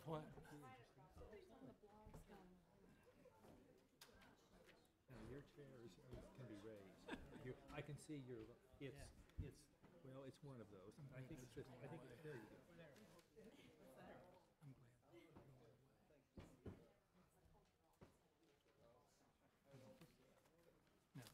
Of what? Now, your chairs can be raised. I can see your, well, it's one of those. I think it's just, there you go. I'm glad. No.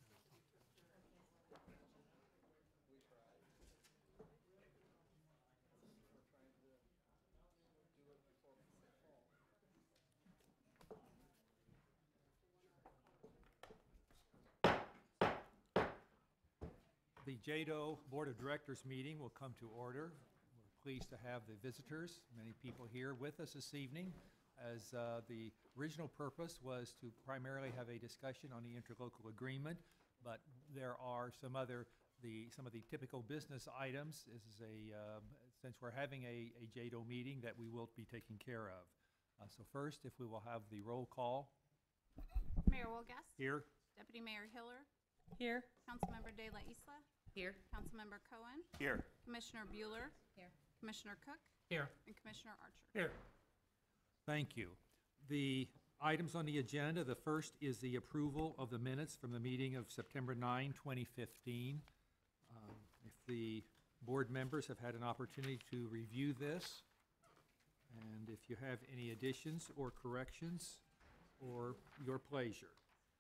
The JADO Board of Directors meeting will come to order. We're pleased to have the visitors, many people here with us this evening, as the original purpose was to primarily have a discussion on the interlocal agreement, but there are some of the typical business items. This is since we're having a JADO meeting, that we will be taking care of. So first, if we will have the roll call. Mayor Wolgast. Here. Deputy Mayor Hiller. Here. Councilmember De La Isla. Here. Councilmember Cohen. Here. Commissioner Bueller. Here. Commissioner Cook. Here. And Commissioner Archer. Here. Thank you. The items on the agenda, the first is the approval of the minutes from the meeting of September 9, 2015. If the board members have had an opportunity to review this, and if you have any additions or corrections, or your pleasure.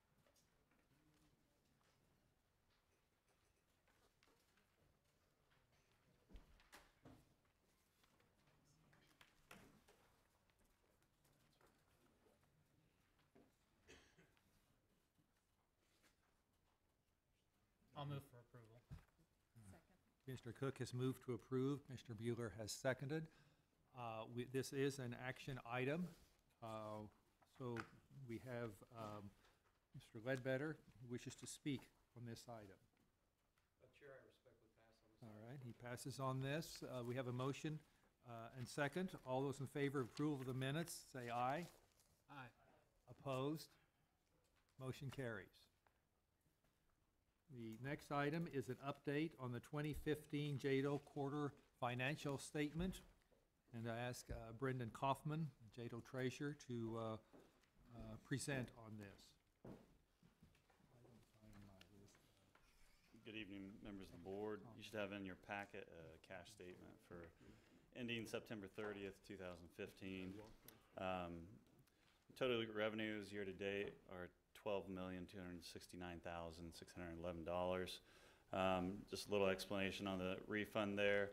I'll move for approval. Commissioner Cook has moved to approve. Commissioner Bueller has seconded. This is an action item. So we have Mr. Ledbetter, who wishes to speak on this item. Chair, I respectfully pass on this. All right, he passes on this. We have a motion and second. All those in favor of approval of the minutes, say aye. Aye. Opposed? Motion carries. The next item is an update on the 2015 JADO quarter financial statement. And I ask Brendan Kaufman, JADO Treasurer, to present on this. Good evening, members of the board. You should have in your packet a cash statement for ending September 30th, 2015. Total revenues year to date are $12,269,611. Just a little explanation on the refund there.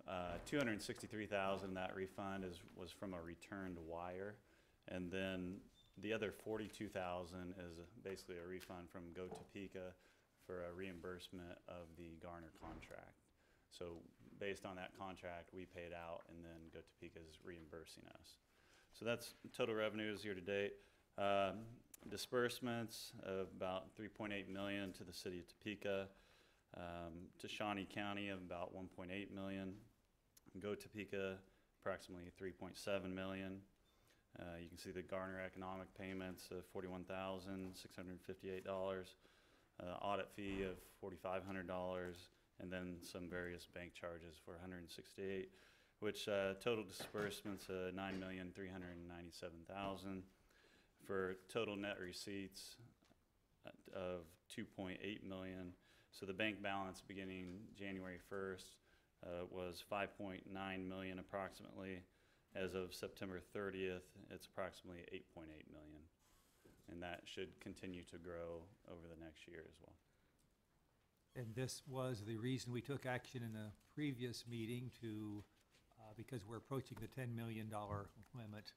$263,000 that refund was from a returned wire, and then the other $42,000 is basically a refund from Go Topeka for a reimbursement of the Garner contract. So based on that contract, we paid out, and then Go Topeka is reimbursing us. So that's total revenues year to date. Disbursements of about $3.8 million to the city of Topeka, to Shawnee County of about $1.8 million, Go Topeka approximately $3.7 million. You can see the Garner economic payments of $41,658, audit fee of $4,500, and then some various bank charges for $168,000, which total disbursements $9,397,000 for total net receipts of $2.8 million. So the bank balance beginning January 1st was $5.9 million approximately. As of September 30th, it's approximately $8.8 million. And that should continue to grow over the next year as well. And this was the reason we took action in a previous meeting to, because we're approaching the $10 million limit,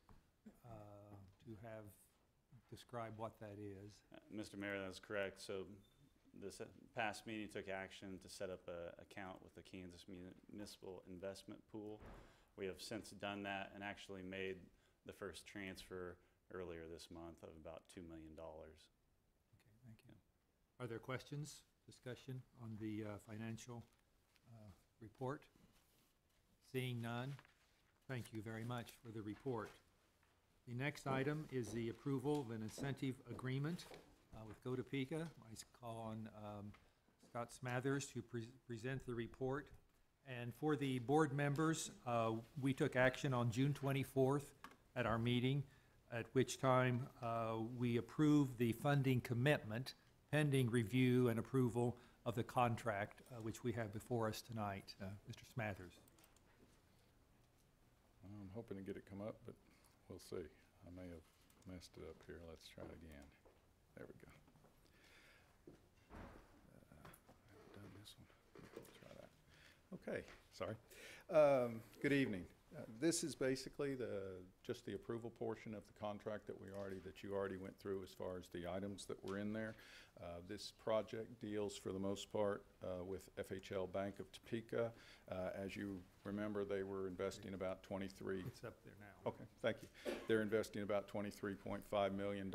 to have describe what that is. Mr. Mayor, that's correct. So this past meeting took action to set up an account with the Kansas Municipal Investment Pool. We have since done that and actually made the first transfer earlier this month of about $2 million. Okay, thank you. Are there questions, discussion on the financial report? Seeing none, thank you very much for the report. The next item is the approval of an incentive agreement with Go Topeka. I call on Scott Smathers to present the report. And for the board members, we took action on June 24th at our meeting, at which time we approve the funding commitment pending review and approval of the contract, which we have before us tonight. Mr. Smathers. I'm hoping to get it come up, but we'll see. I may have messed it up here. Let's try it again. There we go. I haven't done this one. Let's try that. Okay, sorry. Good evening. This is basically just the approval portion of the contract that you already went through as far as the items that were in there. This project deals for the most part with FHL Bank of Topeka. As you remember, they were investing about 23. It's up there now. Okay, thank you. They're investing about $23.5 million,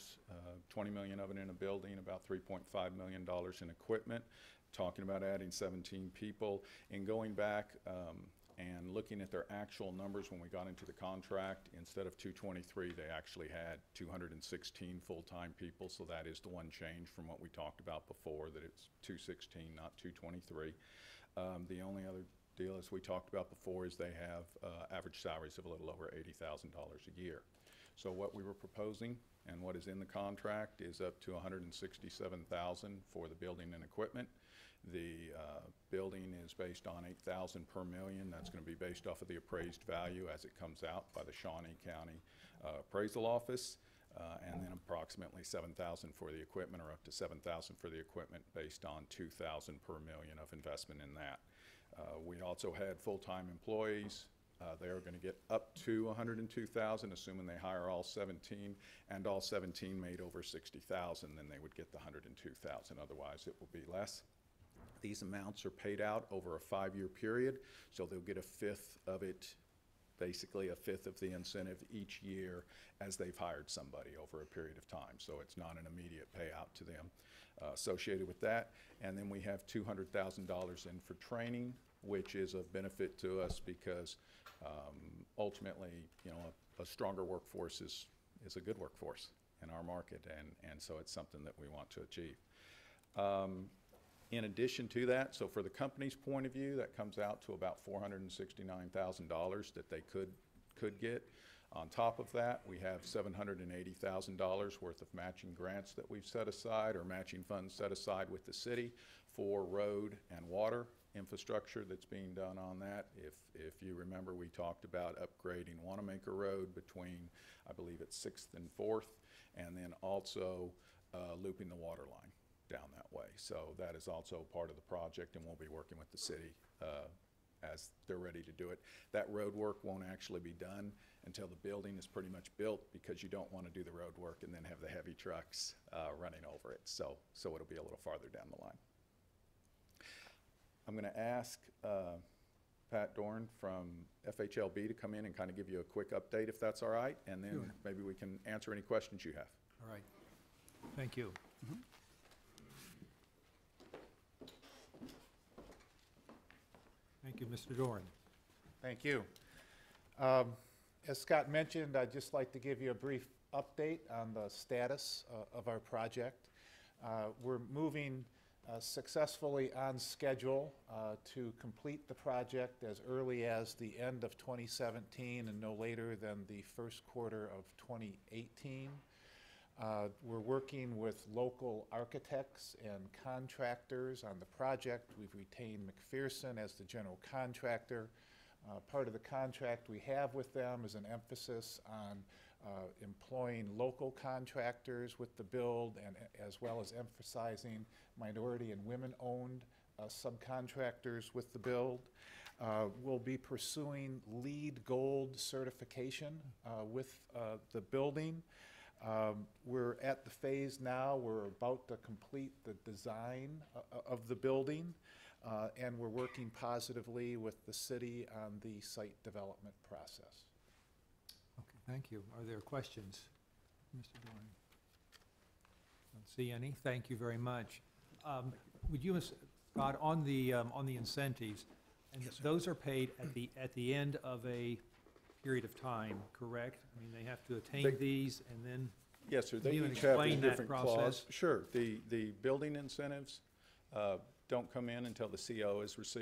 20 million of it in a building, about $3.5 million in equipment, talking about adding 17 people, and going back and looking at their actual numbers when we got into the contract. Instead of 223, they actually had 216 full-time people, so that is the one change from what we talked about before, that it's 216, not 223. The only other deal, as we talked about before, is they have average salaries of a little over $80,000 a year. So what we were proposing and what is in the contract is up to $167,000 for the building and equipment. The building is based on $8,000 per million. That's going to be based off of the appraised value as it comes out by the Shawnee County Appraisal Office, and then approximately $7,000 for the equipment, or up to $7,000 for the equipment, based on $2,000 per million of investment in that. We also had full-time employees. They are going to get up to $102,000, assuming they hire all 17, and all 17 made over $60,000, then they would get the $102,000. Otherwise, it will be less. These amounts are paid out over a 5-year period, so they'll get a fifth of it, basically a fifth of the incentive each year as they've hired somebody over a period of time. So it's not an immediate payout to them associated with that. And then we have $200,000 in for training, which is of benefit to us because ultimately, you know, a stronger workforce is a good workforce in our market, and so it's something that we want to achieve. In addition to that, so for the company's point of view, that comes out to about $469,000 that they could get. On top of that, we have $780,000 worth of matching grants that we've set aside, or matching funds set aside with the city for road and water infrastructure that's being done on that. If you remember, we talked about upgrading Wanamaker Road between, I believe it's 6th and 4th, and then also looping the water line down that way. So that is also part of the project, and we'll be working with the city as they're ready to do it. That road work won't actually be done until the building is pretty much built, because you don't want to do the road work and then have the heavy trucks running over it. So it'll be a little farther down the line. I'm going to ask Pat Dorn from FHLB to come in and kind of give you a quick update, if that's all right, and then Sure. maybe we can answer any questions you have. All right. Thank you. Thank you, Mr. Dorn. Thank you. As Scott mentioned, I'd just like to give you a brief update on the status of our project. We're moving successfully on schedule to complete the project as early as the end of 2017 and no later than the first quarter of 2018. We're working with local architects and contractors on the project. We've retained McPherson as the general contractor. Part of the contract we have with them is an emphasis on employing local contractors with the build, and as well as emphasizing minority and women-owned subcontractors with the build. We'll be pursuing LEED Gold certification with the building. We're at the phase now, we're about to complete the design of the building, and we're working positively with the city on the site development process. Okay, thank you. Are there questions, Mr. Dorn? Don't see any. Thank you very much. Would you, Scott, on the incentives, and those are paid at the end of a period of time, correct? I mean, they have to attain these, and then Yes, sir. They you each have a explain that different process? clause. Sure. The building incentives don't come in until the CO is received.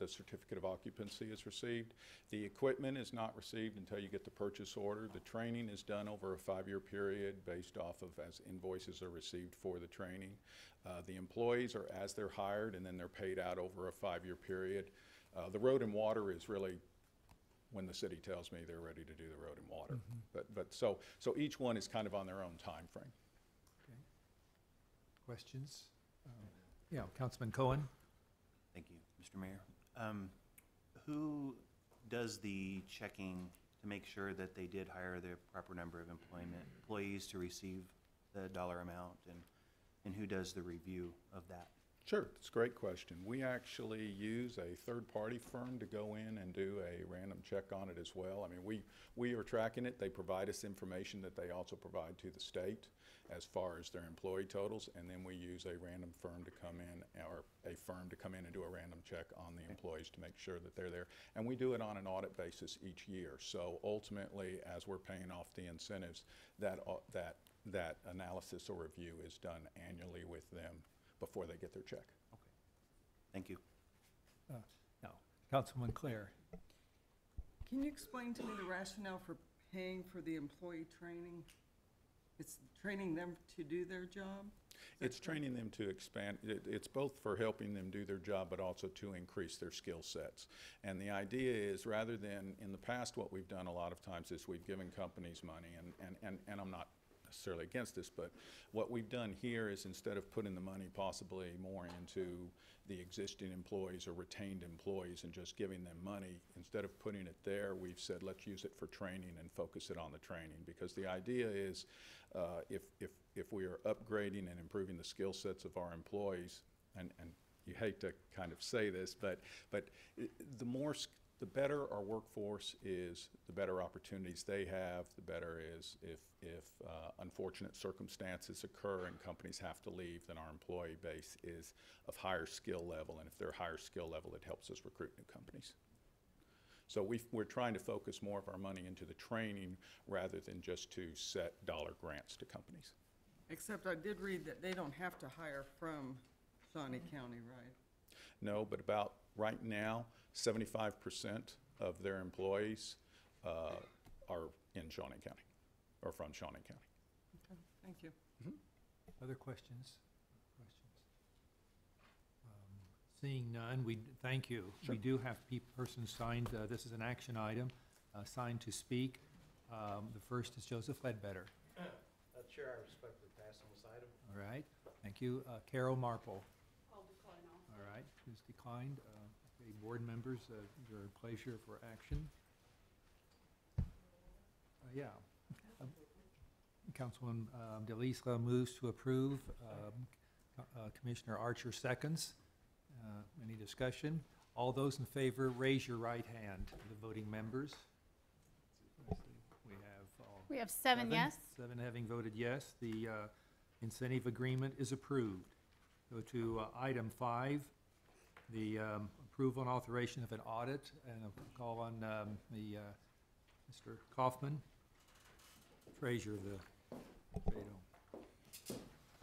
the certificate of occupancy is received. The equipment is not received until you get the purchase order. The training is done over a 5-year period based off of as invoices are received for the training. The employees are as they're hired, and then they're paid out over a 5-year period. The road and water is really when the city tells me they're ready to do the road and water. So each one is kind of on their own time frame. Okay. Questions? Yeah, Councilman Cohen? Thank you, Mr. Mayor. Who does the checking to make sure that they did hire the proper number of employees to receive the dollar amount, and who does the review of that? Sure, it's a great question. We actually use a third-party firm to go in and do a random check on it as well. I mean, we are tracking it. They provide us information that they also provide to the state as far as their employee totals, and then we use a random firm to come in, or a firm to come in and do a random check on the employees to make sure that they're there. And we do it on an audit basis each year. So ultimately, as we're paying off the incentives, that analysis or review is done annually with them before they get their check. Okay. Thank you. No. Councilman Clare? Can you explain to me the rationale for paying for the employee training? It's training them to do their job? It's training them to expand. It's both for helping them do their job, but also to increase their skill sets. And the idea is, rather than in the past, what we've done a lot of times is we've given companies money, and I'm not necessarily against this, but what we've done here is, instead of putting the money possibly more into the existing employees or retained employees and just giving them money, instead of putting it there, we've said let's use it for training and focus it on the training. Because the idea is, if we are upgrading and improving the skill sets of our employees, and you hate to kind of say this, but the better our workforce is, the better opportunities they have, the better is if unfortunate circumstances occur and companies have to leave, then our employee base is of higher skill level, and if they're higher skill level, it helps us recruit new companies. So we're trying to focus more of our money into the training rather than just to set dollar grants to companies. Except I did read that they don't have to hire from Shawnee County, right? No, but about right now, 75% of their employees are in Shawnee County, or from Shawnee County. Okay, thank you. Other questions? Seeing none, we thank you. Sure. We do have persons signed. This is an action item, signed to speak. The first is Joseph Ledbetter. Chair, I respectfully pass on this item. All right, thank you. Carol Marple. I'll decline also. All right, who's declined. Okay, board members, your pleasure for action. Yeah. Councilman DeLisla moves to approve. Commissioner Archer seconds. Any discussion? All those in favor, raise your right hand. The voting members. We have seven yes. 7 having voted yes. The incentive agreement is approved. Go to item 5, the approval and authorization of an audit, and I'll call on Mr. Kaufman, treasurer of the JADO.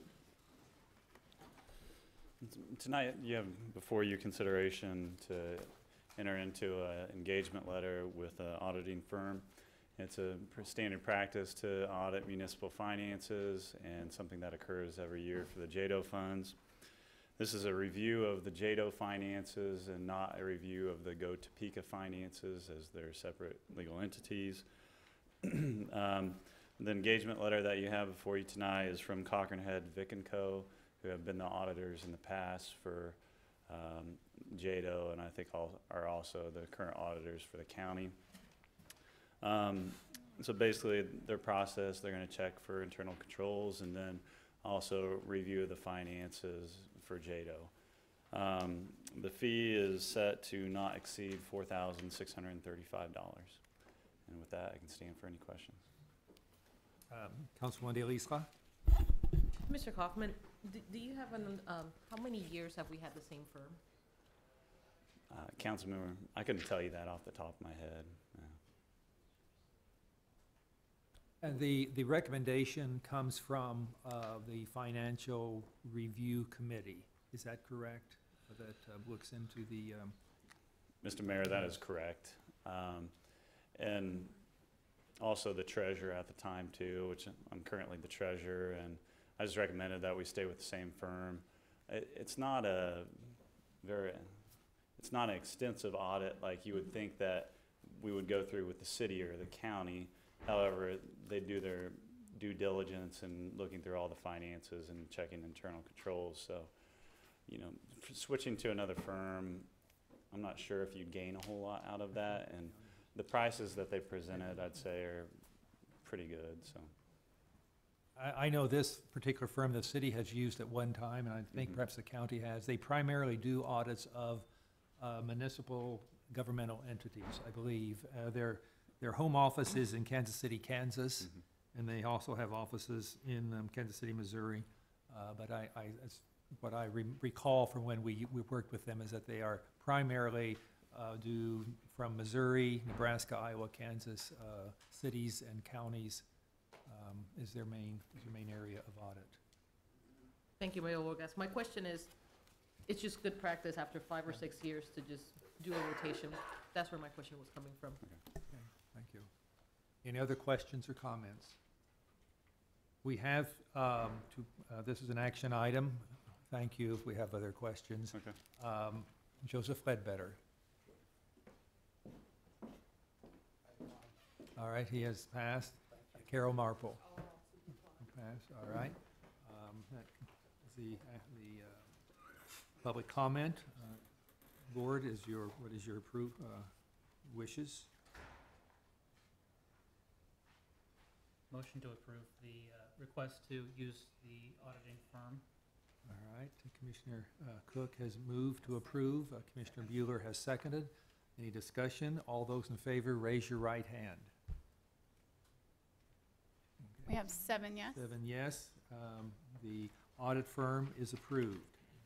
Tonight, you have before you consideration to enter into an engagement letter with an auditing firm. It's a standard practice to audit municipal finances, and something that occurs every year for the JADO funds. This is a review of the JADO finances and not a review of the Go Topeka finances, as they're separate legal entities. The engagement letter that you have before you tonight is from Cochran Head Vick & Co., who have been the auditors in the past for JADO, and I think are also the current auditors for the county. So basically, their process, they're going to check for internal controls and then also review the finances for JADO. The fee is set to not exceed $4,635. And with that, I can stand for any questions. Councilwoman DeLisla? Mr. Kaufman, do you have how many years have we had the same firm? Councilmember, I couldn't tell you that off the top of my head. And the recommendation comes from the Financial Review Committee. Is that correct? That looks into the Mr. Mayor, that is correct. And also the treasurer at the time too, which I'm currently the treasurer, and I just recommended that we stay with the same firm. It's not an extensive audit like you would think that we would go through with the city or the county. However, they do their due diligence and looking through all the finances and checking internal controls. So, you know, switching to another firm, I'm not sure if you'd gain a whole lot out of that. And the prices that they presented, I'd say, are pretty good, so. I know this particular firm the city has used at one time, and I think perhaps the county has. They primarily do audits of municipal governmental entities, I believe. Their home office is in Kansas City, Kansas, and they also have offices in Kansas City, Missouri. But what I recall from when we worked with them is that they are primarily do from Missouri, Nebraska, Iowa, Kansas, cities and counties is their main area of audit. Thank you, Mayor Wargas. My question is, it's just good practice after 5 or 6 years to just do a rotation. That's where my question was coming from. Okay, thank you. Any other questions or comments? We have, this is an action item. Thank you if we have other questions. Okay. Joseph Ledbetter. All right, he has passed. Carol Marple. Passed, all right. That is the public comment. Board, what is your wishes? Motion to approve the request to use the auditing firm. All right, Commissioner Cook has moved to approve. Commissioner Bueller has seconded. Any discussion? All those in favor, raise your right hand. We have 7 yes. 7 yes. The audit firm is approved.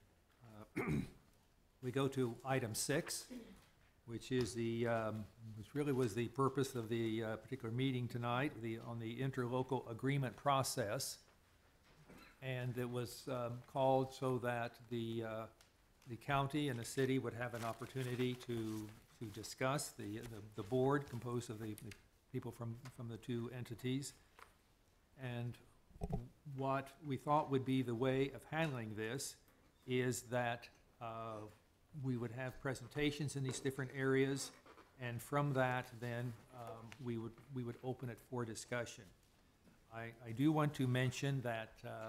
We go to item 6, which is which really was the purpose of the particular meeting tonight, on the interlocal agreement process. And it was called so that the county and the city would have an opportunity to discuss, the board composed of the people from the two entities. And what we thought would be the way of handling this is that we would have presentations in these different areas, and from that, then we would open it for discussion. I do want to mention that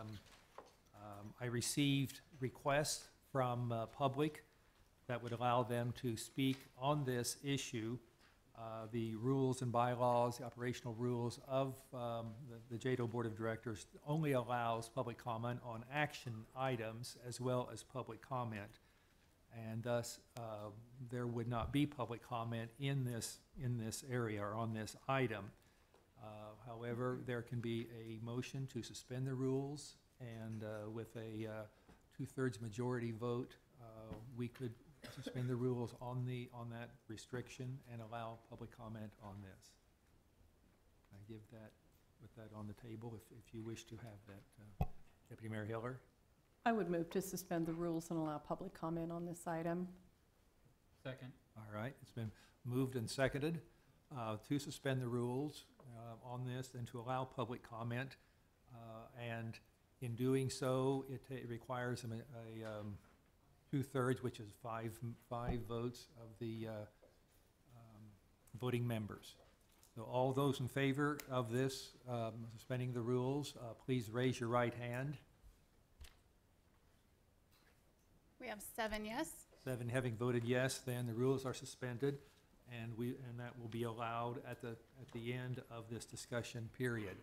I received requests from public that would allow them to speak on this issue. The rules and bylaws, the operational rules of the JADO Board of Directors only allows public comment on action items as well as public comment. And thus, there would not be public comment in this area or on this item. However, there can be a motion to suspend the rules, and with a 2/3 majority vote, we could suspend the rules on that restriction and allow public comment on this. I put that on the table if you wish to have that. Deputy Mayor Hiller? I would move to suspend the rules and allow public comment on this item. Second. All right, it's been moved and seconded to suspend the rules on this and to allow public comment. And in doing so, it requires a 2/3, which is five votes of the voting members. So all those in favor of this suspending the rules, please raise your right hand. We have 7 yes. 7 having voted yes, then the rules are suspended, and that will be allowed at the end of this discussion period.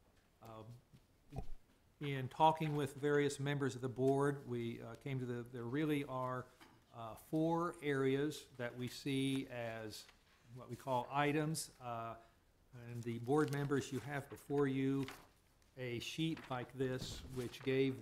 In talking with various members of the board, we came to there really are 4 areas that we see as what we call items. And the board members, you have before you a sheet like this, which gave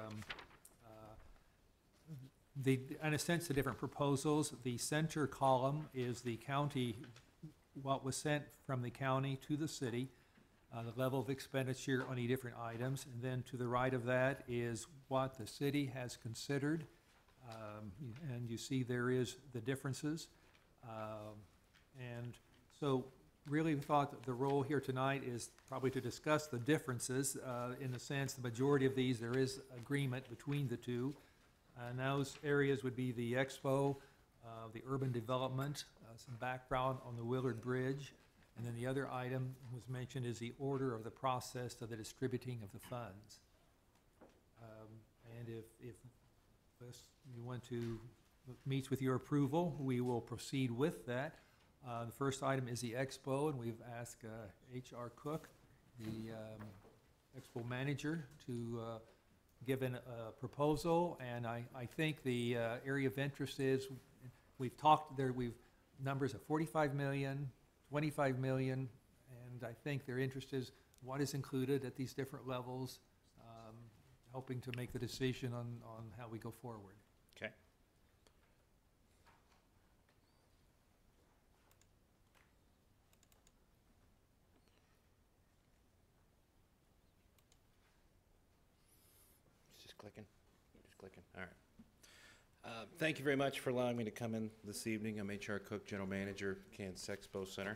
in a sense, the different proposals. The center column is the county, what was sent from the county to the city, the level of expenditure on the different items. And then to the right of that is what the city has considered. And you see there is the differences. And so really we thought that the role here tonight is probably to discuss the differences. In the sense, the majority of these, there is agreement between the two. And those areas would be the expo, the urban development, some background on the Willard Bridge, and then the other item was mentioned is the order of the process of the distributing of the funds. And if this, you want to, meets with your approval, we will proceed with that. The first item is the expo, and we've asked H.R. Cook, the expo manager, to give a proposal, and I think the area of interest is, we've talked there, numbers of 45 million, 25 million, and I think their interest is what is included at these different levels, helping to make the decision on how we go forward. Okay. Just clicking, just clicking, all right. Thank you very much for allowing me to come in this evening. I'm H.R. Cook, General Manager, Kansas Expo Center.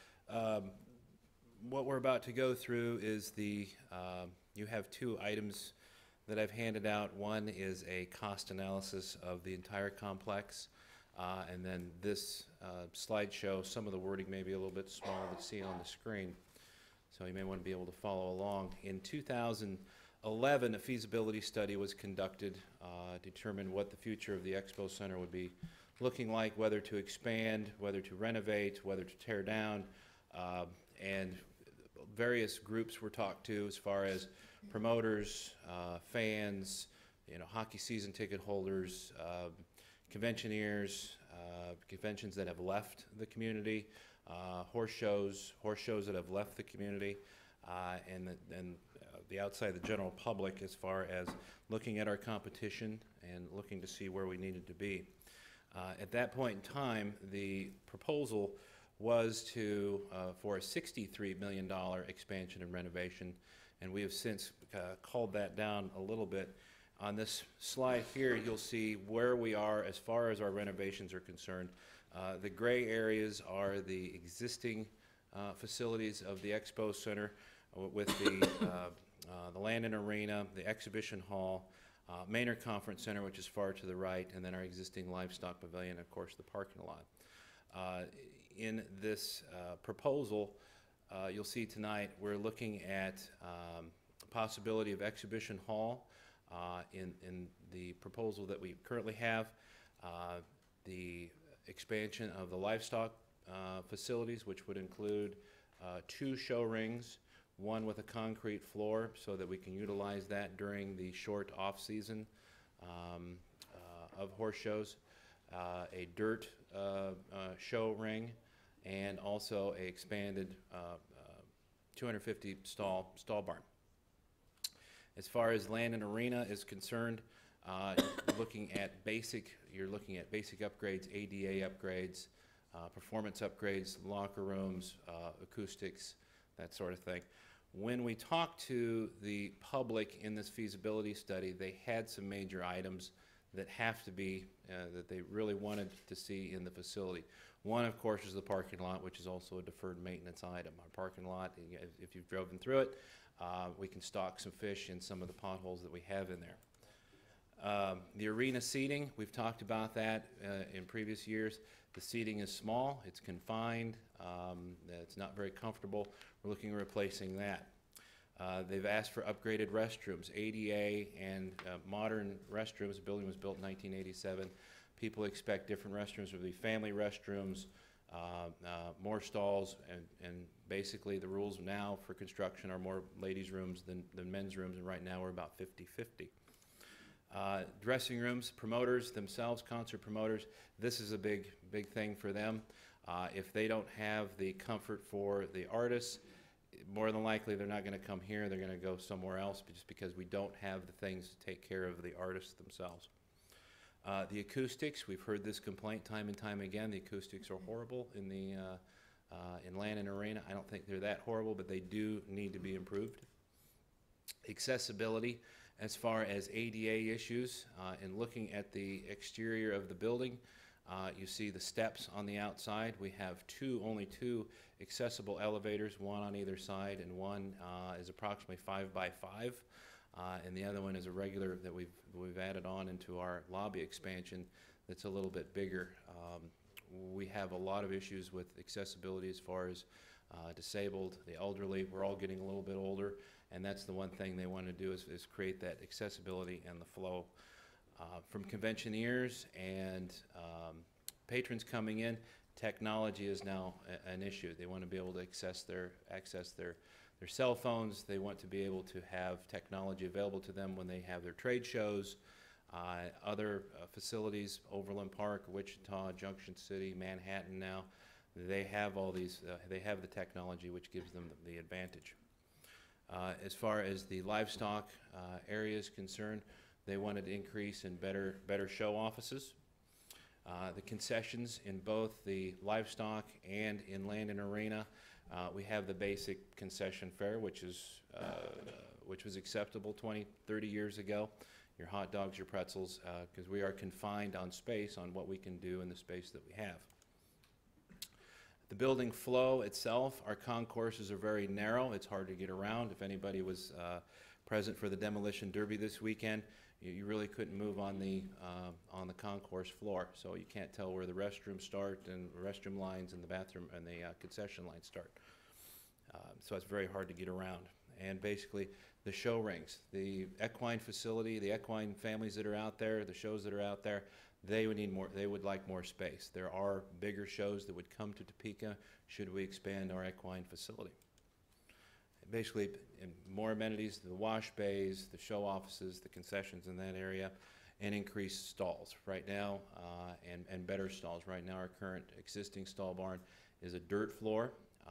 What we're about to go through is you have two items that I've handed out. One is a cost analysis of the entire complex, and then this slideshow, some of the wording may be a little bit small to see on the screen, so you may want to be able to follow along. In 2011, a feasibility study was conducted, determined what the future of the Expo Center would be looking like, whether to expand, whether to renovate, whether to tear down, and various groups were talked to as far as promoters, fans, hockey season ticket holders, conventioneers, conventions that have left the community, horse shows that have left the community, and the outside, the general public, as far as looking at our competition and looking to see where we needed to be. At that point in time, the proposal was for a $63 million expansion and renovation, and we have since called that down a little bit. On this slide here, you'll see where we are as far as our renovations are concerned. The gray areas are the existing facilities of the Expo Center with the Landon Arena, the Exhibition Hall, Maynard Conference Center, which is far to the right, and then our existing livestock pavilion, of course, the parking lot. In this proposal, you'll see tonight, we're looking at possibility of Exhibition Hall in the proposal that we currently have, the expansion of the livestock facilities, which would include 2 show rings, one with a concrete floor so that we can utilize that during the short off-season of horse shows, a dirt show ring, and also a expanded 250 stall barn. As far as Landon Arena is concerned, you're looking at basic upgrades, ADA upgrades, performance upgrades, locker rooms, acoustics, that sort of thing. When we talked to the public in this feasibility study, they had some major items that have to be, that they really wanted to see in the facility. One, of course, is the parking lot, which is also a deferred maintenance item. Our parking lot, if you've driven through it, we can stock some fish in some of the potholes that we have in there. The arena seating, we've talked about that in previous years. The seating is small, it's confined, it's not very comfortable. We're looking at replacing that. They've asked for upgraded restrooms, ADA and modern restrooms. The building was built in 1987. People expect different restrooms. There will be family restrooms, more stalls, and basically the rules now for construction are more ladies' rooms than men's rooms, and right now we're about 50-50. Dressing rooms, promoters themselves, concert promoters, this is a big thing for them. If they don't have the comfort for the artists, more than likely they're not going to come here, they're going to go somewhere else just because we don't have the things to take care of the artists themselves. The acoustics, we've heard this complaint time and time again. The acoustics are horrible in Landon Arena. I don't think they're that horrible, but they do need to be improved. Accessibility, as far as ADA issues, and looking at the exterior of the building, You see the steps on the outside. We have only two accessible elevators, one on either side, and one is approximately 5 by 5, and the other one is a regular that we've added on into our lobby expansion that's a little bit bigger. We have a lot of issues with accessibility as far as disabled, the elderly. We're all getting a little bit older, and that's the one thing they want to do is create that accessibility and the flow. From conventioneers and patrons coming in, technology is now an issue. They want to be able to access their cell phones. They want to be able to have technology available to them when they have their trade shows. Other facilities, Overland Park, Wichita, Junction City, Manhattan now, they have all these, they have the technology which gives them the advantage. As far as the livestock area is concerned, they wanted to increase in better show offices. The concessions in both the livestock and in Land and Arena, we have the basic concession fare, which was acceptable 20, 30 years ago. Your hot dogs, your pretzels, because we are confined on space on what we can do in the space that we have. The building flow itself, our concourses are very narrow. It's hard to get around. If anybody was present for the demolition derby this weekend, you really couldn't move on the concourse floor, so you can't tell where the restrooms start and the restroom lines and the bathroom and the concession lines start. So it's very hard to get around. And basically, the show rings, the equine facility, the equine families that are out there, the shows that are out there, they would need more. They would like more space. There are bigger shows that would come to Topeka should we expand our equine facility. Basically, more amenities, the wash bays, the show offices, the concessions in that area, and increased stalls. Right now, and better stalls. Right now, our current existing stall barn is a dirt floor.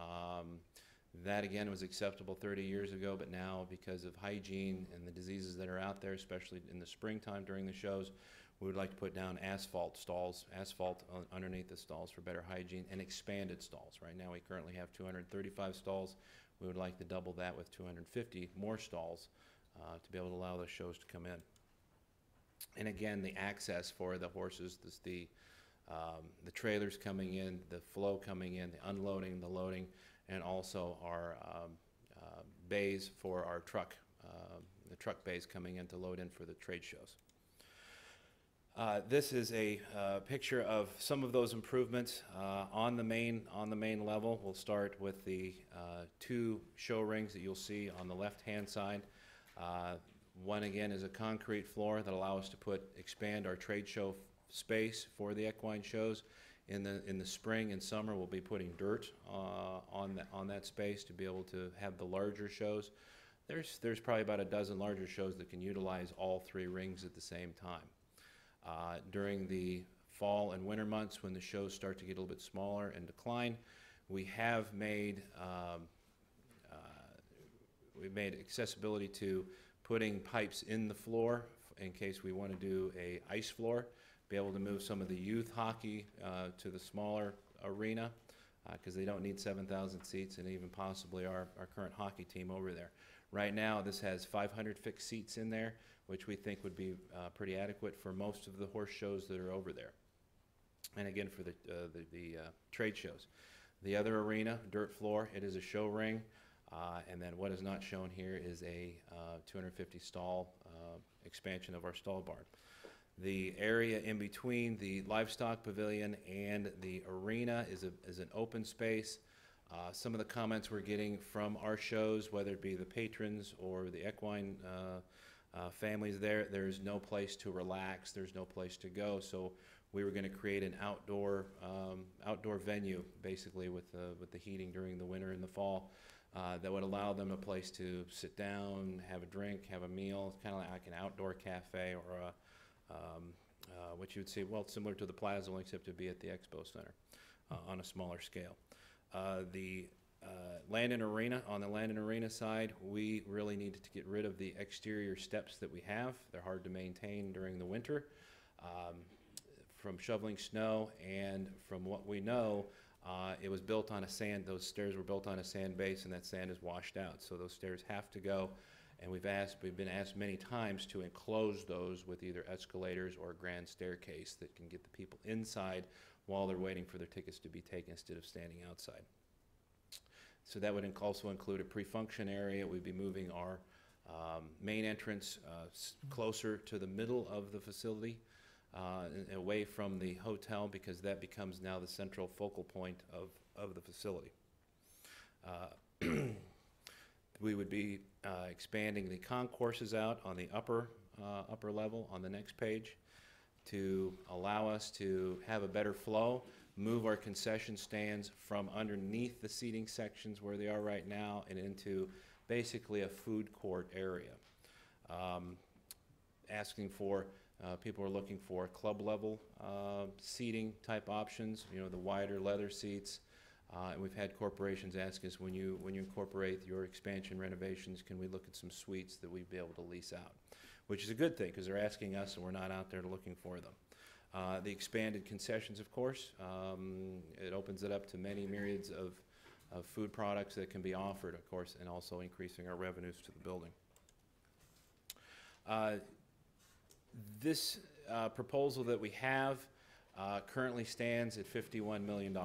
That, again, was acceptable 30 years ago, but now, because of hygiene and the diseases that are out there, especially in the springtime during the shows, we would like to put down asphalt stalls, underneath the stalls for better hygiene, and expanded stalls. Right now, we currently have 235 stalls. We would like to double that with 250 more stalls to be able to allow those shows to come in. And again, the access for the horses, the trailers coming in, the flow coming in, the unloading, the loading, and also our bays for our truck, the truck bays coming in to load in for the trade shows. This is a picture of some of those improvements on the main level. We'll start with the two show rings that you'll see on the left-hand side. One again is a concrete floor that allows us to expand our trade show space for the equine shows. In the spring and summer, we'll be putting dirt on that space to be able to have the larger shows. There's probably about a dozen larger shows that can utilize all three rings at the same time. During the fall and winter months, when the shows start to get a little bit smaller and decline, we have made accessibility to putting pipes in the floor in case we want to do a ice floor. Be able to move some of the youth hockey to the smaller arena because they don't need 7,000 seats, and even possibly our current hockey team over there. Right now, this has 500 fixed seats in there, which we think would be pretty adequate for most of the horse shows that are over there. And again, for the trade shows. The other arena, dirt floor, it is a show ring. And then what is not shown here is a 250 stall expansion of our stall barn. The area in between the livestock pavilion and the arena is an open space. Some of the comments we're getting from our shows, whether it be the patrons or the equine families there's no place to relax, there's no place to go. So we were going to create an outdoor venue, basically with the heating during the winter and the fall, that would allow them a place to sit down, have a drink, have a meal. It's kind of like an outdoor cafe or what you would see, well, similar to the Plaza, except to be at the Expo Center on a smaller scale. The Land and Arena, on the Land and Arena side, we really needed to get rid of the exterior steps that we have. They're hard to maintain during the winter. From shoveling snow and from what we know, it was built on a sand, those stairs were built on a sand base, and that sand is washed out. So those stairs have to go, And we've been asked many times to enclose those with either escalators or a grand staircase that can get the people inside while they're waiting for their tickets to be taken instead of standing outside. So that would also include a pre-function area. We'd be moving our main entrance closer to the middle of the facility, away from the hotel, because that becomes now the central focal point of the facility. We would be expanding the concourses out on the upper level on the next page to allow us to have a better flow, move our concession stands from underneath the seating sections where they are right now and into basically a food court area. People are looking for club level seating type options, you know, the wider leather seats. And we've had corporations ask us, when you incorporate your expansion renovations, can we look at some suites that we'd be able to lease out? Which is a good thing, because they're asking us and we're not out there looking for them. The expanded concessions, of course, it opens it up to many myriads of food products that can be offered, of course, and also increasing our revenues to the building. This proposal that we have currently stands at $51 million.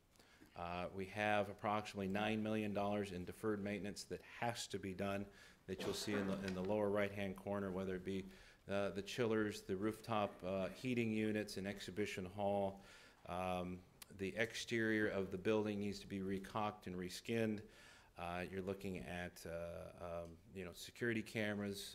We have approximately $9 million in deferred maintenance that has to be done, that you'll see in the lower right-hand corner, whether it be the chillers, the rooftop heating units in Exhibition Hall. The exterior of the building needs to be recocked and reskinned. You're looking at security cameras.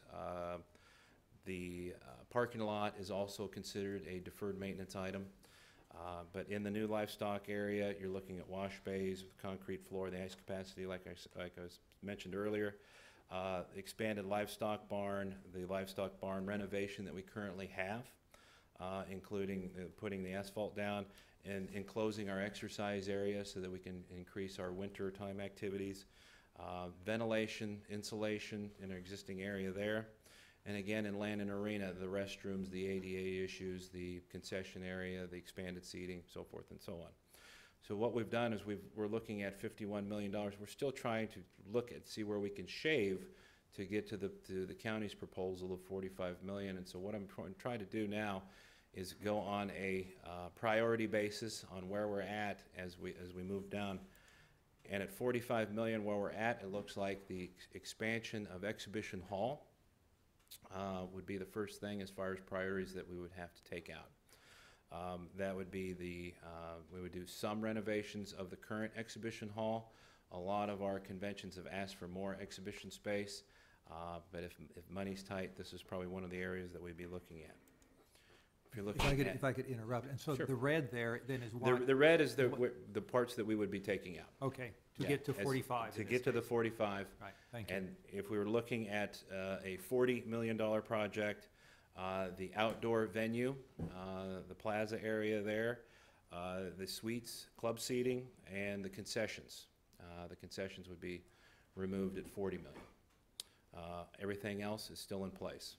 The parking lot is also considered a deferred maintenance item. But in the new livestock area, you're looking at wash bays with concrete floor, the ice capacity, like I mentioned earlier. Expanded livestock barn, the livestock barn renovation that we currently have, including putting the asphalt down and enclosing our exercise area so that we can increase our winter time activities. Ventilation, insulation in our existing area there. And again, in Land and Arena, the restrooms, the ADA issues, the concession area, the expanded seating, so forth and so on. So what we've done is we're looking at $51 million. We're still trying to see where we can shave to get to the county's proposal of $45 million. And so what I'm trying to do now is go on a priority basis on where we're at as we move down. And at $45 million where we're at, it looks like the expansion of Exhibition Hall would be the first thing as far as priorities that we would have to take out. That would be we would do some renovations of the current Exhibition Hall. A lot of our conventions have asked for more exhibition space, but if money's tight, this is probably one of the areas that we'd be looking at. If you're looking If I could interrupt, and so Sure. the red there then is one. The red is the parts that we would be taking out. Okay, to Yeah, get to as- 45. To in get this to the case. 45. Right, thank you. And if we were looking at a $40 million project, the outdoor venue, the plaza area there, the suites, club seating, and the concessions. The concessions would be removed at $40 million. Everything else is still in place.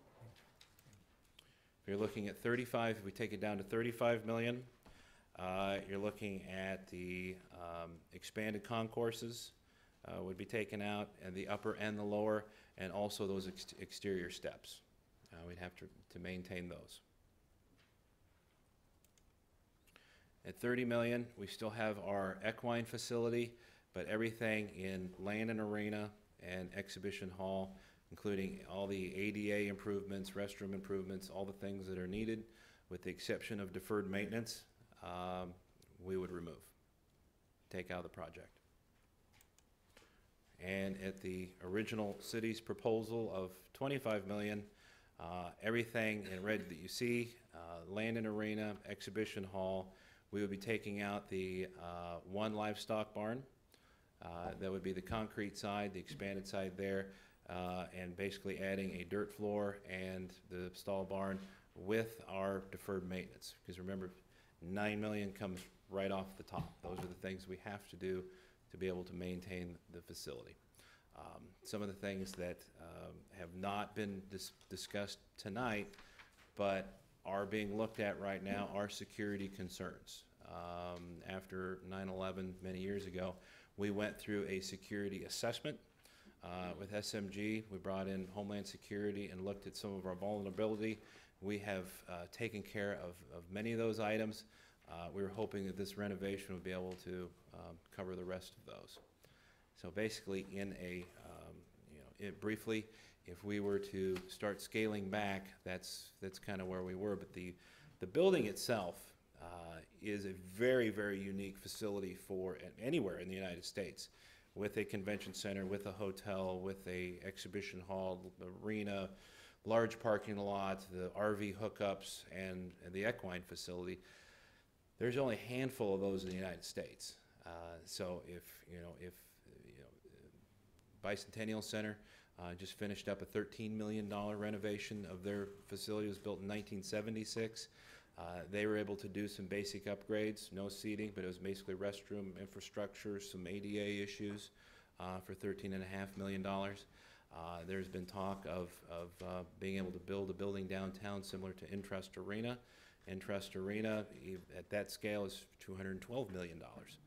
If you're looking at 35, if we take it down to 35 million, you're looking at the expanded concourses would be taken out, and the upper and the lower, and also those exterior steps. We'd have to maintain those. At 30 million, we still have our equine facility, but everything in Land and Arena and Exhibition Hall, including all the ADA improvements, restroom improvements, all the things that are needed, with the exception of deferred maintenance, we would remove, take out of the project. And at the original city's proposal of 25 million, everything in red that you see, Land and Arena, Exhibition Hall, we would be taking out the one livestock barn. That would be the concrete side, the expanded side there, and basically adding a dirt floor and the stall barn with our deferred maintenance. Because remember, 9 million comes right off the top. Those are the things we have to do to be able to maintain the facility. Some of the things that have not been discussed tonight, but are being looked at right now, are security concerns. After 9/11 many years ago, we went through a security assessment With SMG, we brought in Homeland Security and looked at some of our vulnerability. We have taken care of many of those items. We were hoping that this renovation would be able to cover the rest of those. So basically, briefly, if we were to start scaling back, that's kind of where we were. But the building itself is a very, very unique facility for anywhere in the United States, with a convention center, with a hotel, with a exhibition hall, arena, large parking lot, the RV hookups, and the equine facility. There's only a handful of those in the United States. So if Bicentennial Center just finished up a $13 million renovation of their facility. It was built in 1976. They were able to do some basic upgrades, no seating, but it was basically restroom infrastructure, some ADA issues for $13.5 million. There's been talk of being able to build a building downtown similar to Intrust Arena. Intrust Arena, at that scale, is $212 million.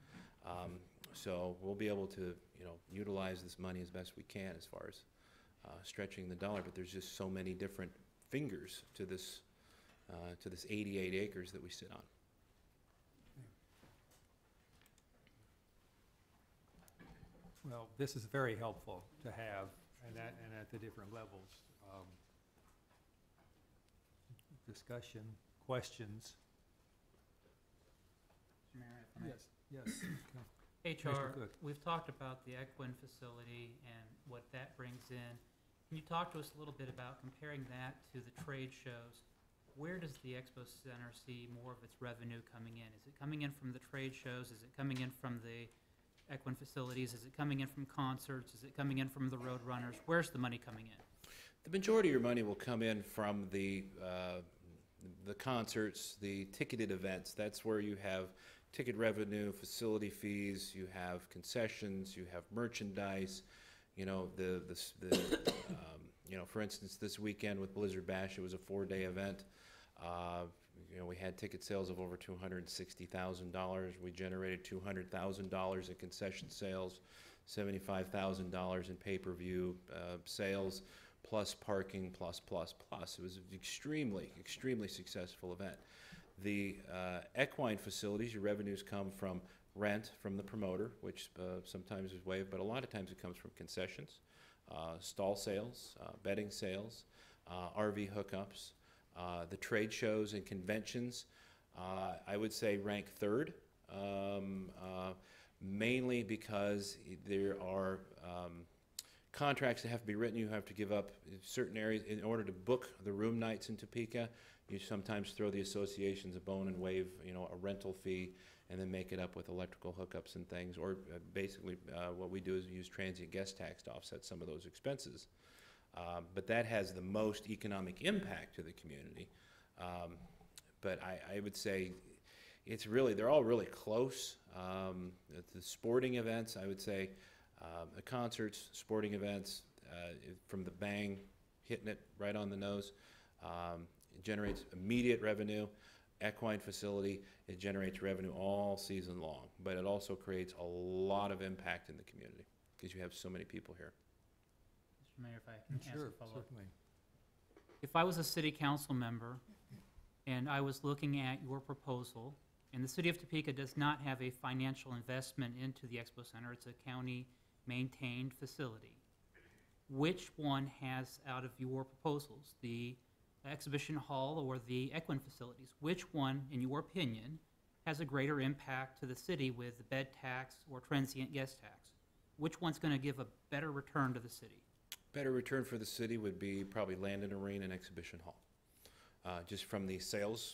So we'll be able to, utilize this money as best we can as far as stretching the dollar. But there's just so many different fingers to this 88 acres that we sit on. Well, this is very helpful to have, and at the different levels. Discussion, questions? Mayor, if I may. Yes. Okay. HR, Cook. we've talked about the Equine facility and what that brings in. Can you talk to us a little bit about comparing that to the trade shows? Where does the Expo Center see more of its revenue coming in? Is it coming in from the trade shows? Is it coming in from the Equine facilities? Is it coming in from concerts? Is it coming in from the road runners? Where's the money coming in? The majority of your money will come in from the concerts, the ticketed events. That's where you have ticket revenue, facility fees, you have concessions, you have merchandise. For instance, this weekend with Blizzard Bash, it was a 4-day event. We had ticket sales of over $260,000. We generated $200,000 in concession sales, $75,000 in pay-per-view sales, plus parking, plus. It was an extremely, extremely successful event. The equine facilities, your revenues come from rent from the promoter, which sometimes is waived, but a lot of times it comes from concessions, stall sales, bedding sales, RV hookups. The trade shows and conventions, I would say rank third, mainly because there are contracts that have to be written. You have to give up certain areas in order to book the room nights in Topeka. You sometimes throw the associations a bone and waive, a rental fee, and then make it up with electrical hookups and things. Or basically, what we do is we use transient guest tax to offset some of those expenses. But that has the most economic impact to the community. But I would say they're all really close. The sporting events, I would say, the concerts, sporting events, from the bang, hitting it right on the nose. It generates immediate revenue. Equine facility, it generates revenue all season long, but it also creates a lot of impact in the community because you have so many people here. Mr. Mayor, if I can ask a follow-up. Certainly. If I was a city council member and I was looking at your proposal, and the city of Topeka does not have a financial investment into the Expo Center, it's a county-maintained facility, which one has, out of your proposals, the exhibition hall or the equine facilities, which one, in your opinion, has a greater impact to the city with the bed tax or transient guest tax? Which one's going to give a better return to the city? Better return for the city would be probably Landon Arena and Exhibition Hall. Just from the sales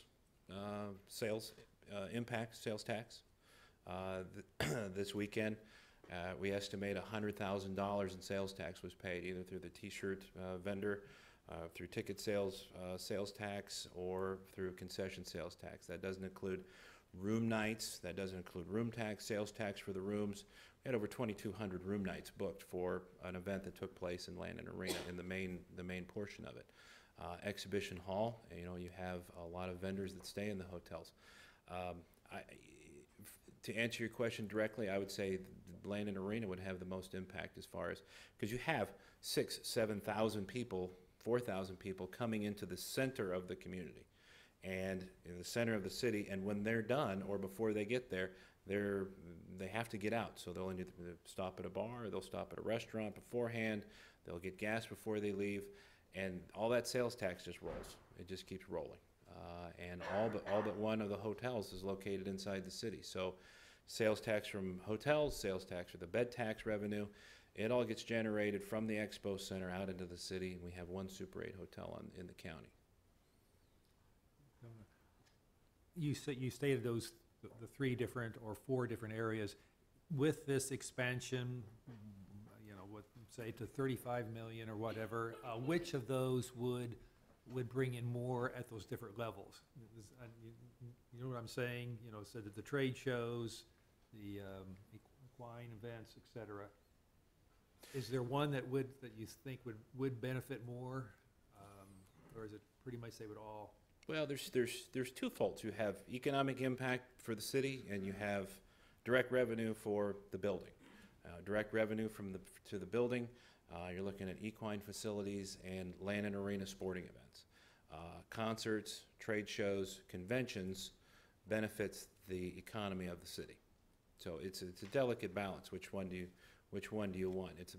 impact, sales tax. This weekend, we estimate $100,000 in sales tax was paid either through the T-shirt vendor, through ticket sales, sales tax, or through concession sales tax. That doesn't include room nights. That doesn't include room tax, sales tax for the rooms. We had over 2,200 room nights booked for an event that took place in Landon Arena in the main portion of it. Exhibition hall, you have a lot of vendors that stay in the hotels. To answer your question directly, I would say Landon Arena would have the most impact as far as, because you have 6,000, 7,000 people, 4,000 people coming into the center of the community and in the center of the city, and when they're done or before they get there, they have to get out. So they'll either stop at a bar, or they'll stop at a restaurant beforehand, they'll get gas before they leave, and all that sales tax just rolls. It just keeps rolling. And all but one of the hotels is located inside the city. So sales tax from hotels, sales tax for the bed tax revenue, it all gets generated from the Expo Center out into the city, and we have one Super 8 hotel in the county. You stated those, the 3 different or 4 different areas. With this expansion, you know, what, say to 35 million or whatever, which of those would bring in more at those different levels? You know what I'm saying? You know, so that the trade shows, the equine events, et cetera. Is there one that you think would benefit more? Or is it pretty much they would all? Well, there's twofold. You have economic impact for the city, and you have direct revenue for the building. Direct revenue to the building, you're looking at equine facilities and Landon Arena sporting events. Concerts, trade shows, conventions benefits the economy of the city. So it's a delicate balance. Which one do you want? It's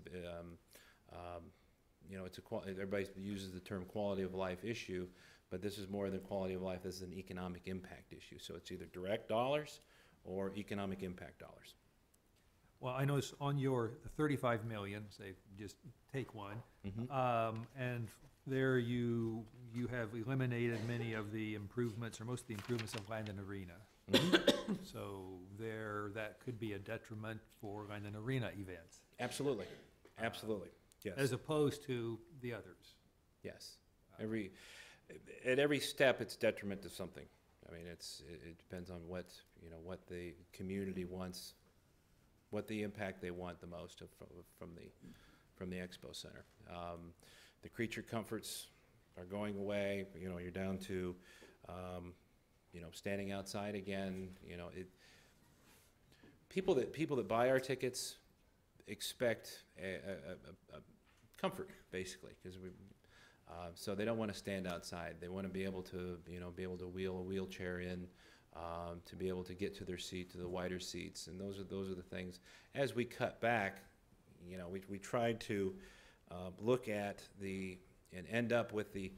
you know, everybody uses the term quality of life issue, but this is more than quality of life. This is an economic impact issue. So it's either direct dollars or economic impact dollars. Well, I noticed on your 35 million, say, just take one, and there you have eliminated many of the improvements, or most of the improvements of Landon Arena. So that could be a detriment for Landon Arena events. Absolutely, absolutely, yes. As opposed to the others. Yes. At every step, it's detriment to something. I mean, it depends on what the community wants, what the impact they want the most from the Expo Center. The creature comforts are going away. You know, you're down to standing outside again. You know, people that buy our tickets expect a comfort, basically, because so they don't want to stand outside. They want to be able to wheel a wheelchair in, to be able to get to their seat, to the wider seats, and those are the things. As we cut back, you know, we tried to look at and end up with the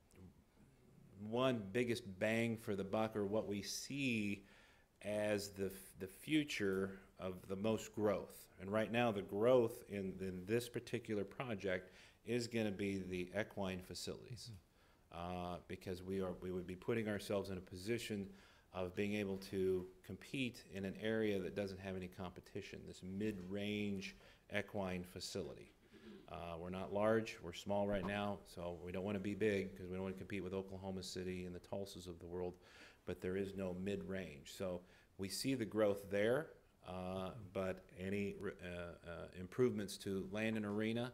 one biggest bang for the buck, or what we see as the future of the most growth. And right now, the growth in this particular project is going to be the equine facilities, because we would be putting ourselves in a position of being able to compete in an area that doesn't have any competition, this mid-range equine facility. We're not large, we're small right now, so we don't want to be big because we don't want to compete with Oklahoma City and the Tulsas of the world, but there is no mid-range. So we see the growth there, but any improvements to Landon Arena,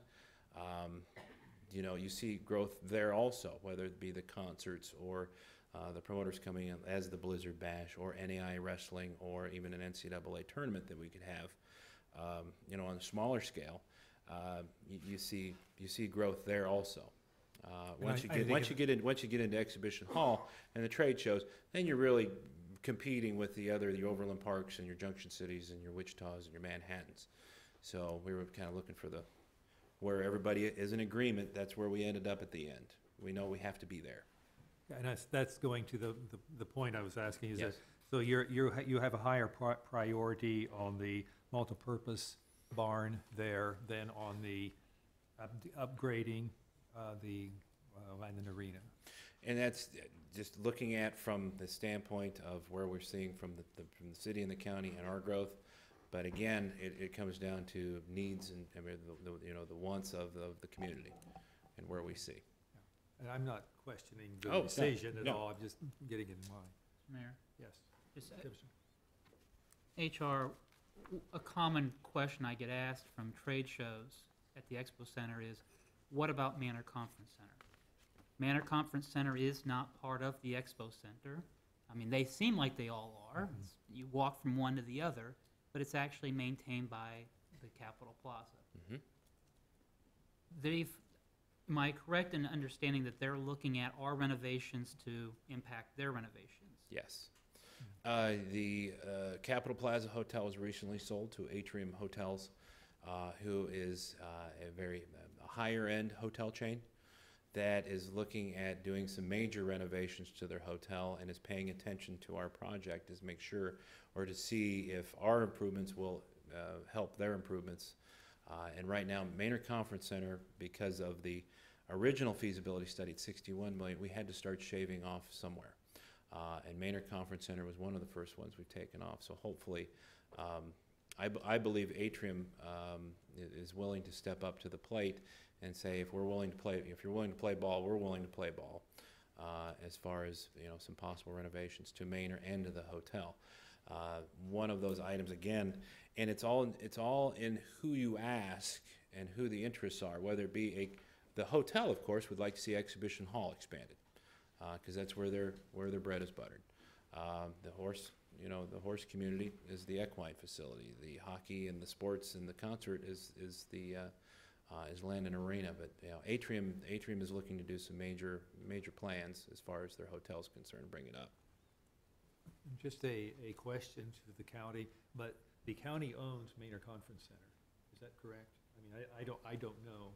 you know, you see growth there also, whether it be the concerts or the promoters coming in as the Blizzard Bash or NAI Wrestling or even an NCAA tournament that we could have, you know, on a smaller scale. You see growth there also. Once you get into Exhibition Hall and the trade shows, then you're really competing with the Overland Parks and your Junction Cities and your Wichitas and your Manhattans. So we were kind of looking for where everybody is in agreement. That's where we ended up at the end. We know we have to be there. Yeah, and that's going to the point I was asking is Yes. that, so you have a higher priority on the multipurpose barn there than on the upgrading the Landon Arena. And that's just looking at from the standpoint of where we're seeing from the city and the county and our growth. But again, it comes down to needs and the wants of the community and where we see. And I'm not questioning the Oh, no, decision at no. all, I'm just getting in mind. Mayor, Yes. just, Commissioner. HR, a common question I get asked from trade shows at the Expo Center is, what about Manor Conference Center? Manor Conference Center is not part of the Expo Center. I mean, they seem like they all are. You walk from one to the other, but it's actually maintained by the Capitol Plaza. Mhm. Am I correct in understanding that they're looking at our renovations to impact their renovations? Yes. The Capitol Plaza Hotel was recently sold to Atrium Hotels, who is a very higher-end hotel chain that is looking at doing some major renovations to their hotel and is paying attention to our project to make sure, or to see if our improvements will help their improvements. And right now, Maynard Conference Center, because of the original feasibility study at 61 million, we had to start shaving off somewhere. And Maynard Conference Center was one of the first ones we've taken off. So hopefully, I believe Atrium is willing to step up to the plate and say, if you're willing to play ball, we're willing to play ball. As far as some possible renovations to Maynard and to the hotel. One of those items again, and it's all in who you ask and who the interests are. Whether it be the hotel, of course, would like to see Exhibition Hall expanded. Because that's where their bread is buttered. The horse community is the equine facility. The hockey and the sports and the concert is Landon Arena. But Atrium is looking to do some major plans as far as their hotel's concerned. Bring it up. Just a question to the county, but the county owns Maynard Conference Center. Is that correct? I mean, I don't know.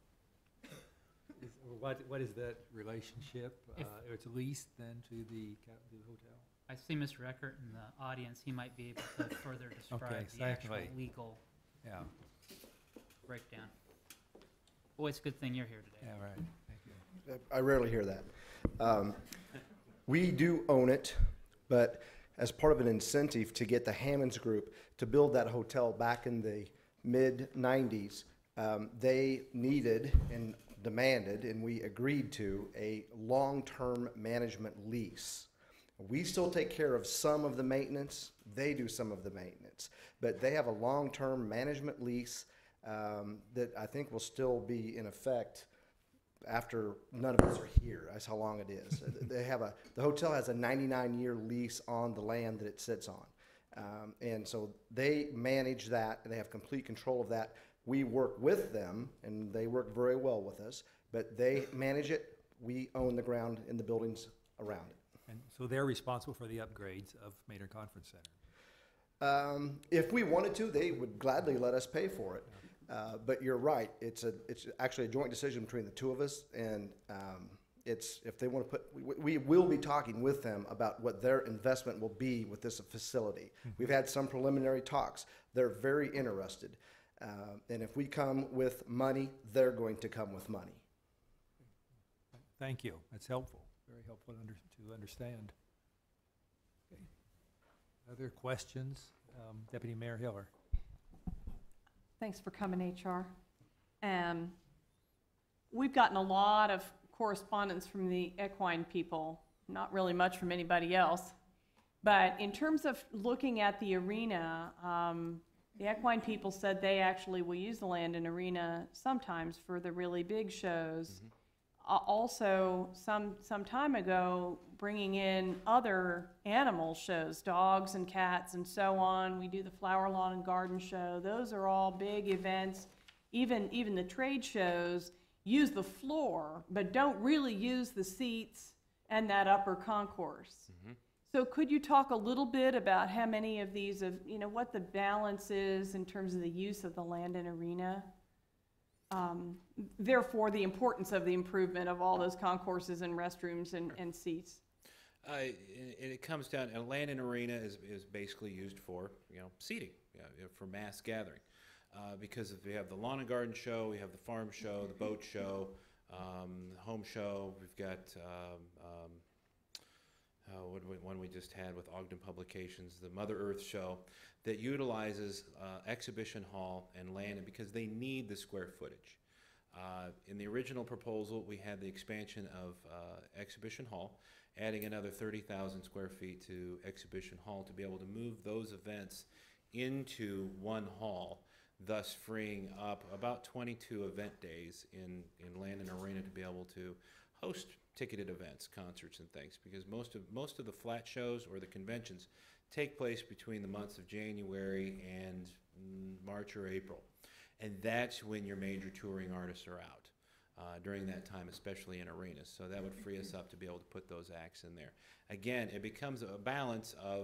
What is that relationship? It's leased then to the hotel? I see Mr. Eckert in the audience. He might be able to further describe the actual legal breakdown. Boy, it's a good thing you're here today. Yeah, right. Thank you. I rarely hear that. We do own it, but as part of an incentive to get the Hammonds Group to build that hotel back in the mid-90s, they needed and demanded, and we agreed to, a long-term management lease. We still take care of some of the maintenance, they do some of the maintenance, but they have a long-term management lease that I think will still be in effect after none of us are here. That's how long it is. The hotel has a 99-year lease on the land that it sits on. And so they manage that, and they have complete control of that. We work with them, and they work very well with us, but they manage it. We own the ground in the buildings around it. And so they're responsible for the upgrades of Maynard Conference Center? If we wanted to, they would gladly let us pay for it. But you're right. It's actually a joint decision between the two of us, and if they want to we will be talking with them about what their investment will be with this facility. We've had some preliminary talks. They're very interested. And if we come with money, they're going to come with money. Thank you. That's helpful. Very helpful to understand. Okay. Other questions? Deputy Mayor Hiller. Thanks for coming, HR. We've gotten a lot of correspondence from the equine people, not really much from anybody else. But in terms of looking at the arena, the equine people said they actually will use the Landon Arena sometimes for the really big shows. Mm-hmm. Also, some time ago, bringing in other animal shows, dogs and cats and so on. We do the Flower Lawn and Garden Show. Those are all big events. Even the trade shows use the floor, but don't really use the seats and that upper concourse. Mm-hmm. So could you talk a little bit about how many of these, what the balance is in terms of the use of the Landon Arena? Therefore, the importance of the improvement of all those concourses and restrooms and seats. It comes down, and Landon Arena is basically used for, seating, for mass gathering. Because if we have the Lawn and Garden Show, we have the Farm Show, the Boat Show, Home Show, we've got one we just had with Ogden Publications, the Mother Earth Show, that utilizes Exhibition Hall and Landon because they need the square footage. In the original proposal, we had the expansion of Exhibition Hall, adding another 30,000 square feet to Exhibition Hall to be able to move those events into one hall, thus freeing up about 22 event days in Landon Arena to be able to host ticketed events, concerts and things, because most of the flat shows or the conventions take place between the months of January and March or April. And that's when your major touring artists are out during that time, especially in arenas. So that would free us up to be able to put those acts in there. Again, it becomes a balance of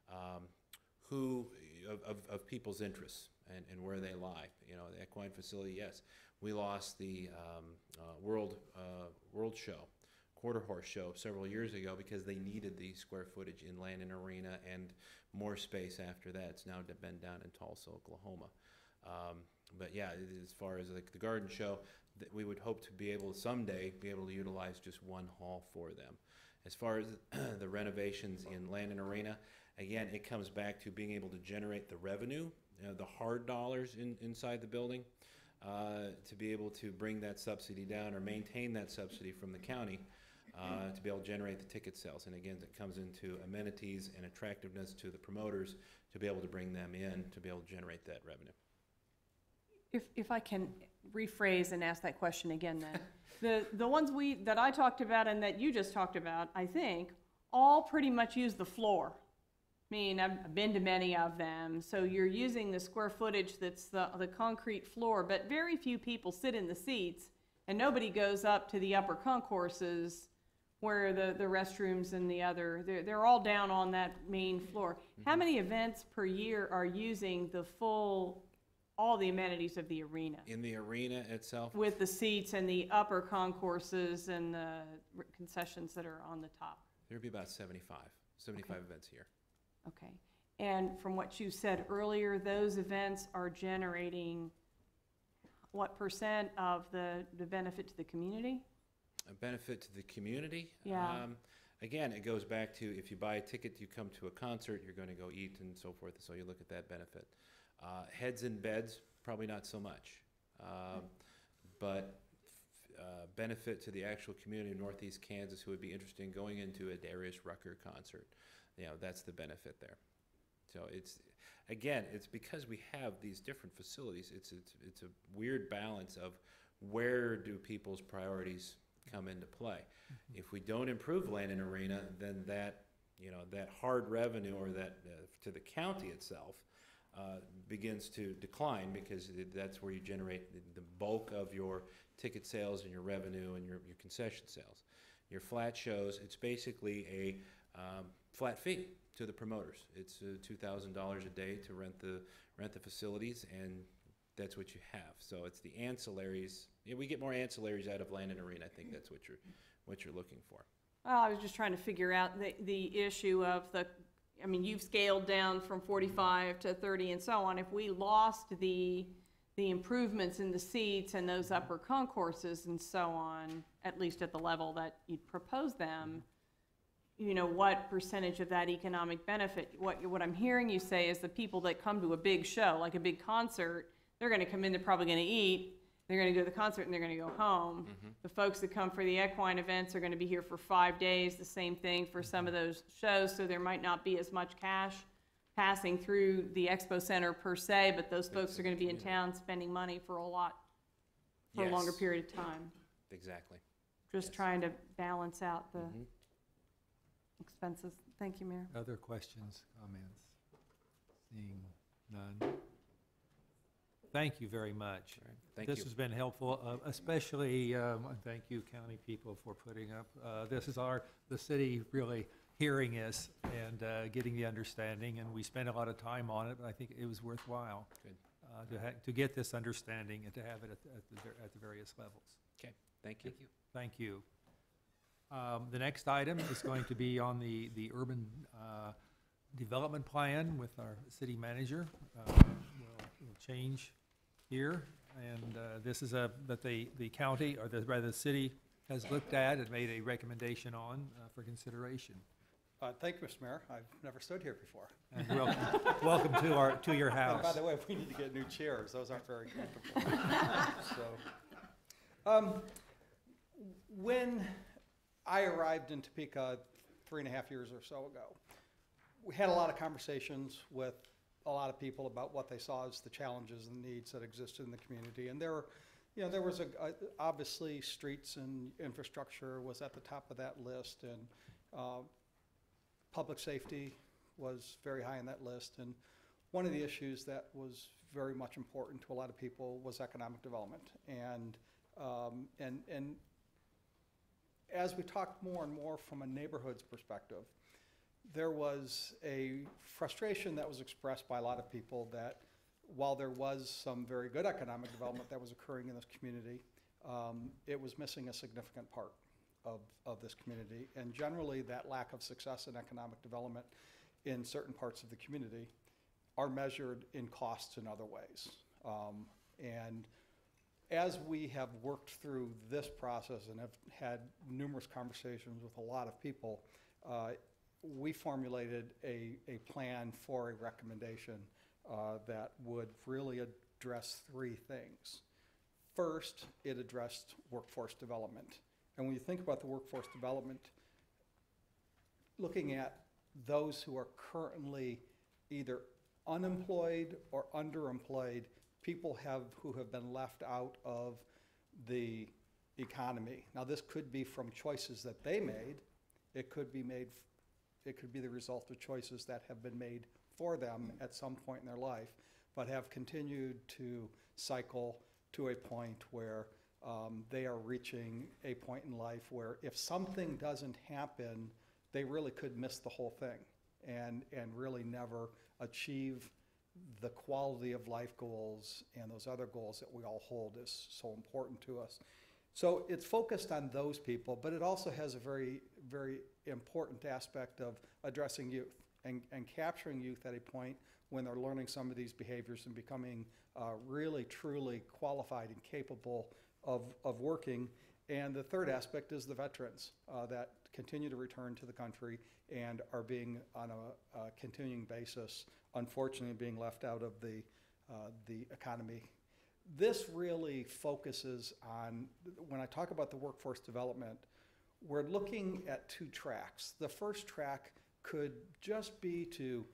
of people's interests and where they lie. You know, the equine facility, yes, we lost the World Show, Quarter Horse Show several years ago because they needed the square footage in Landon Arena and more space after that. It's now been down in Tulsa, Oklahoma. But yeah, as far as like the garden show, we would hope to be able to someday be able to utilize just one hall for them. As far as the renovations in Landon Arena, again, it comes back to being able to generate the revenue, the hard dollars inside the building, to be able to bring that subsidy down or maintain that subsidy from the county, to be able to generate the ticket sales. And again, it comes into amenities and attractiveness to the promoters to be able to bring them in to be able to generate that revenue. If I can rephrase and ask that question again then. The ones that I talked about and that you just talked about, I think, all pretty much use the floor. I mean, I've been to many of them, so you're using the square footage that's the concrete floor, but very few people sit in the seats, and nobody goes up to the upper concourses where the restrooms and the other, they're all down on that main floor. How many events per year are using the full, all the amenities of the arena? In the arena itself? With the seats and the upper concourses and the concessions that are on the top? There'd be about 75 events here. Okay. And from what you said earlier, those events are generating what % of the benefit to the community? A benefit to the community? Yeah. Again, it goes back to if you buy a ticket, you come to a concert, you're going to go eat and so forth, so you look at that benefit. Heads in beds, probably not so much. But benefit to the actual community of Northeast Kansas who would be interested in going into a Darius Rucker concert. You know, that's the benefit there. So it's, again, it's because we have these different facilities. It's a weird balance of where do people's priorities come into play. If we don't improve Landon Arena, then that, you know, that hard revenue or that to the county itself begins to decline because that's where you generate the bulk of your ticket sales and your revenue and your concession sales. Your flat shows, it's basically a flat fee to the promoters. It's $2,000 a day to rent the facilities, and that's what you have. So it's the ancillaries. Yeah, we get more ancillaries out of Landon Arena. I think that's what you're looking for. Well, I was just trying to figure out the issue of I mean, you've scaled down from 45 to 30 and so on. If we lost the improvements in the seats and those upper concourses and so on, at least at the level that you'd propose them, you know, what percentage of that economic benefit? What I'm hearing you say is the people that come to a big show, like a big concert, they're going to come in, they're probably going to eat, they're going to go to the concert, and they're going to go home. The folks that come for the equine events are going to be here for 5 days, the same thing for some of those shows, so there might not be as much cash passing through the expo center per se, but those folks are going to be in town spending money for a longer period of time. Exactly. Just trying to balance out the expenses. Thank you, Mayor. Other questions, comments? Seeing none. Thank you very much. All right. Thank you. This has been helpful, especially, thank you, county people, for putting up. This is the city really hearing us and getting the understanding, and we spent a lot of time on it, but I think it was worthwhile. Good. To get this understanding and to have it at the various levels. Okay. Thank you. Thank you. The next item is going to be on the urban development plan with our city manager. We'll change here, and this is that the county, or rather the city, has looked at and made a recommendation on for consideration. Thank you, Mr. Mayor. I've never stood here before. And welcome to your house. And by the way, we need to get new chairs. Those aren't very comfortable. So, when I arrived in Topeka 3.5 years or so ago, we had a lot of conversations with a lot of people about what they saw as the challenges and needs that existed in the community. And there was obviously streets and infrastructure was at the top of that list, and public safety, was very high on that list. And one of the issues that was very much important to a lot of people was economic development. And as we talked more and more from a neighborhood's perspective, there was a frustration that was expressed by a lot of people that while there was some very good economic development that was occurring in this community, it was missing a significant part of this community. And generally, that lack of success in economic development in certain parts of the community are measured in costs in other ways. And as we have worked through this process and have had numerous conversations with a lot of people, we formulated a plan for a recommendation that would really address three things. First, it addressed workforce development. And when you think about the workforce development, looking at those who are currently either unemployed or underemployed, people who have been left out of the economy. Now, this could be from choices that they made. It could be the result of choices that have been made for them at some point in their life, but have continued to cycle to a point where they are reaching a point in life where if something doesn't happen, they really could miss the whole thing and really never achieve the quality of life goals and those other goals that we all hold as so important to us. So it's focused on those people, but it also has a very, very important aspect of addressing youth and capturing youth at a point when they're learning some of these behaviors and becoming really, truly qualified and capable of working. And the third aspect is the veterans that continue to return to the country and are being, on a continuing basis, unfortunately being left out of the economy. This really focuses on, when I talk about the workforce development, we're looking at two tracks. The first track could just be to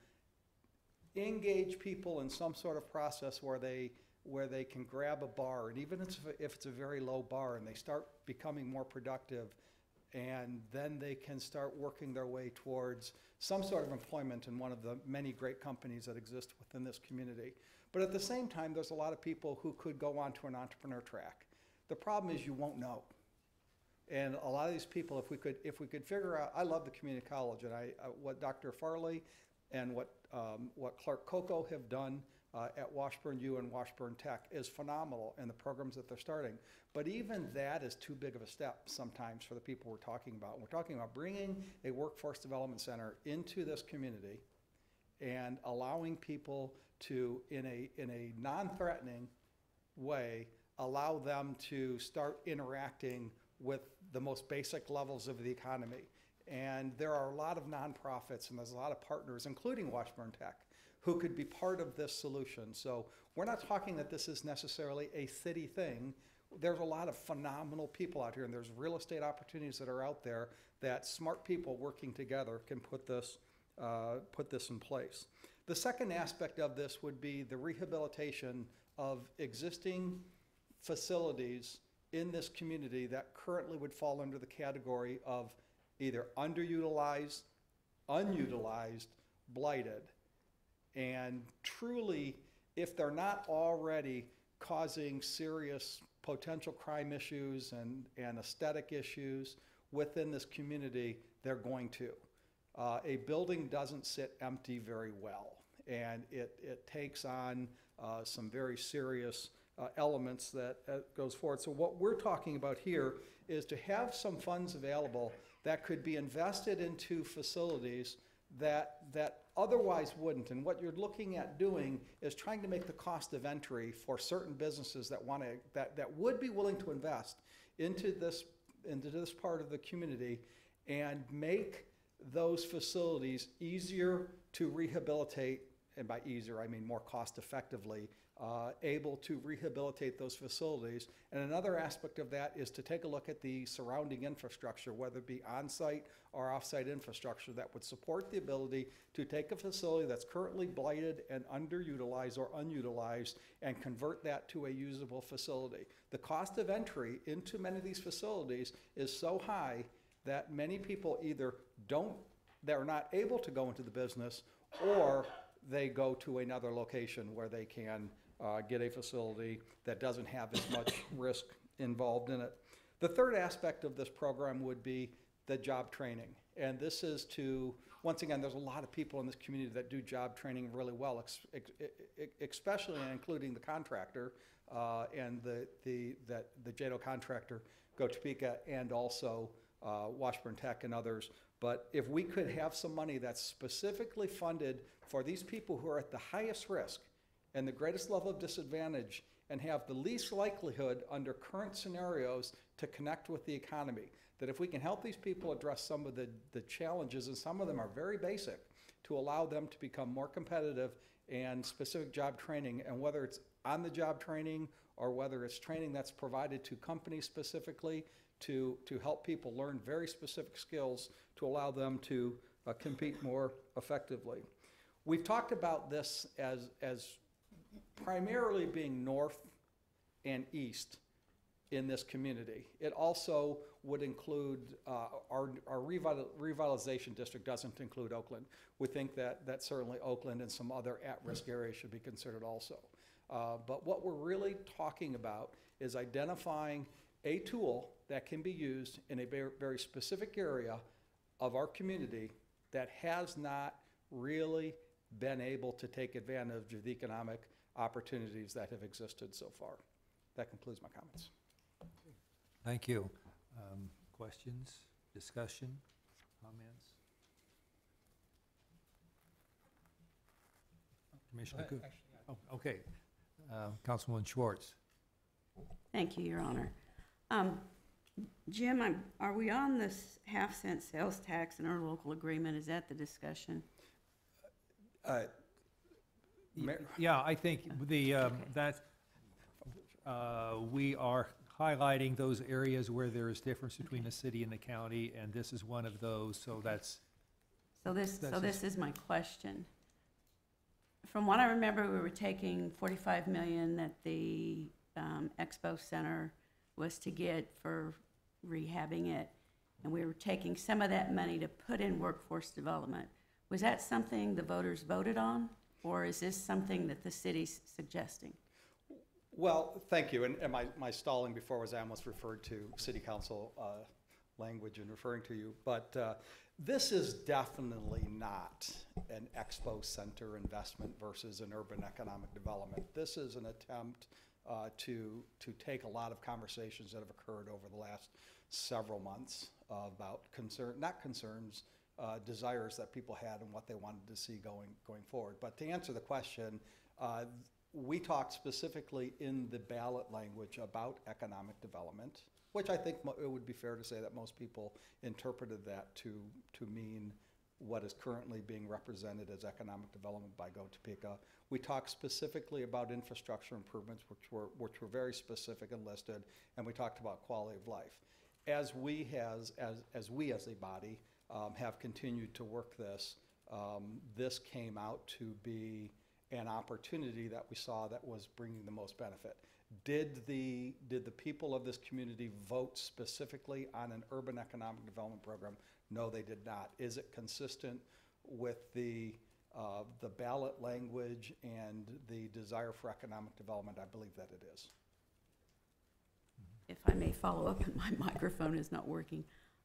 engage people in some sort of process where they can grab a bar, and even if it's a very low bar, and they start becoming more productive, and then they can start working their way towards some sort of employment in one of the many great companies that exist within this community. But at the same time, there's a lot of people who could go on to an entrepreneur track. The problem is you won't know. And a lot of these people, if we could figure out, I love the community college, and what Dr. Farley and what Clark Coco have done at Washburn U and Washburn Tech is phenomenal in the programs that they're starting. But even that is too big of a step sometimes for the people we're talking about. We're talking about bringing a workforce development center into this community and allowing people to, in a non-threatening way, allow them to start interacting with the most basic levels of the economy. And there are a lot of nonprofits and there's a lot of partners, including Washburn Tech, who could be part of this solution. So we're not talking that this is necessarily a city thing. There's a lot of phenomenal people out here, and there's real estate opportunities that are out there that smart people working together can put this in place. The second aspect of this would be the rehabilitation of existing facilities in this community that currently would fall under the category of either underutilized, unutilized, blighted. And truly, if they're not already causing serious potential crime issues and aesthetic issues within this community, they're going to. A building doesn't sit empty very well, and it takes on some very serious elements that goes forward. So what we're talking about here is to have some funds available that could be invested into facilities that otherwise wouldn't. And what you're looking at doing is trying to make the cost of entry for certain businesses that would be willing to invest into this part of the community and make those facilities easier to rehabilitate, and by easier I mean more cost effectively, able to rehabilitate those facilities. And another aspect of that is to take a look at the surrounding infrastructure, whether it be on-site or off-site infrastructure that would support the ability to take a facility that's currently blighted and underutilized or unutilized and convert that to a usable facility. The cost of entry into many of these facilities is so high that many people either don't they're not able to go into the business, or they go to another location where they can get a facility that doesn't have as much risk involved in it. The third aspect of this program would be the job training. And this is to, once again, there's a lot of people in this community that do job training really well, especially and including the contractor and the JADO contractor, Go Topeka, and also Washburn Tech and others. But if we could have some money that's specifically funded for these people who are at the highest risk and the greatest level of disadvantage and have the least likelihood under current scenarios to connect with the economy, that if we can help these people address some of the challenges, and some of them are very basic, to allow them to become more competitive, and specific job training, and whether it's on-the-job training or whether it's training that's provided to companies specifically to help people learn very specific skills to allow them to compete more effectively. We've talked about this as primarily being north and east in this community. It also would include, our revitalization district doesn't include Oakland. We think that certainly Oakland and some other at-risk areas should be considered also. But what we're really talking about is identifying a tool that can be used in a very, very specific area of our community that has not really been able to take advantage of the economic opportunities that have existed so far. That concludes my comments. Thank you. Questions, discussion, comments? Commissioner Cook? Oh, okay. Councilwoman Schwartz. Thank you, Your Honor. Jim, are we on this half-cent sales tax in our local agreement? Is that the discussion? Yeah, I think that we are highlighting those areas where there is difference between the city and the county, and this is one of those, so that's. So this is my question. From what I remember, we were taking $45 million that the Expo Center was to get for rehabbing it, and we were taking some of that money to put in workforce development. Was that something the voters voted on, or is this something that the city's suggesting? Well, thank you. And my stalling before was I almost referred to city council language in referring to you. But this is definitely not an Expo Center investment versus an urban economic development. This is an attempt to take a lot of conversations that have occurred over the last several months about desires that people had and what they wanted to see going forward. But to answer the question, we talked specifically in the ballot language about economic development, which I think it would be fair to say that most people interpreted that to mean what is currently being represented as economic development by Go Topeka. We talked specifically about infrastructure improvements, which were very specific and listed, and we talked about quality of life. As we as a body have continued to work this, this came out to be an opportunity that we saw that was bringing the most benefit. Did the people of this community vote specifically on an urban economic development program? No, they did not. Is it consistent with the ballot language and the desire for economic development? I believe that it is. If I may follow up, and my microphone is not working.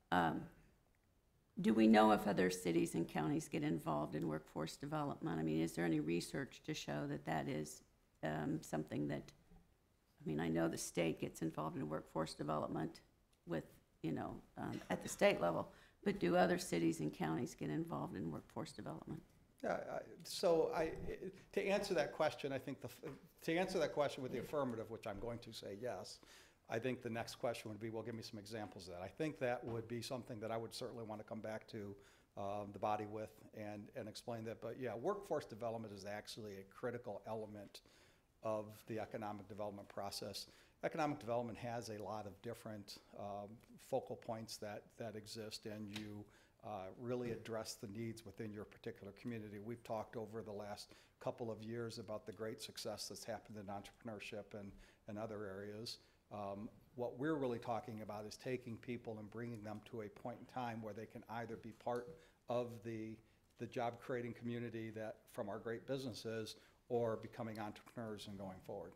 Do we know if other cities and counties get involved in workforce development? I mean, is there any research to show that that is something that, I mean, I know the state gets involved in workforce development with, at the state level, but do other cities and counties get involved in workforce development? Yeah, to answer that question, I think to answer that question with the affirmative, which I'm going to say yes, I think the next question would be, well, give me some examples of that. I think that would be something that I would certainly want to come back to the body with and explain that. But yeah, workforce development is actually a critical element of the economic development process. Economic development has a lot of different focal points that exist, and you really address the needs within your particular community. We've talked over the last couple of years about the great success that's happened in entrepreneurship and other areas. What we're really talking about is taking people and bringing them to a point in time where they can either be part of the job-creating community that, from our great businesses, or becoming entrepreneurs and going forward.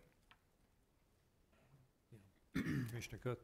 Commissioner Cook?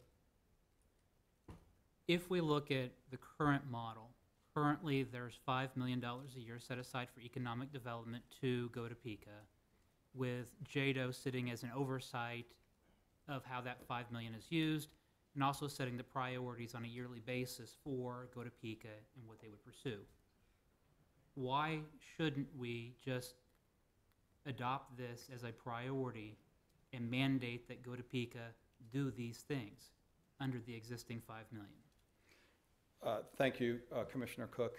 If we look at the current model, currently there's $5 million a year set aside for economic development to go to Topeka, with JADO sitting as an oversight of how that $5 million is used, and also setting the priorities on a yearly basis for Go Topeka and what they would pursue. Why shouldn't we just adopt this as a priority and mandate that Go Topeka do these things under the existing $5 million? Thank you, Commissioner Cook.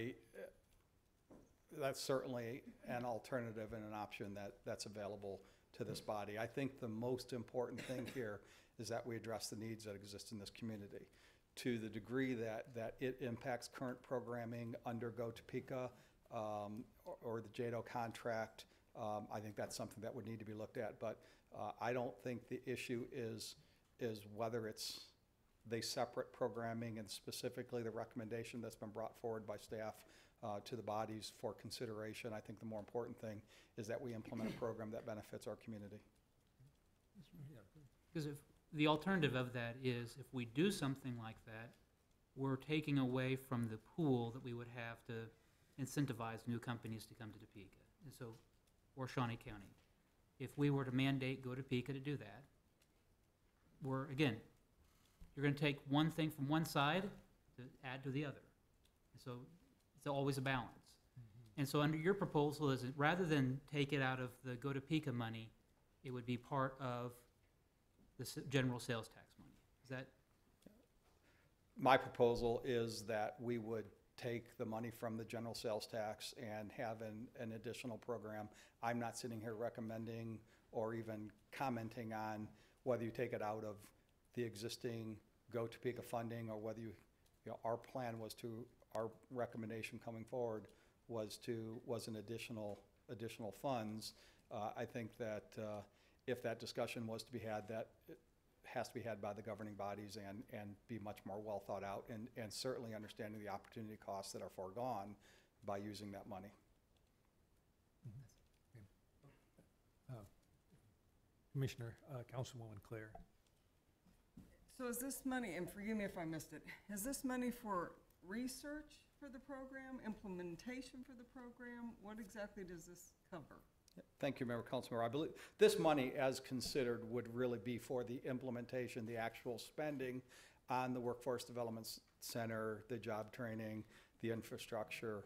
That's certainly an alternative and an option that's available to this body. I think the most important thing here is that we address the needs that exist in this community. To the degree that it impacts current programming under Go Topeka or the JADO contract, I think that's something that would need to be looked at. But I don't think the issue is whether it's the separate programming and specifically the recommendation that's been brought forward by staff to the bodies for consideration. I think the more important thing is that we implement a program that benefits our community. Because if the alternative of that is if we do something like that, we're taking away from the pool that we would have to incentivize new companies to come to Topeka, and so, or Shawnee County. If we were to mandate Go Topeka to do that, again, you're going to take one thing from one side to add to the other. And so it's always a balance. And so under your proposal is rather than take it out of the Go Topeka money, it would be part of the general sales tax money. Is that? My proposal is that we would take the money from the general sales tax and have an additional program. I'm not sitting here recommending or even commenting on whether you take it out of the existing Go Topeka funding or whether our plan was to, our recommendation coming forward was an additional funds. I think that if that discussion was to be had, that it has to be had by the governing bodies and be much more well thought out and certainly understanding the opportunity costs that are foregone by using that money. Commissioner, Councilwoman Claire. So is this money, and forgive me if I missed it, is this money for research for the program, implementation for the program? What exactly does this cover? Thank you, Member Councilmember. I believe this money, as considered, would really be for the implementation, the actual spending on the Workforce Development Center, the job training, the infrastructure.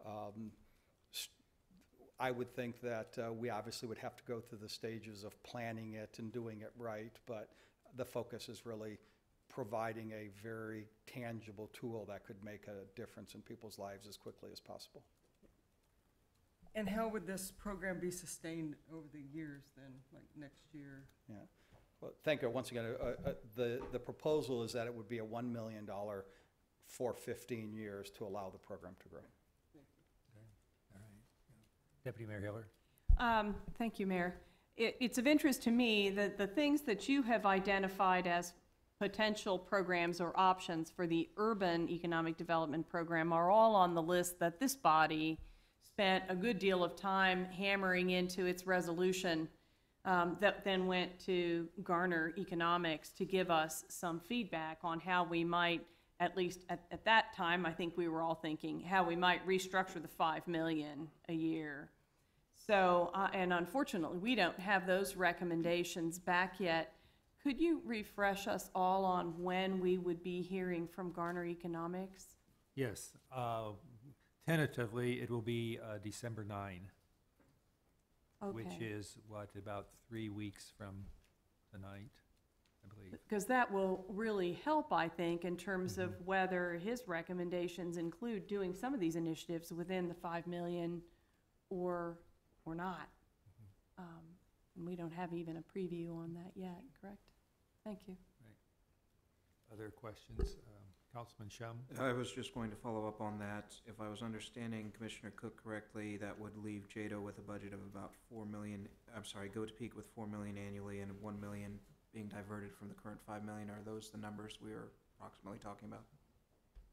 I would think that we obviously would have to go through the stages of planning it and doing it right, but the focus is really providing a very tangible tool that could make a difference in people's lives as quickly as possible. And how would this program be sustained over the years then, like next year? Yeah. Well, thank you. Once again, the proposal is that it would be a $1 million for 15 years to allow the program to grow. All right. Deputy Mayor Hiller. Thank you, Mayor. It's of interest to me that the things that you have identified as potential programs or options for the urban economic development program are all on the list that this body spent a good deal of time hammering into its resolution that then went to Garner Economics to give us some feedback on how we might, at least at that time, I think we were all thinking, how we might restructure the $5 million a year. So, and unfortunately, we don't have those recommendations back yet. Could you refresh us all on when we would be hearing from Garner Economics? Yes. Tentatively, it will be December 9, which is, about 3 weeks from tonight, I believe. Because that will really help, I think, in terms of whether his recommendations include doing some of these initiatives within the $5 million or not. And we don't have even a preview on that yet, correct? Thank you. Right. Other questions? Councilman Shum? I was just going to follow up on that. If I was understanding Commissioner Cook correctly, that would leave JADO with a budget of about $4 million, Go Topeka with $4 million annually and $1 million being diverted from the current $5 million. Are those the numbers we are approximately talking about? Yes.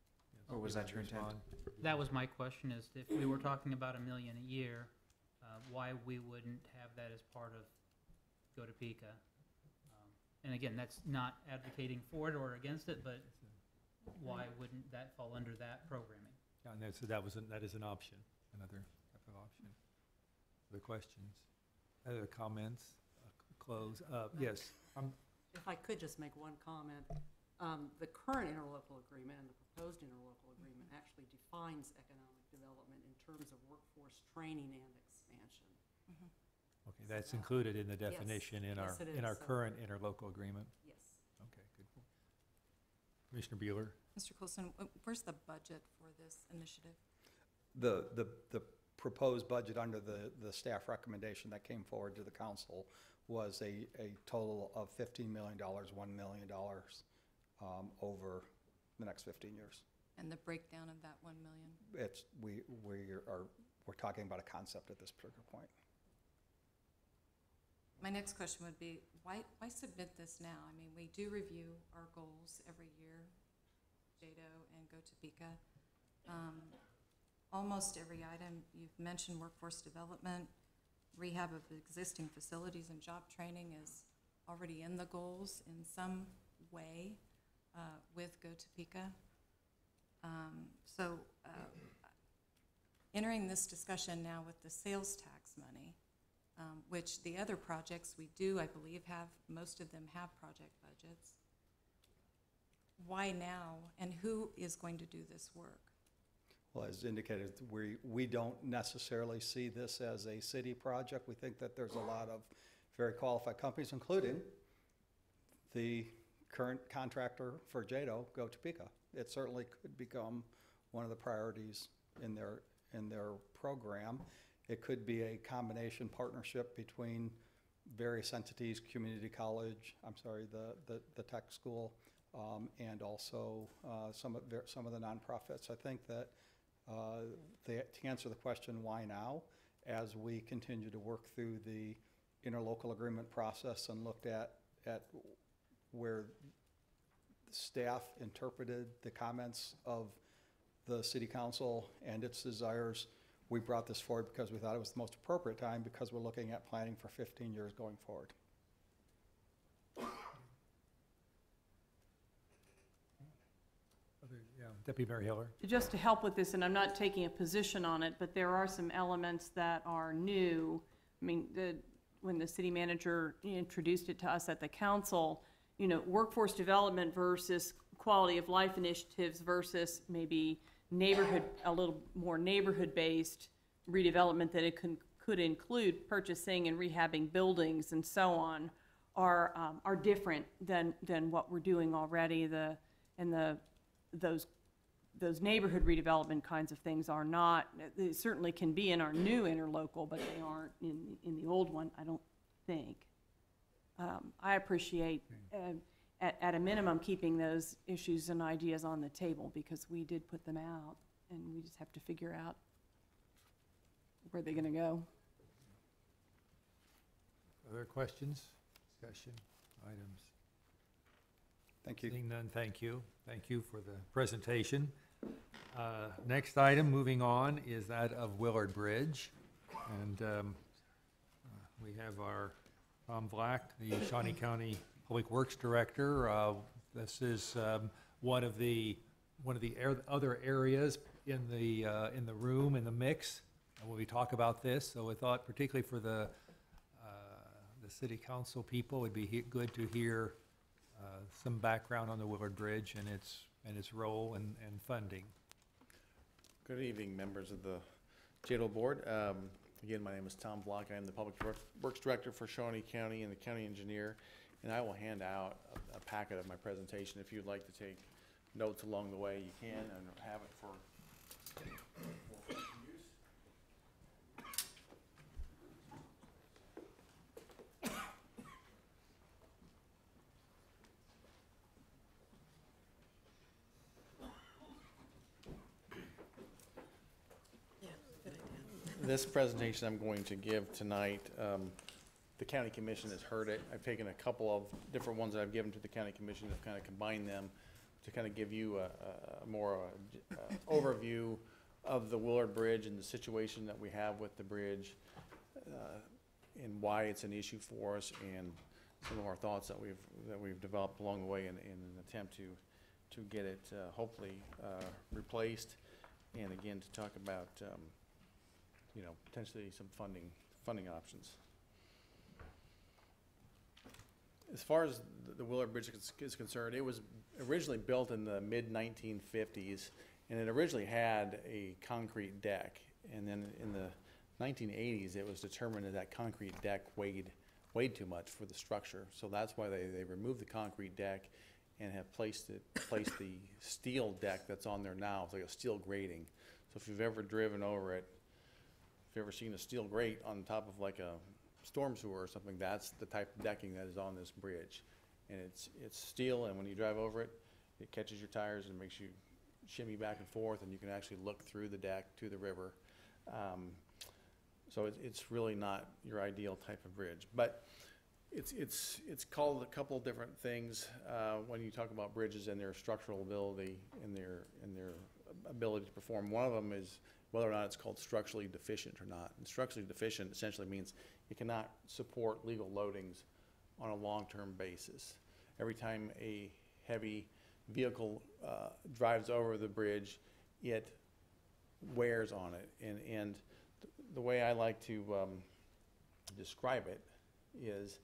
Or was that your intent? Respond. That was my question, is if we were talking about $1 million a year, why we wouldn't have that as part of Go to Pica? And again, that's not advocating for it or against it, but why wouldn't that fall under that programming? Yeah, and that is an option, another type of option. Other questions? Other comments? Close. Yes. If I could just make one comment, the current interlocal agreement and the proposed interlocal agreement actually defines economic development in terms of workforce training and expansion. Okay, that's included in the definition in our, Yes, it in our is. current interlocal agreement? Yes. Okay, good. Commissioner Bueller? Mr. Coulson, where's the budget for this initiative? The proposed budget under the staff recommendation that came forward to the council was a total of $15 million, $1 million over the next 15 years. And the breakdown of that 1 million? We're talking about a concept at this particular point. My next question would be, why submit this now? I mean, we do review our goals every year, JADO and Go to Pica. Almost every item, you've mentioned workforce development, rehab of existing facilities and job training is already in the goals in some way with Go to Pica. Entering this discussion now with the sales tax money, which the other projects we do, I believe, most of them have project budgets. Why now, and who is going to do this work? Well, as indicated, we don't necessarily see this as a city project. We think that there's a lot of very qualified companies, including the current contractor for JADO, Go to Pica. It certainly could become one of the priorities in their program. It could be a combination partnership between various entities, community college, the tech school, and also some of the nonprofits. I think that to answer the question, why now, as we continue to work through the interlocal agreement process and looked at where staff interpreted the comments of the city council and its desires, we brought this forward because we thought it was the most appropriate time, because we're looking at planning for 15 years going forward. Deputy Mayor Hiller? Just to help with this, and I'm not taking a position on it, but there are some elements that are new. I mean, when the city manager introduced it to us at the council, workforce development versus quality of life initiatives versus maybe a little more neighborhood-based redevelopment that it could include purchasing and rehabbing buildings and so on are different than what we're doing already. Those neighborhood redevelopment kinds of things are not, they certainly can be in our new interlocal, but they aren't in the old one, I don't think. I appreciate, at a minimum, keeping those issues and ideas on the table, because we did put them out, and we just have to figure out where they're gonna go. Other questions, discussion, items? Thank you. Seeing none, thank you. Thank you for the presentation. Next item, moving on, is that of Willard Bridge. And we have our Tom Black, the Shawnee County Public Works Director. This is one of the other areas in the room, in the mix, when we talk about this. So we thought, particularly for the city council people, it'd be good to hear some background on the Willard Bridge and its role and funding. Good evening, members of the JADO board. Again, my name is Tom Block. I am the Public Works Director for Shawnee County and the County Engineer, and I will hand out a packet of my presentation. If you'd like to take notes along the way, you can, and have it for use. This presentation I'm going to give tonight, the County Commission has heard it. I've taken a couple of different ones that I've given to the County Commission and kind of combined them to kind of give you a more overview of the Willard Bridge and the situation that we have with the bridge, and why it's an issue for us, and some of our thoughts that we've developed along the way in an attempt to get it hopefully replaced, and again to talk about you know, potentially some funding options. As far as the Willard Bridge is concerned, it was originally built in the mid-1950s, and it originally had a concrete deck. And then in the 1980s, it was determined that that concrete deck weighed too much for the structure. So that's why they removed the concrete deck and have placed the steel deck that's on there now. It's like a steel grating. So if you've ever driven over it, if you've ever seen a steel grate on top of like a storm sewer or something, that's the type of decking that is on this bridge. And it's steel, and when you drive over it, it catches your tires and makes you shimmy back and forth, and you can actually look through the deck to the river. So it's really not your ideal type of bridge, but it's called a couple different things when you talk about bridges and their structural ability and their ability to perform. One of them is whether or not it's called structurally deficient or not. And structurally deficient essentially means it cannot support legal loadings on a long-term basis. Every time a heavy vehicle drives over the bridge, it wears on it. And the way I like to describe it is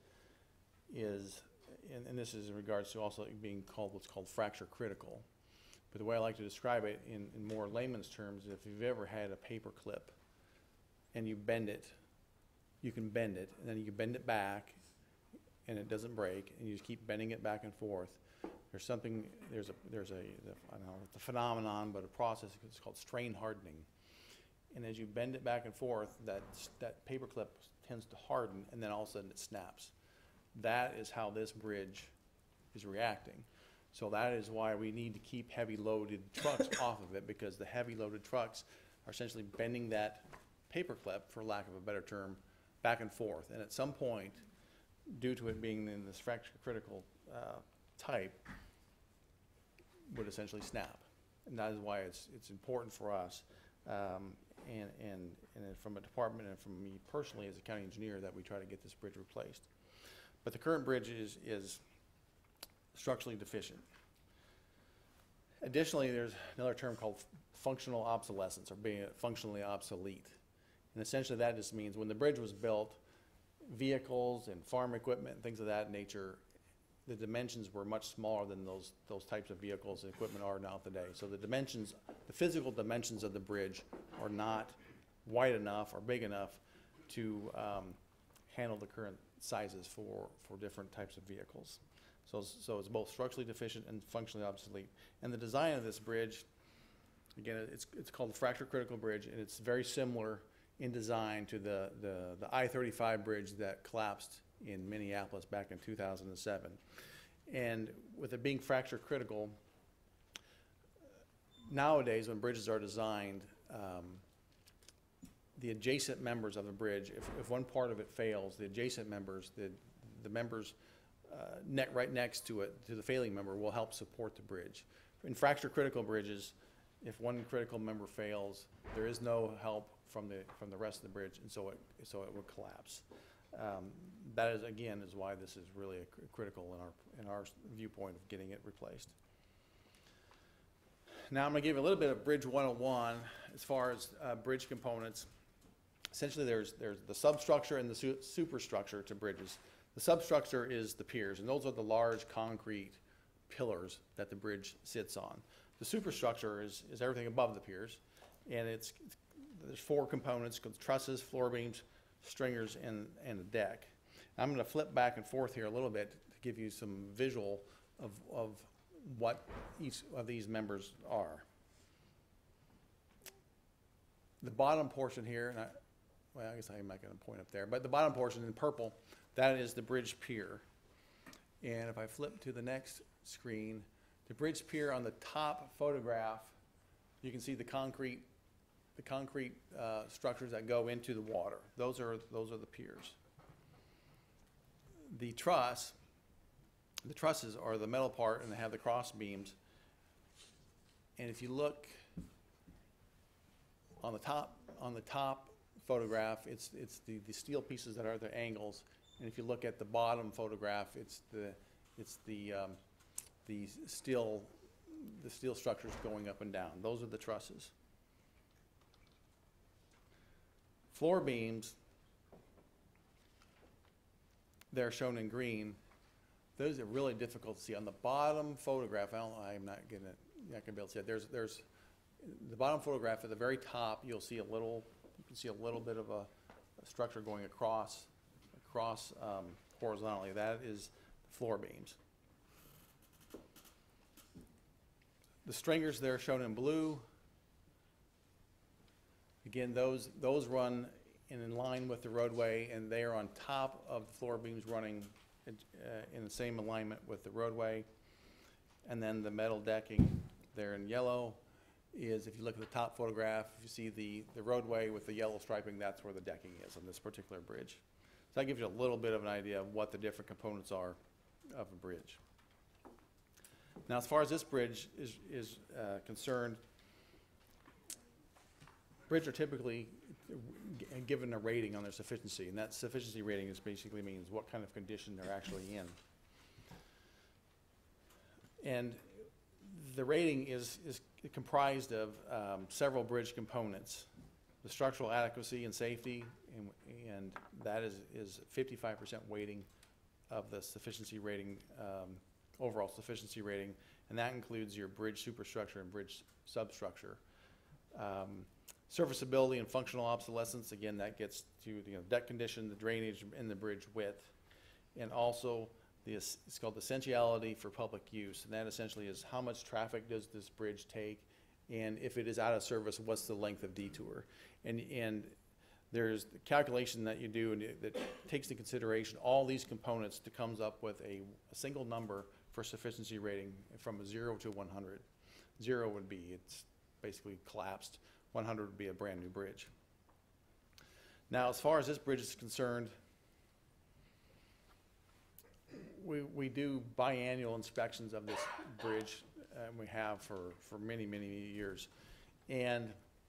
and this is in regards to also being called what's called fracture critical. But the way I like to describe it in more layman's terms, if you've ever had a paper clip and you bend it, you can bend it, and then you can bend it back, and it doesn't break, and you just keep bending it back and forth. There's I don't know the phenomenon, but a process, it's called strain hardening. And as you bend it back and forth, that paper clip tends to harden, and then all of a sudden it snaps. That is how this bridge is reacting. So that is why we need to keep heavy loaded trucks off of it, because the heavy loaded trucks are essentially bending that paper clip, for lack of a better term, back and forth. And at some point, due to it being in this fracture critical type, would essentially snap. And that is why it's important for us, and from a department and from me personally as a county engineer, that we try to get this bridge replaced. But the current bridge is structurally deficient. Additionally, there's another term called functional obsolescence, or being functionally obsolete. And essentially that just means when the bridge was built, vehicles and farm equipment and things of that nature, the dimensions were much smaller than those types of vehicles and equipment are now today. So the dimensions, the physical dimensions of the bridge are not wide enough or big enough to handle the current sizes for different types of vehicles. So it's both structurally deficient and functionally obsolete. And the design of this bridge, again, it's called the fracture critical bridge, and it's very similar in design to the I-35 bridge that collapsed in Minneapolis back in 2007. And with it being fracture critical, nowadays when bridges are designed, the adjacent members of the bridge, if one part of it fails, the adjacent members, the members right next to it, to the failing member, will help support the bridge. In fracture critical bridges, if one critical member fails, there is no help from the rest of the bridge, and so it would collapse. That is, again, is why this is really critical in our viewpoint of getting it replaced. Now I'm going to give a little bit of Bridge 101 as far as bridge components. Essentially, there's the substructure and the superstructure to bridges. The substructure is the piers, and those are the large concrete pillars that the bridge sits on. The superstructure is everything above the piers, and there's four components: trusses, floor beams, stringers, and a deck. I'm going to flip back and forth here a little bit to give you some visual of what each of these members are. The bottom portion here, and I guess I'm not going to point up there, but the bottom portion in purple, that is the bridge pier. And if I flip to the next screen, the bridge pier on the top photograph, you can see the concrete structures that go into the water. Those are the piers. The trusses are the metal part, and they have the cross beams, And if you look on the top photograph, it's the steel pieces that are the angles. And if you look at the bottom photograph, it's the steel structures going up and down. Those are the trusses. Floor beams, they're shown in green. Those are really difficult to see. On the bottom photograph, I'm not gonna be able to see it. There's the bottom photograph at the very top. You can see a little bit of a structure going across horizontally. That is the floor beams. The stringers there shown in blue. Again, those run in line with the roadway, and they are on top of the floor beams running in the same alignment with the roadway. And then the metal decking there in yellow is, if you look at the top photograph, you see the roadway with the yellow striping, that's where the decking is on this particular bridge. So that gives you a little bit of an idea of what the different components are of a bridge. Now, as far as this bridge is concerned, bridges are typically given a rating on their sufficiency, and that sufficiency rating basically means what kind of condition they're actually in. And the rating is comprised of several bridge components: the structural adequacy and safety, and that is 55% weighting of the sufficiency rating, overall sufficiency rating, and that includes your bridge superstructure and bridge substructure. Serviceability and functional obsolescence, again, that gets to deck condition, the drainage, and the bridge width. And also, it's called essentiality for public use, and that essentially is how much traffic does this bridge take, and if it is out of service, what's the length of detour. And there's the calculation that you do, and that takes into consideration all these components to comes up with a single number for sufficiency rating from a 0 to 100. 0 would be it's basically collapsed. 100 would be a brand new bridge. Now, as far as this bridge is concerned, we do biannual inspections of this bridge, and we have for many, many years. And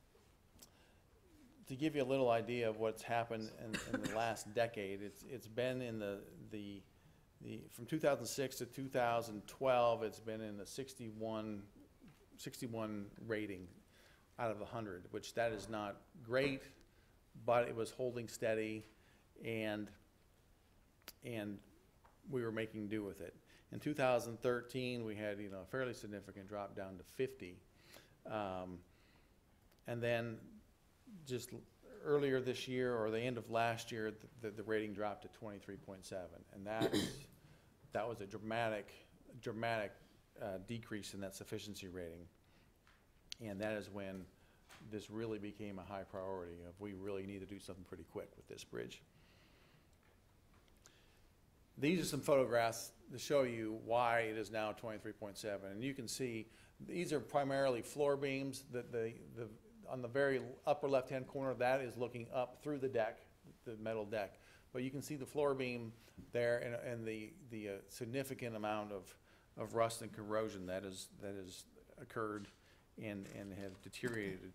to give you a little idea of what's happened in the last decade, it's been in the from 2006 to 2012, it's been in the 61 rating out of 100, which that is not great, but it was holding steady, and we were making do with it. In 2013, we had a fairly significant drop down to 50, and then just earlier this year or the end of last year, the rating dropped to 23.7, and that was a dramatic decrease in that sufficiency rating. And that is when this really became a high priority of we really need to do something pretty quick with this bridge. These are some photographs to show you why it is now 23.7. And you can see these are primarily floor beams. On the very upper left-hand corner, that is looking up through the deck, the metal deck. But you can see the floor beam there and the significant amount of rust and corrosion that has occurred and have deteriorated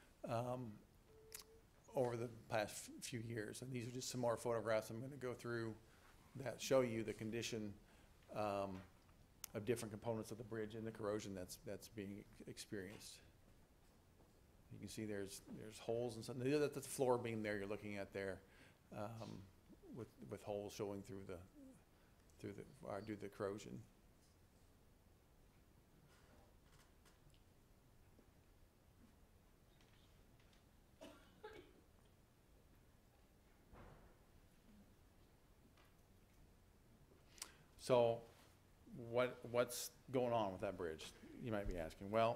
over the past few years. And these are just some more photographs I'm going to go through that show you the condition of different components of the bridge and the corrosion that's being experienced. You can see there's holes and something. That's the floor beam there you're looking at there, with holes showing through the corrosion. So what's going on with that bridge, you might be asking? Well,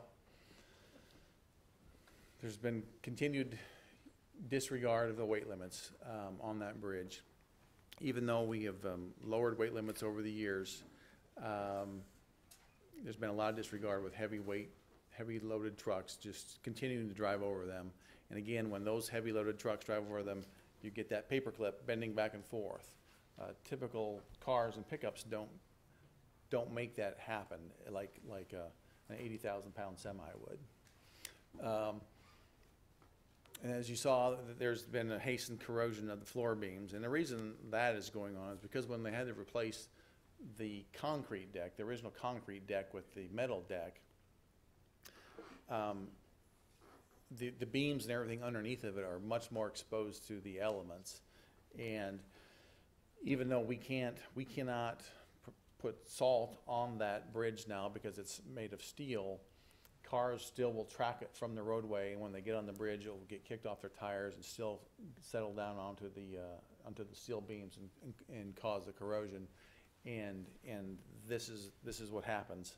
there's been continued disregard of the weight limits on that bridge. Even though we have lowered weight limits over the years, there's been a lot of disregard with heavy loaded trucks just continuing to drive over them. And again, when those heavy loaded trucks drive over them, you get that paperclip bending back and forth. Typical cars and pickups don't make that happen like an 80,000-pound semi would. And as you saw, there's been a hastened corrosion of the floor beams. And the reason that is going on is because when they had to replace the concrete deck, the original concrete deck with the metal deck, the beams and everything underneath of it are much more exposed to the elements. And even though we cannot put salt on that bridge now because it's made of steel, cars still will track it from the roadway, and when they get on the bridge, it will get kicked off their tires and still settle down onto the steel beams and cause the corrosion. And this is what happens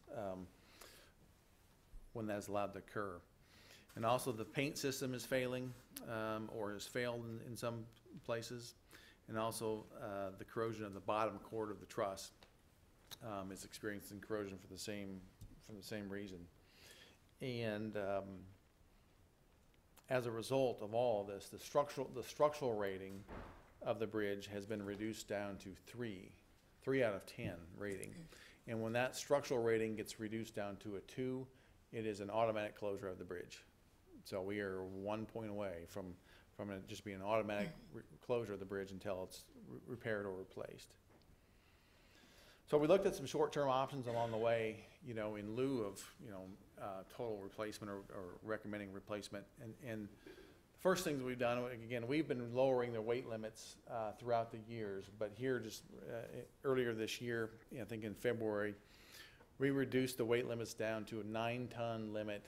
when that's allowed to occur. And also the paint system is failing or has failed in some places, and also the corrosion of the bottom cord of the truss is experiencing corrosion for the same reason. And as a result of all of this, the structural rating of the bridge has been reduced down to 3 out of 10 rating. And when that structural rating gets reduced down to a 2, it is an automatic closure of the bridge. So we are 1 point away from it just being an automatic closure of the bridge until it's repaired or replaced. So we looked at some short-term options along the way, in lieu of, total replacement or recommending replacement. And the first things we've done, again, we've been lowering the weight limits throughout the years, but here just earlier this year, I think in February, we reduced the weight limits down to a 9-ton limit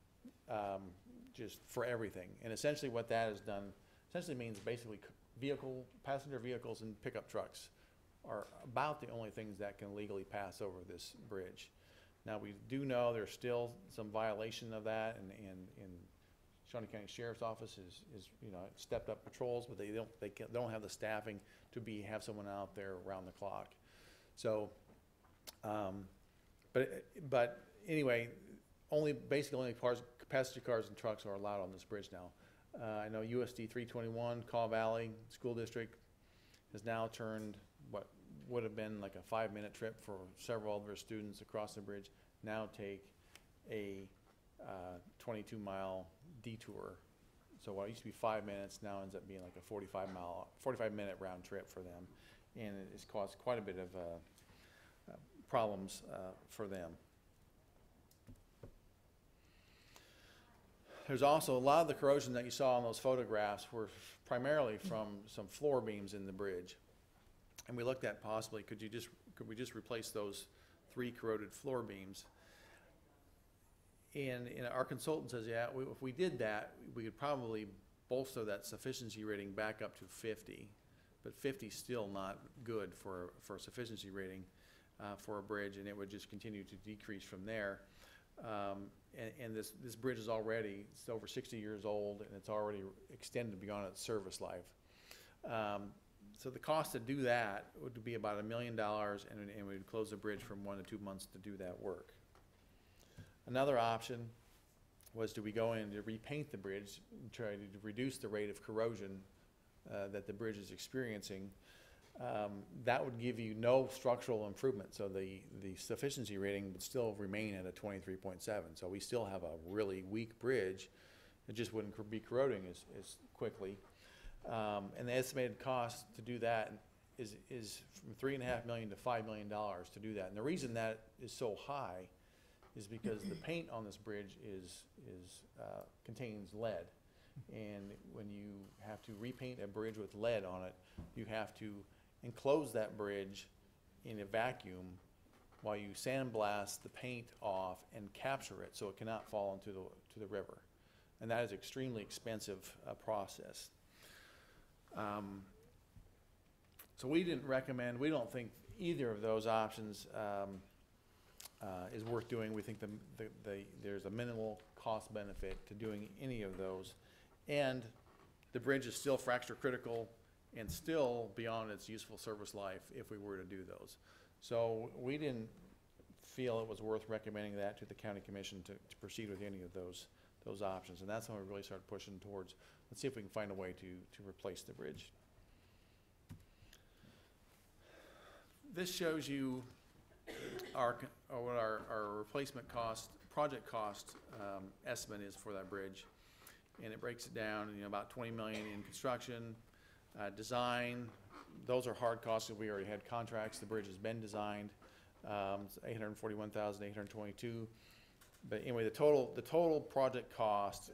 just for everything. And essentially what that has done, means basically passenger vehicles and pickup trucks are about the only things that can legally pass over this bridge. Now, we do know there's still some violation of that, and Shawnee County Sheriff's Office is stepped up patrols, but they don't have the staffing to have someone out there around the clock. So, but anyway, basically only passenger cars and trucks are allowed on this bridge now. I know USD 321, Kaw Valley School District has now turned what would have been like a 5-minute trip for several of their students across the bridge, now take a 22-mile detour. So what used to be 5 minutes now ends up being like a 45-minute round trip for them, and it has caused quite a bit of problems for them. There's also a lot of the corrosion that you saw in those photographs were primarily from some floor beams in the bridge. And we looked at possibly, could we just replace those 3 corroded floor beams? And our consultant says, yeah, if we did that, we could probably bolster that sufficiency rating back up to 50. But 50 is still not good for a sufficiency rating for a bridge, and it would just continue to decrease from there. And this bridge is it's over 60 years old, and it's already extended beyond its service life. So the cost to do that would be about $1 million, and we'd close the bridge from 1 to 2 months to do that work. Another option was, do we go in to repaint the bridge and try to reduce the rate of corrosion that the bridge is experiencing? That would give you no structural improvement, so the sufficiency rating would still remain at a 23.7. So we still have a really weak bridge. It just wouldn't be corroding as quickly. And the estimated cost to do that is from $3.5 million to $5 million to do that. And the reason that is so high is because the paint on this bridge contains lead. And when you have to repaint a bridge with lead on it, you have to enclose that bridge in a vacuum while you sandblast the paint off and capture it so it cannot fall into the river. And that is an extremely expensive process. So we don't think either of those options is worth doing. We think there's a minimal cost benefit to doing any of those. And the bridge is still fracture critical and still beyond its useful service life if we were to do those. So we didn't feel it was worth recommending that to the county commission to proceed with any of those options. And that's when we really started pushing towards, let's see if we can find a way to replace the bridge. This shows you what our replacement cost, project cost estimate is for that bridge. And it breaks it down, about 20 million in construction, design. Those are hard costs that we already had contracts. The bridge has been designed. It's 841,822. But anyway, the total project cost,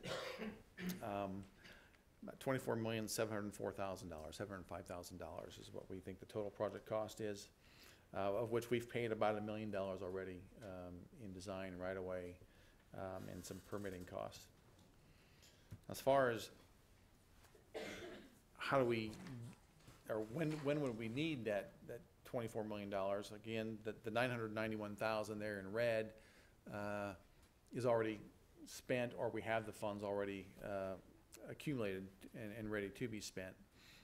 about $24,704,000, $705,000 is what we think the total project cost is, of which we've paid about $1 million already in design right away and some permitting costs. As far as how do we, or when would we need that $24 million? Again, the $991,000 there in red is already spent, or we have the funds already accumulated and ready to be spent.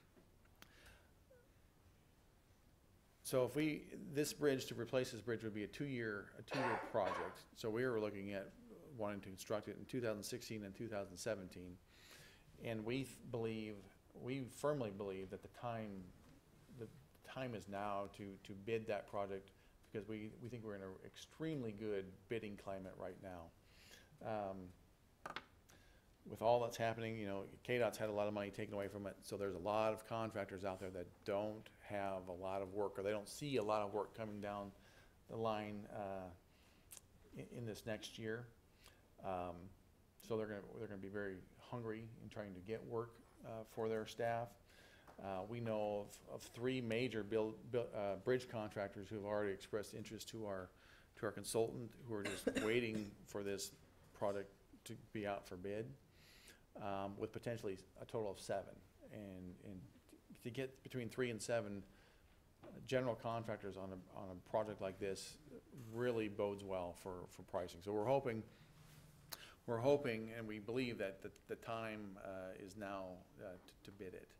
So if this bridge, to replace this bridge, would be a two-year project. So we were looking at wanting to construct it in 2016 and 2017. And we firmly believe that the time is now to bid that project, because we think we're in an extremely good bidding climate right now. With all that's happening, KDOT's had a lot of money taken away from it, so there's a lot of contractors out there that don't have a lot of work, or they don't see a lot of work coming down the line in this next year. So they're going to be very hungry in trying to get work for their staff. We know of three major bridge contractors who have already expressed interest to our consultant, who are just waiting for this project to be out for bid, with potentially a total of 7. And to get between 3 and 7 general contractors on a project like this really bodes well for pricing. So we're hoping, and we believe that the time is now to bid it.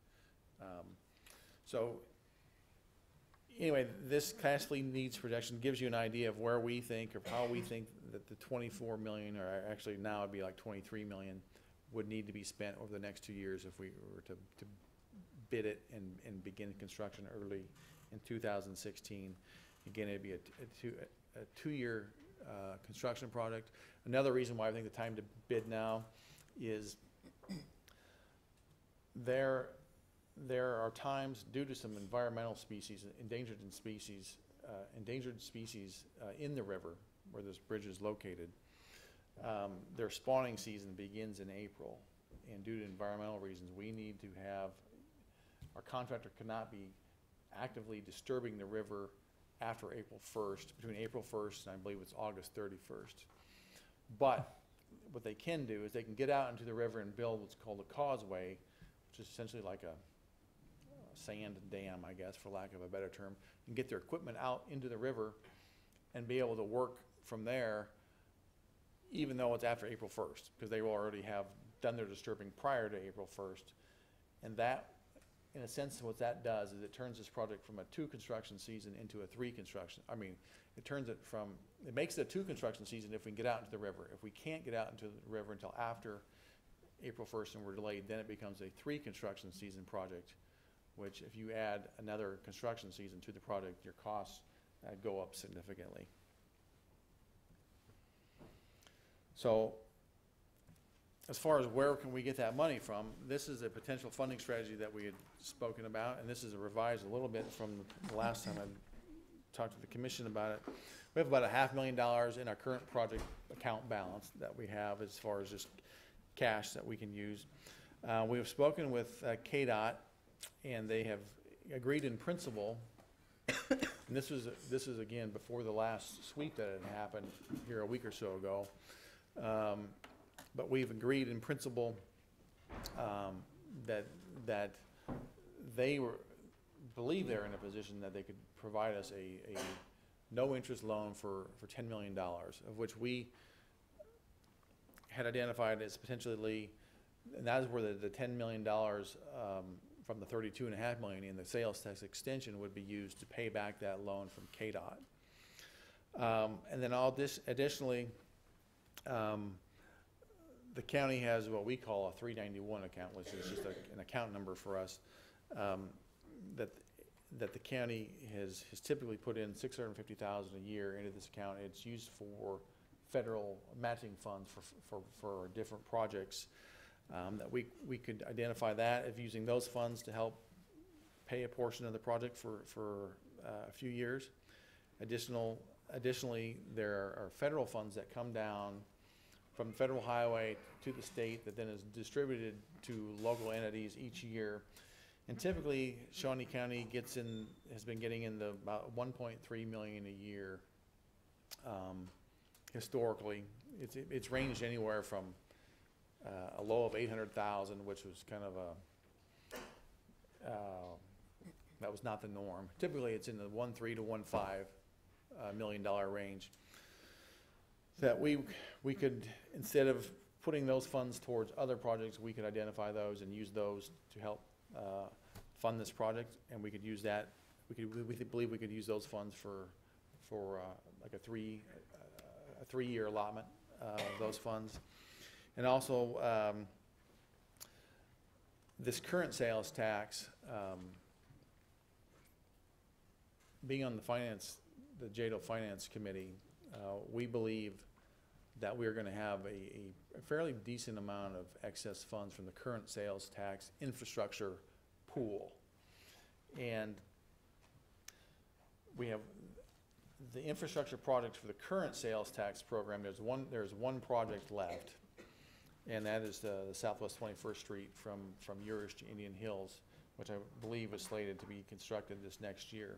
So anyway, this cash flow needs projection gives you an idea of where we think, or how we think that the 24 million, or actually now it'd be like 23 million, would need to be spent over the next 2 years if we were to bid it and begin construction early in 2016. Again, it'd be a two-year construction project. Another reason why I think the time to bid now is there are times, due to some environmental species, endangered species in the river where this bridge is located. Their spawning season begins in April, and due to environmental reasons, we need to have, our contractor cannot be actively disturbing the river after April 1st, between April 1st and I believe it's August 31st. But what they can do is they can get out into the river and build what's called a causeway, which is essentially like a sand dam, I guess, for lack of a better term, and get their equipment out into the river and be able to work from there, even though it's after April 1st, because they will already have done their disturbing prior to April 1st. And that, in a sense, what that does is it turns this project from a 2 construction season into a 3 construction. I mean, it makes it a 2 construction season if we can get out into the river. If we can't get out into the river until after April 1st and we're delayed, then it becomes a 3 construction season project, which if you add another construction season to the project, your costs go up significantly. So as far as where can we get that money from, this is a potential funding strategy that we had spoken about, and this is revised a little bit from the last time I talked to the commission about it. We have about $500,000 in our current project account balance that we have as far as just cash that we can use. We have spoken with KDOT, and they have agreed in principle, and this is again before the last sweep that had happened here a week or so ago. But we've agreed in principle that they believe they're in a position that they could provide us a no interest loan for $10 million, of which we had identified as potentially, and that is where the $10 million from the $32.5 million in the sales tax extension would be used to pay back that loan from KDOT. And then additionally, the county has what we call a 391 account, which is just an account number for us, that that the county has typically put in $650,000 a year into this account. It's used for federal matching funds for different projects. That we could identify that of using those funds to help pay a portion of the project for a few years. Additionally, there are federal funds that come down from federal highway to the state that then is distributed to local entities each year. And typically, Shawnee County has been getting in the about $1.3 million a year. Historically, it's ranged anywhere from a low of 800,000, which was kind of that was not the norm. Typically, it's in the 1.3 to 1.5 million dollar range. That we could, instead of putting those funds towards other projects, we could identify those and use those to help fund this project, and we could use that. We believe we could use those funds for like a three-year allotment of those funds. And also, this current sales tax, being on the JADO Finance Committee, we believe that we're going to have a fairly decent amount of excess funds from the current sales tax infrastructure pool. And we have the infrastructure projects for the current sales tax program. There's one project left, and that is the Southwest 21st Street from Urish to Indian Hills, which I believe is slated to be constructed this next year.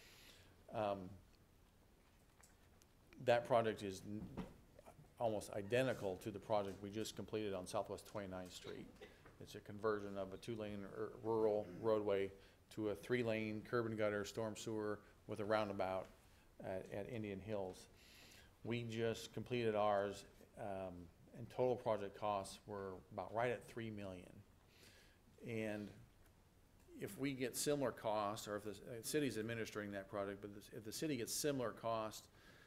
That project is almost identical to the project we just completed on Southwest 29th Street. It's a conversion of a 2-lane rural roadway to a 3-lane curb and gutter storm sewer with a roundabout at Indian Hills. We just completed ours, and total project costs were about right at $3 million. And if we get similar costs, or if the city's administering that project, but if the city gets similar cost,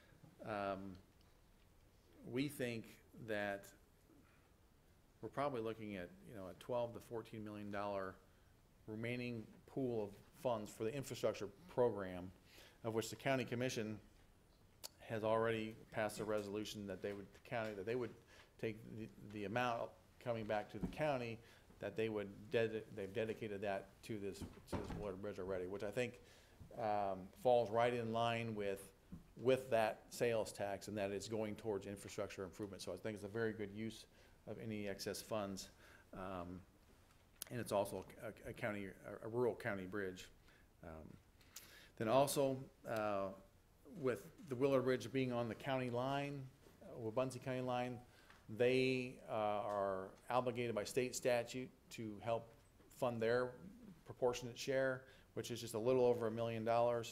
we think that we're probably looking at a $12 to $14 million remaining pool of funds for the infrastructure program, of which the county commission has already passed a resolution that they would take the amount coming back to the county, that they've dedicated that to this Willard Bridge already, which I think falls right in line with that sales tax, and that it's going towards infrastructure improvement. So I think it's a very good use of any excess funds, and it's also a rural county bridge. Then also, with the Willard Bridge being on the county line, Wabunsee County line, they are obligated by state statute to help fund their proportionate share, which is just a little over $1 million.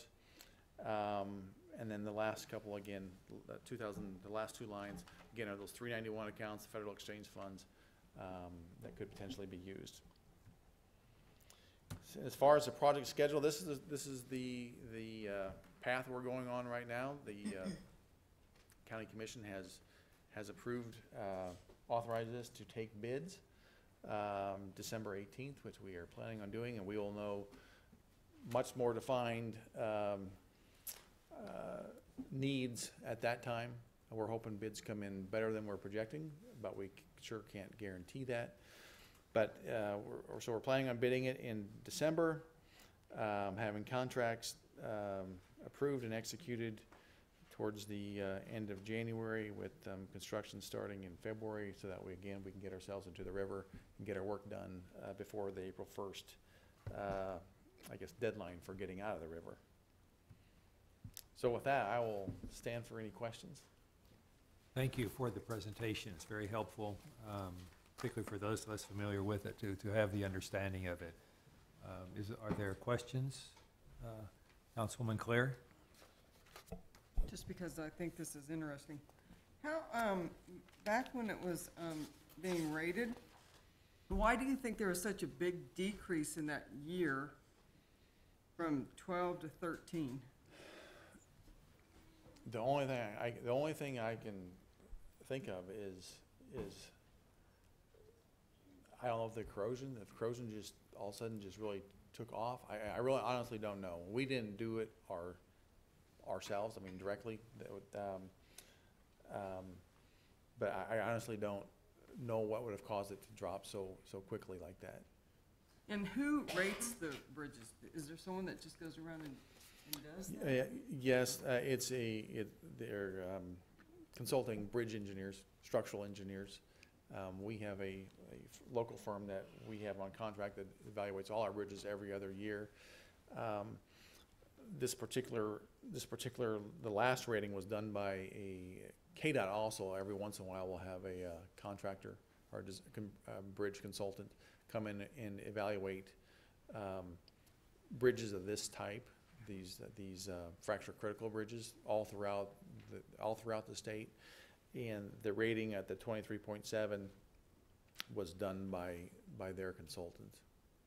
And then the last couple, again, the last two lines, again, are those 391 accounts, federal exchange funds that could potentially be used. As far as the project schedule, this is the path we're going on right now. The county commission has approved, authorized us to take bids December 18th, which we are planning on doing, and we will know much more defined needs at that time. We're hoping bids come in better than we're projecting, but we sure can't guarantee that. But so we're planning on bidding it in December, having contracts approved and executed towards the end of January, with construction starting in February, so that we can get ourselves into the river and get our work done before the April 1st, deadline for getting out of the river. So with that, I will stand for any questions. Thank you for the presentation. It's very helpful, particularly for those of us familiar with it, to have the understanding of it. Are there questions? Councilwoman Claire? Just because I think this is interesting. How, back when it was being rated, why do you think there was such a big decrease in that year from 12 to 13? The only thing I can think of is I don't know if the corrosion just all of a sudden just really took off. I really honestly don't know. We didn't do it ourselves, I mean, directly. But I honestly don't know what would have caused it to drop so quickly like that. And who rates the bridges? Is there someone that just goes around and does that? Yes, they're consulting bridge engineers, structural engineers. We have a local firm that we have on contract that evaluates all our bridges every other year. This particular, the last rating was done by a KDOT also. Every once in a while we'll have a contractor or a bridge consultant come in and evaluate bridges of this type, these fracture critical bridges all throughout the state. And the rating at the 23.7 was done by their consultant.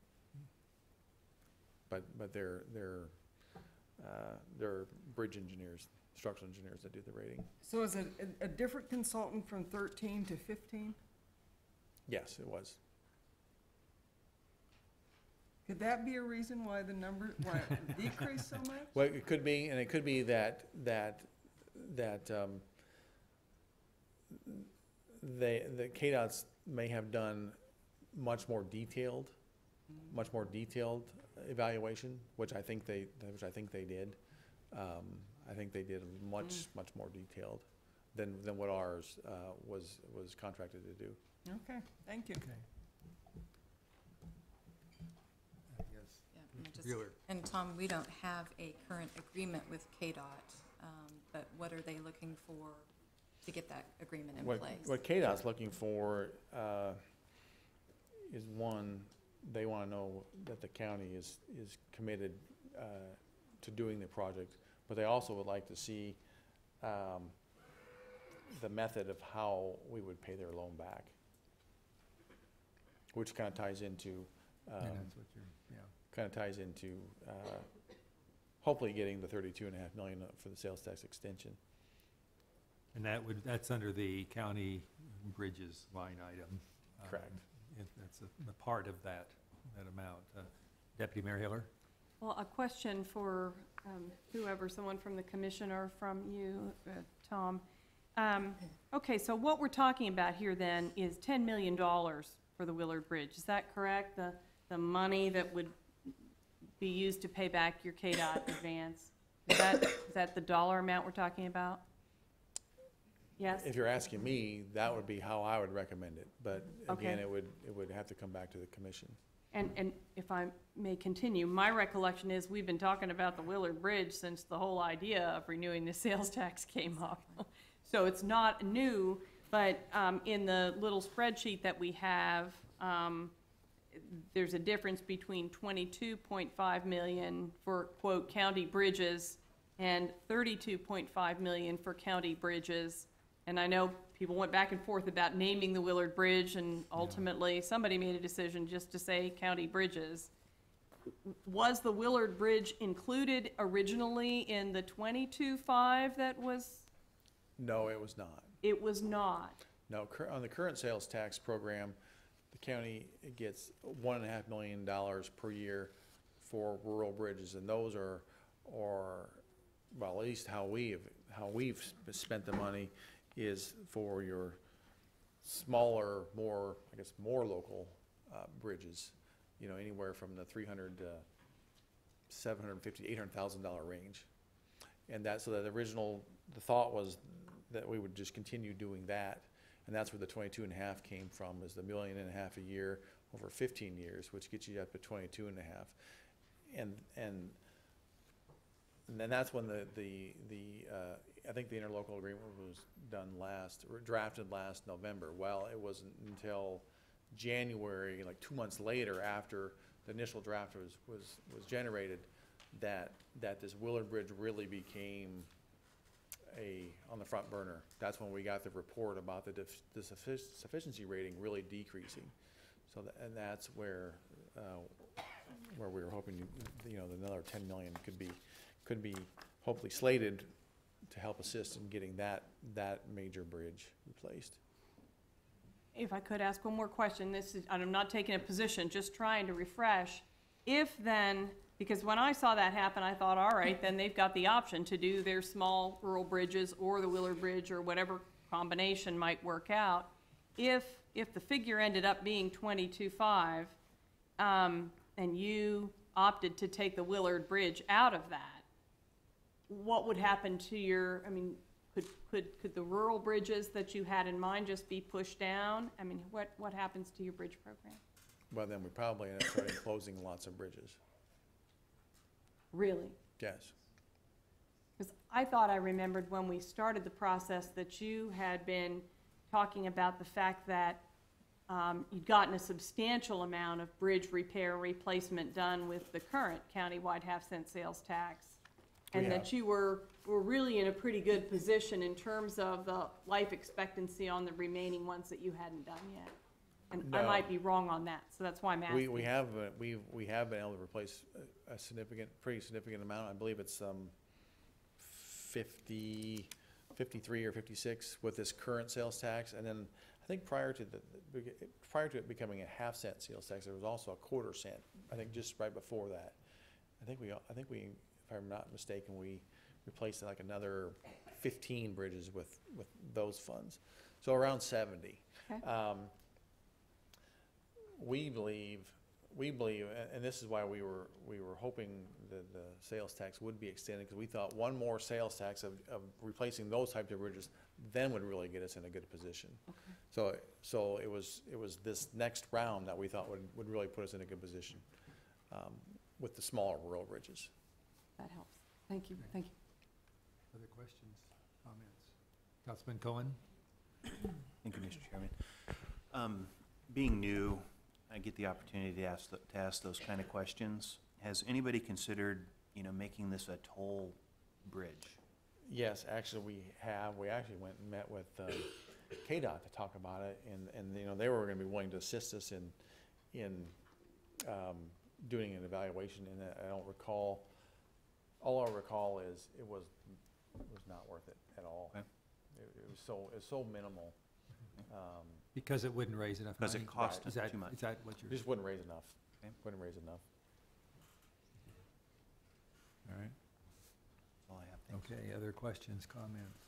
But they're bridge engineers, structural engineers that do the rating. So is it a different consultant from 13 to 15? Yes, it was. Could that be a reason why the number, why it decreased so much? Well, it could be, and it could be that the KDOTs may have done much more detailed evaluation, which I think they did. I think they did much more detailed than what ours was contracted to do. Okay, thank you. Okay. And Tom, we don't have a current agreement with KDOT, but what are they looking for to get that agreement in place? What KDOT's looking for is, one, they want to know that the county is committed to doing the project, but they also would like to see the method of how we would pay their loan back, which kind of ties into that's what you're, hopefully getting the $32.5 million for the sales tax extension. and that's under the county bridges line item. Correct. That's a part of that amount. Deputy Mayor Hiller? Well, a question for whoever, someone from the commission or from you, Tom. Okay, so what we're talking about here then is $10 million for the Willard Bridge. Is that correct? The money that would be used to pay back your KDOT advance? Is that the dollar amount we're talking about? Yes? If you're asking me, that would be how I would recommend it, but again, Okay. it would have to come back to the commission. And if I may continue, my recollection is we've been talking about the Willard Bridge since the whole idea of renewing the sales tax came up. So it's not new, but in the little spreadsheet that we have, there's a difference between 22.5 million for, quote, county bridges and 32.5 million for county bridges. And I know people went back and forth about naming the Willard Bridge, and ultimately somebody made a decision just to say county bridges. Was the Willard Bridge included originally in the 22.5 that was? No, it was not. It was not. No, on the current sales tax program, the county gets $1.5 million per year for rural bridges, and those are well, at least how we've spent the money is for your smaller, more local bridges. You know, anywhere from the $300,000 to $750,000, $800,000 range, and the thought was that we would just continue doing that. And that's where the 22.5 came from, is the $1.5 million a year over 15 years, which gets you up to 22.5. And then that's when I think the interlocal agreement was drafted last November. Well, it wasn't until January, like 2 months later, after the initial draft was generated, that this Willard Bridge really became on the front burner. That's when we got the report about the sufficiency rating really decreasing. So and that's where we were hoping, another 10 million could be hopefully slated to help assist in getting that major bridge replaced. If I could ask one more question, I'm not taking a position, just trying to refresh. if then, because when I saw that happen, I thought, all right, then they've got the option to do their small rural bridges or the Willard Bridge or whatever combination might work out. If the figure ended up being 22.5, and you opted to take the Willard Bridge out of that, what would happen to your, I mean, could the rural bridges that you had in mind just be pushed down? I mean, what happens to your bridge program? Well, then we probably end up starting closing lots of bridges. Really? Yes. Because I thought I remembered when we started the process that you had been talking about the fact that you'd gotten a substantial amount of bridge repair and replacement done with the current countywide half-cent sales tax. And that you were really in a pretty good position in terms of the life expectancy on the remaining ones that you hadn't done yet. And I No. might be wrong on that, so that's why I'm asking. We have been able to replace a pretty significant amount. I believe it's 53 or 56 with this current sales tax. And then I think prior to it becoming a half-cent sales tax, there was also a quarter cent. I think just right before that. I think we, if I'm not mistaken, we replaced like another 15 bridges with those funds. So around 70. Okay. We believe, and this is why we were hoping that the sales tax would be extended, because we thought one more sales tax of replacing those types of bridges then would really get us in a good position. Okay. So it was this next round that we thought would really put us in a good position with the smaller rural bridges. That helps. Thank you, thank you. Other questions, comments? Councilman Cohen? Thank you, Mr. Chairman. Being new, I get the opportunity to ask those kind of questions. Has anybody considered, making this a toll bridge? Yes, actually we have. We actually went and met with KDOT to talk about it, and they were going to be willing to assist us in doing an evaluation. And I don't recall. All I recall is it was not worth it at all. Okay. It was so minimal. Because it wouldn't raise enough money? Because it cost us Is too much. Is that what you're? Just wouldn't raise enough. Okay. Wouldn't raise enough. All right. That's all I have. Thanks. Okay, other questions, comments?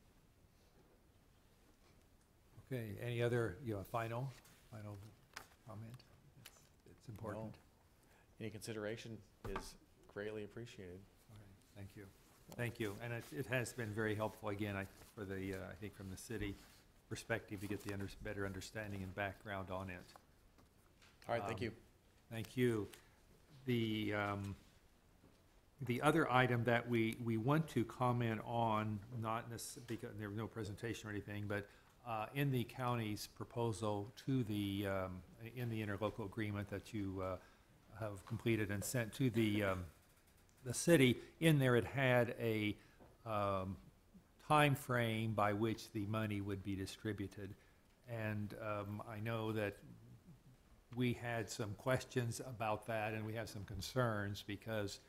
Okay, any other, final comment? It's important. No. Any consideration is greatly appreciated. All right, thank you. Thank you, and it has been very helpful, again, I think from the city perspective, to get the better understanding and background on it. All right, thank you. Thank you. The other item that we want to comment on, not necessarily, because there was no presentation or anything, but in the county's proposal to the, in the interlocal agreement that you have completed and sent to the city, in there it had a time frame by which the money would be distributed. And I know that we had some questions about that, and we have some concerns because,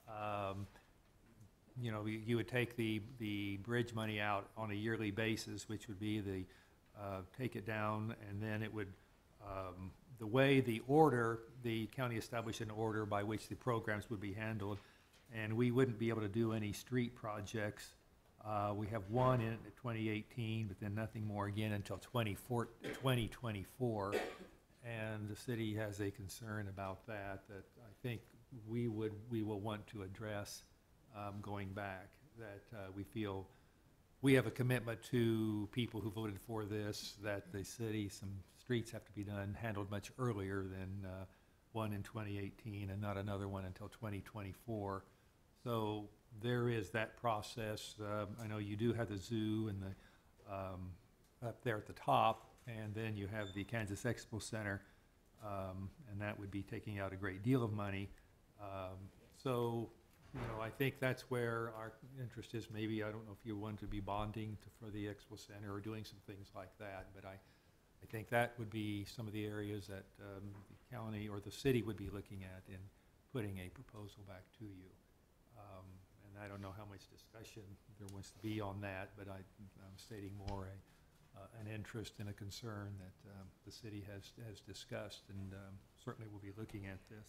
you would take the bridge money out on a yearly basis, which would be take it down, and then it would, the way the county established an order by which the programs would be handled, and we wouldn't be able to do any street projects. We have one in 2018, but then nothing more again until 2024. And the city has a concern about that I think we will want to address going back, that we feel we have a commitment to people who voted for this, that the city, some streets have to be handled much earlier than one in 2018 and not another one until 2024. So there is that process. I know you do have the zoo and up there at the top, and then you have the Kansas Expo Center, and that would be taking out a great deal of money. So, I think that's where our interest is. Maybe, I don't know if you want to be bonding for the Expo Center or doing some things like that, but I think that would be some of the areas that the county or the city would be looking at in putting a proposal back to you. And I don't know how much discussion there wants to be on that, but I'm stating more an interest and a concern that the city has discussed, and certainly will be looking at this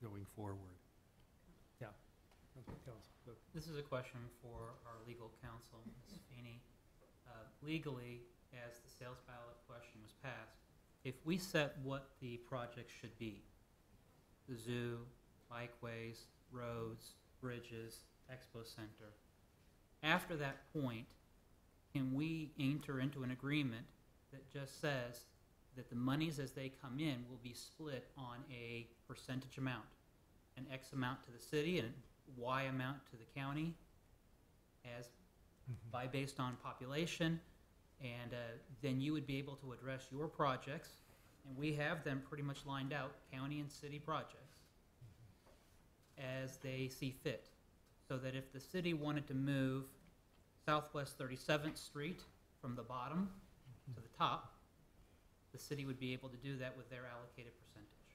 going forward. Yeah. Okay, Council. This is a question for our legal counsel, Ms. Feeney. Legally, as the sales ballot question was passed, if we set what the project should be, the zoo, bikeways, roads, bridges, expo center, after that point, can we enter into an agreement that just says that the monies as they come in will be split on a percentage amount, an X amount to the city and Y amount to the county, as based on population, and then you would be able to address your projects, and we have them pretty much lined out, county and city projects, as they see fit. So that if the city wanted to move Southwest 37th Street from the bottom to the top, the city would be able to do that with their allocated percentage.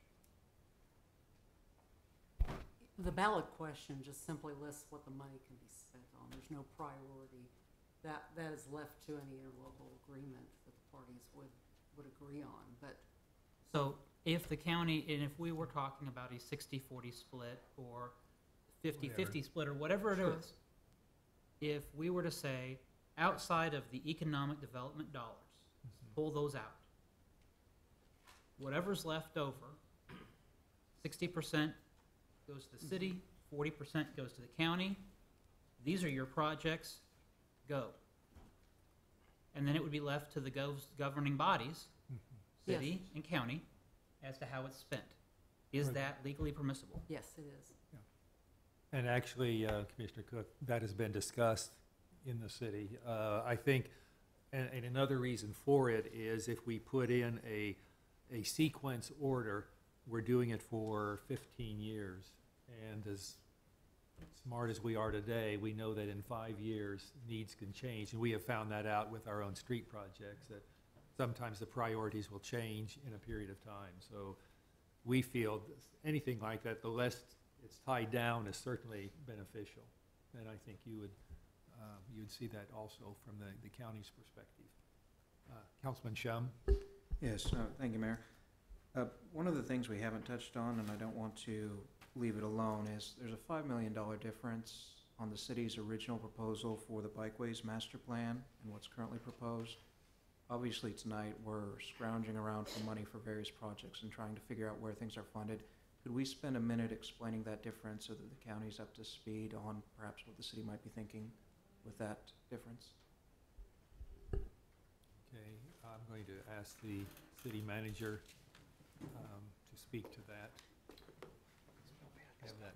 The ballot question just simply lists what the money can be spent on. There's no priority. That is left to any interlocal agreement that the parties would agree on. But so if the county, and if we were talking about a 60-40 split or 50-50 split or whatever it is, if we were to say, outside of the economic development dollars, pull those out, whatever's left over, 60% goes to the city, 40% goes to the county. These are your projects, go. And then it would be left to the governing bodies, city and county, as to how it's spent. Is that legally permissible? yes, it is. And actually, Commissioner Cook, that has been discussed in the city. I think, and another reason for it is if we put in a sequence order, we're doing it for 15 years. And as smart as we are today, we know that in 5 years, needs can change. And we have found that out with our own street projects, that sometimes the priorities will change in a period of time. So we feel anything like that, the less it's tied down, is certainly beneficial. And I think you would see that also from the county's perspective. Councilman Shum? Yes, thank you, Mayor. One of the things we haven't touched on, and I don't want to leave it alone, is there's a $5 million difference on the city's original proposal for the Bikeways Master Plan and what's currently proposed. Obviously, tonight, we're scrounging around for money for various projects and trying to figure out where things are funded. Could we spend a minute explaining that difference so that the county's up to speed on perhaps what the city might be thinking with that difference? Okay, I'm going to ask the city manager to speak to that. Have that.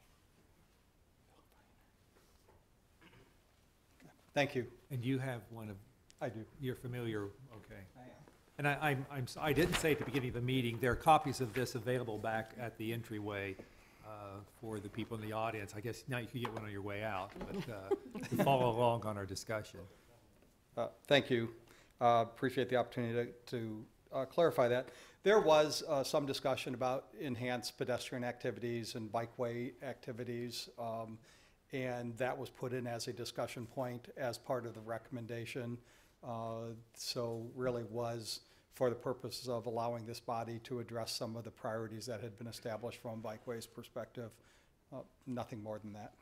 Thank you. And you have one of, I do. you're familiar, okay. I am. And I didn't say at the beginning of the meeting, there are copies of this available back at the entryway for the people in the audience. I guess now you can get one on your way out, but to follow along on our discussion. Thank you. Appreciate the opportunity to clarify that. There was some discussion about enhanced pedestrian activities and bikeway activities, and that was put in as a discussion point as part of the recommendation. So really was for the purposes of allowing this body to address some of the priorities that had been established from Bikeways perspective. Nothing more than that.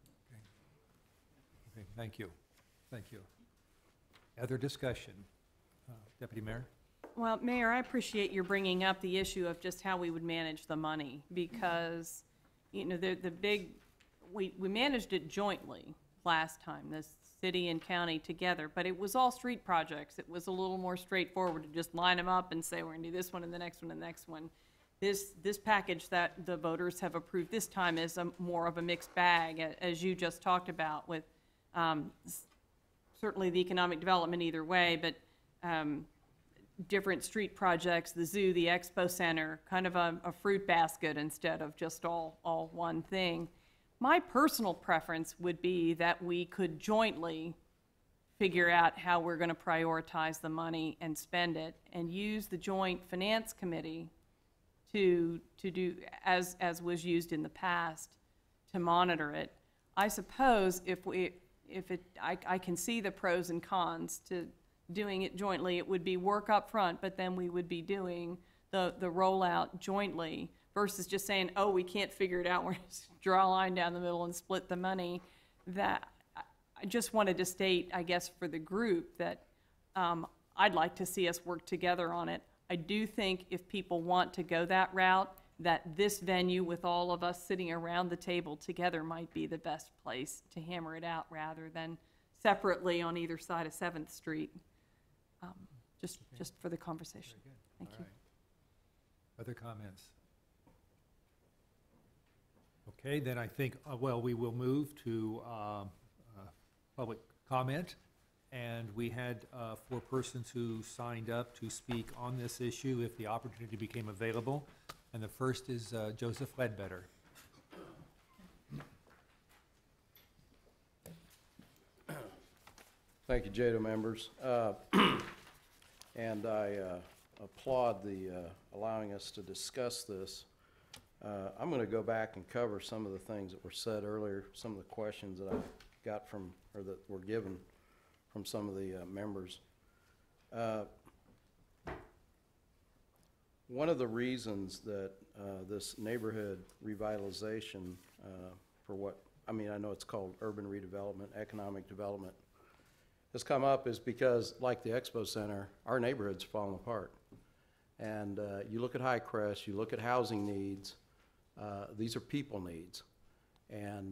Okay, thank you. Thank you. Other discussion? Deputy Mayor? Well, Mayor, I appreciate your bringing up the issue of just how we would manage the money, because, you know, we managed it jointly last time, the city and county together, but it was all street projects. It was a little more straightforward to just line them up and say, we're gonna do this one and the next one and the next one. This package that the voters have approved this time is more of a mixed bag, as you just talked about, with certainly the economic development either way, but different street projects, the zoo, the expo center, kind of a fruit basket instead of just all one thing. My personal preference would be that we could jointly figure out how we're going to prioritize the money and spend it, and use the joint finance committee to do, as was used in the past, to monitor it. I suppose I can see the pros and cons to doing it jointly. It would be work up front, but then we would be doing the rollout jointly. versus just saying, oh, we can't figure it out, we're just draw a line down the middle and split the money. That, I just wanted to state, I guess, for the group that I'd like to see us work together on it. I do think if people want to go that route, that this venue with all of us sitting around the table together might be the best place to hammer it out rather than separately on either side of 7th Street. Just for the conversation. Thank you. Other comments? Okay, then I think, well, we will move to public comment. And we had 4 persons who signed up to speak on this issue if the opportunity became available. And the first is Joseph Ledbetter. Thank you, JADO members. And I applaud the allowing us to discuss this. I'm going to go back and cover some of the things that were said earlier, some of the questions that I got from, or that were given from some of the members. One of the reasons that this neighborhood revitalization for what, I mean, I know it's called urban redevelopment, economic development, has come up is because, like the Expo Center, our neighborhood's falling apart. And you look at High Crest, you look at housing needs, these are people needs. And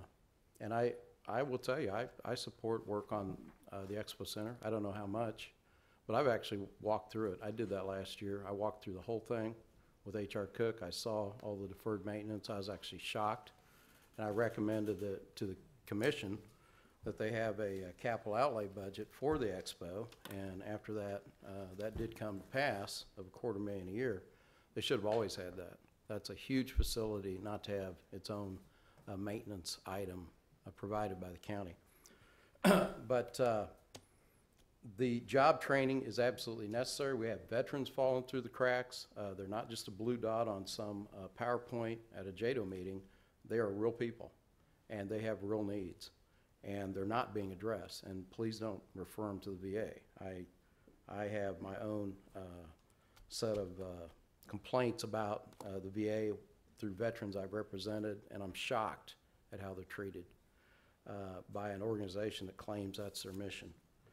I will tell you, I support work on the Expo Center. I don't know how much, but I've actually walked through it. I did that last year. I walked through the whole thing with H.R. Cook. I saw all the deferred maintenance. I was actually shocked. And I recommended to the commission that they have a capital outlay budget for the Expo. And after that, that did come to pass of $250,000 a year. They should have always had that. That's a huge facility not to have its own maintenance item provided by the county. But the job training is absolutely necessary. We have veterans falling through the cracks. They're not just a blue dot on some PowerPoint at a JADO meeting. They are real people, and they have real needs, and they're not being addressed. And please don't refer them to the VA. I have my own set of complaints about the VA through veterans I've represented, and I'm shocked at how they're treated by an organization that claims that's their mission.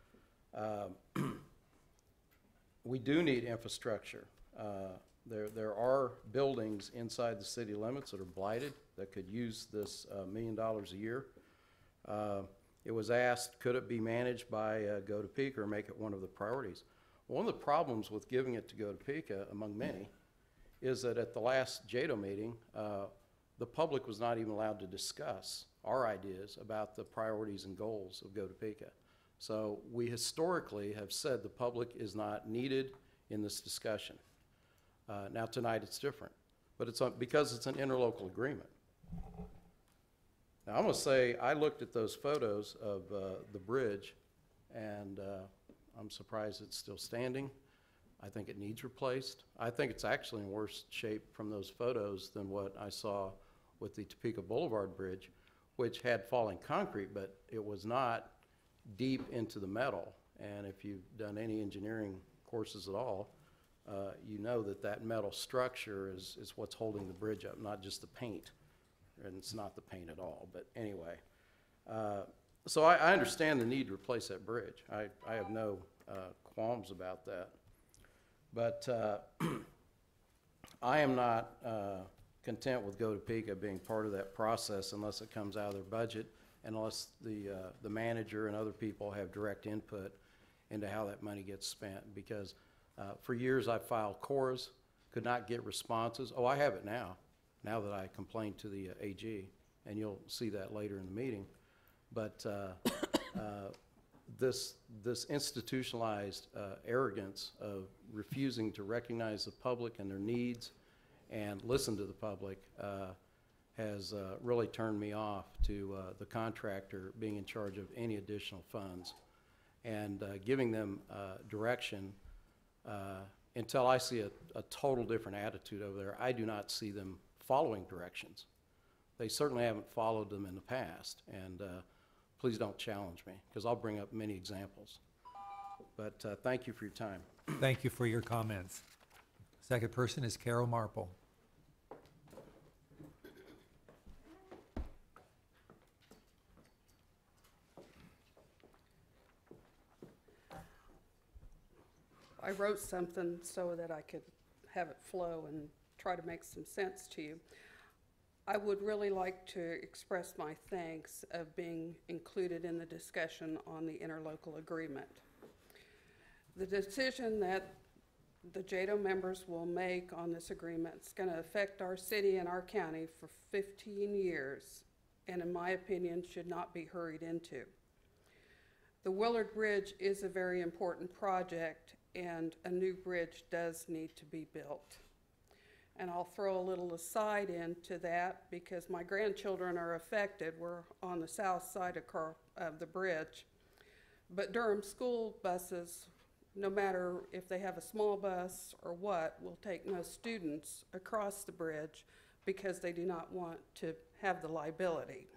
We do need infrastructure. There are buildings inside the city limits that are blighted that could use this $1 million a year. It was asked, could it be managed by GoTopeka or make it one of the priorities? One of the problems with giving it to GoTopeka, among many, is that at the last JADO meeting, the public was not even allowed to discuss our ideas about the priorities and goals of GoTopeka. So we historically have said the public is not needed in this discussion. Now tonight it's different, but it's because it's an interlocal agreement. Now I'm going to say I looked at those photos of the bridge, and I'm surprised it's still standing. I think it needs replaced. I think it's actually in worse shape from those photos than what I saw with the Topeka Boulevard Bridge, which had falling concrete, but it was not deep into the metal. And if you've done any engineering courses at all, you know that that metal structure is what's holding the bridge up, not just the paint. And it's not the paint at all, but anyway. So I understand the need to replace that bridge. I have no qualms about that. But I am not content with GoTopeka being part of that process unless it comes out of their budget, and unless the manager and other people have direct input into how that money gets spent. Because for years I filed cores, could not get responses. Oh, I have it now that I complained to the AG, and you'll see that later in the meeting. But this institutionalized arrogance of refusing to recognize the public and their needs and listen to the public has really turned me off to the contractor being in charge of any additional funds and giving them direction until I see a total different attitude over there. I do not see them following directions. They certainly haven't followed them in the past, and please don't challenge me, because I'll bring up many examples. But thank you for your time. Thank you for your comments. Second person is Carol Marple. I wrote something so that I could have it flow and try to make some sense to you. I would really like to express my thanks of being included in the discussion on the interlocal agreement. The decision that the JADO members will make on this agreement is going to affect our city and our county for 15 years, and in my opinion, should not be hurried into. The Willard Bridge is a very important project, and a new bridge does need to be built. And I'll throw a little aside into that because my grandchildren are affected. We're on the south side of the bridge. But Durham school buses, no matter if they have a small bus or what, will take no students across the bridge because they do not want to have the liability.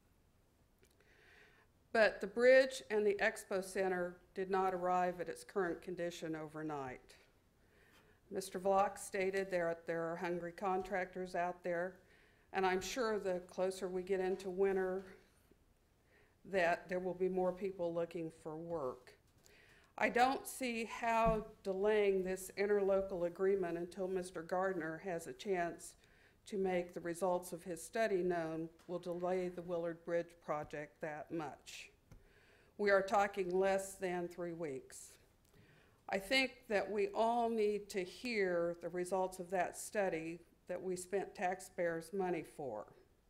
But the bridge and the Expo Center did not arrive at its current condition overnight. Mr. Vlock stated there are hungry contractors out there, and I'm sure the closer we get into winter that there will be more people looking for work. I don't see how delaying this interlocal agreement until Mr. Gardner has a chance to make the results of his study known will delay the Willard Bridge project that much. We are talking less than 3 weeks. I think that we all need to hear the results of that study that we spent taxpayers' money for.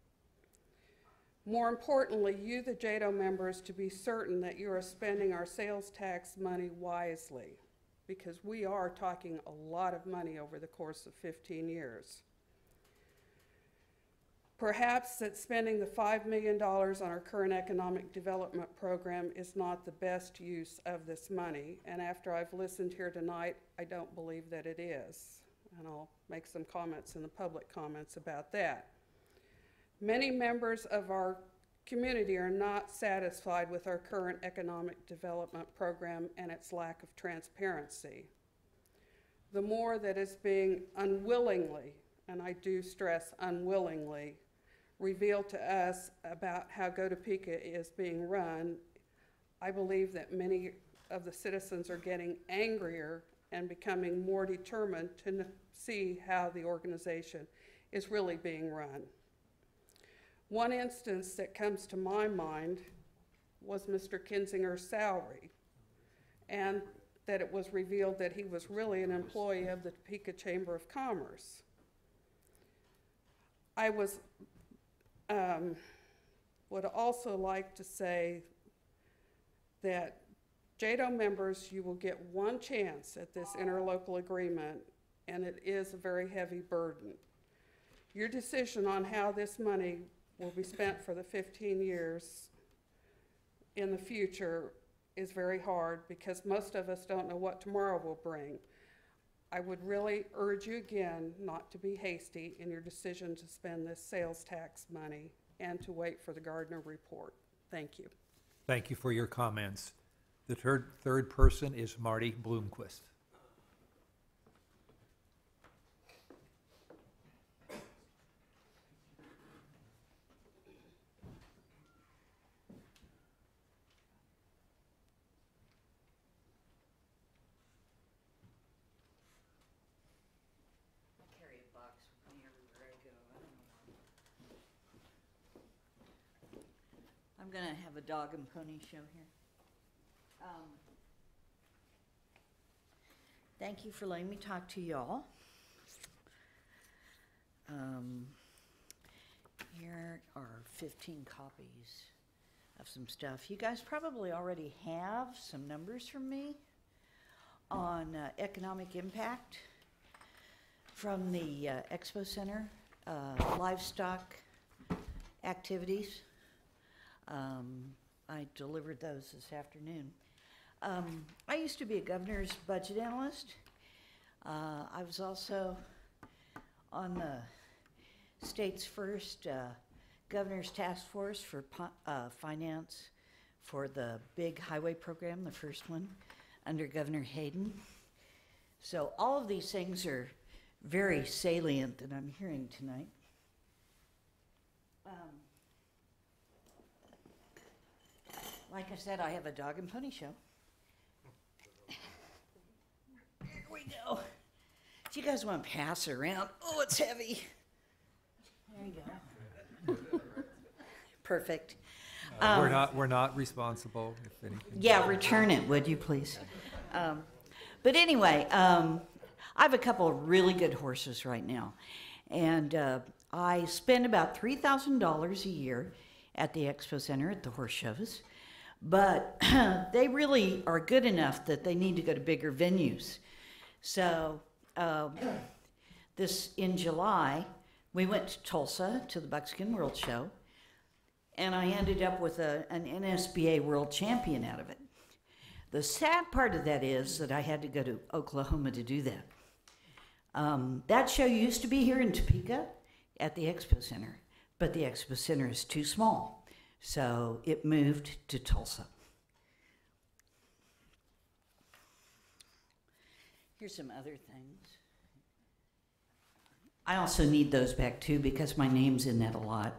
More importantly, you, the JADO members, to be certain that you are spending our sales tax money wisely, because we are talking a lot of money over the course of 15 years. Perhaps that spending the $5 million on our current economic development program is not the best use of this money, and after I've listened here tonight, I don't believe that it is. And I'll make some comments in the public comments about that. Many members of our community are not satisfied with our current economic development program and its lack of transparency. The more that is being unwillingly, and I do stress unwillingly, revealed to us about how GoTopeka is being run, I believe that many of the citizens are getting angrier and becoming more determined to see how the organization is really being run. One instance that comes to my mind was Mr. Kinzinger's salary, and that it was revealed that he was really an employee of the Topeka Chamber of Commerce. I would also like to say that JADO members, you will get one chance at this interlocal agreement, and it is a very heavy burden. Your decision on how this money will be spent for the 15 years in the future is very hard because most of us don't know what tomorrow will bring. I would really urge you again not to be hasty in your decision to spend this sales tax money and to wait for the Gardner report. Thank you. Thank you for your comments. The third person is Marty Bloomquist. I'm going to have a dog and pony show here. Thank you for letting me talk to y'all. Here are 15 copies of some stuff. You guys probably already have some numbers from me on economic impact from the Expo Center, livestock activities. I delivered those this afternoon. I used to be a governor's budget analyst. I was also on the state's first governor's task force for finance for the big highway program, the first one under Governor Hayden. So all of these things are very salient that I'm hearing tonight. Like I said, I have a dog and pony show. Do you guys want to pass it around? Oh, it's heavy. There you go. Perfect. We're not responsible, if anything. Yeah, return it, would you please? But anyway, I have a couple of really good horses right now. And I spend about $3,000 a year at the Expo Center at the horse shows. But they really are good enough that they need to go to bigger venues. So in July, we went to Tulsa to the Buckskin World Show. And I ended up with an NSBA world champion out of it. The sad part of that is that I had to go to Oklahoma to do that. That show used to be here in Topeka at the Expo Center, but the Expo Center is too small, so it moved to Tulsa. Here's some other things. I also need those back too because my name's in that a lot.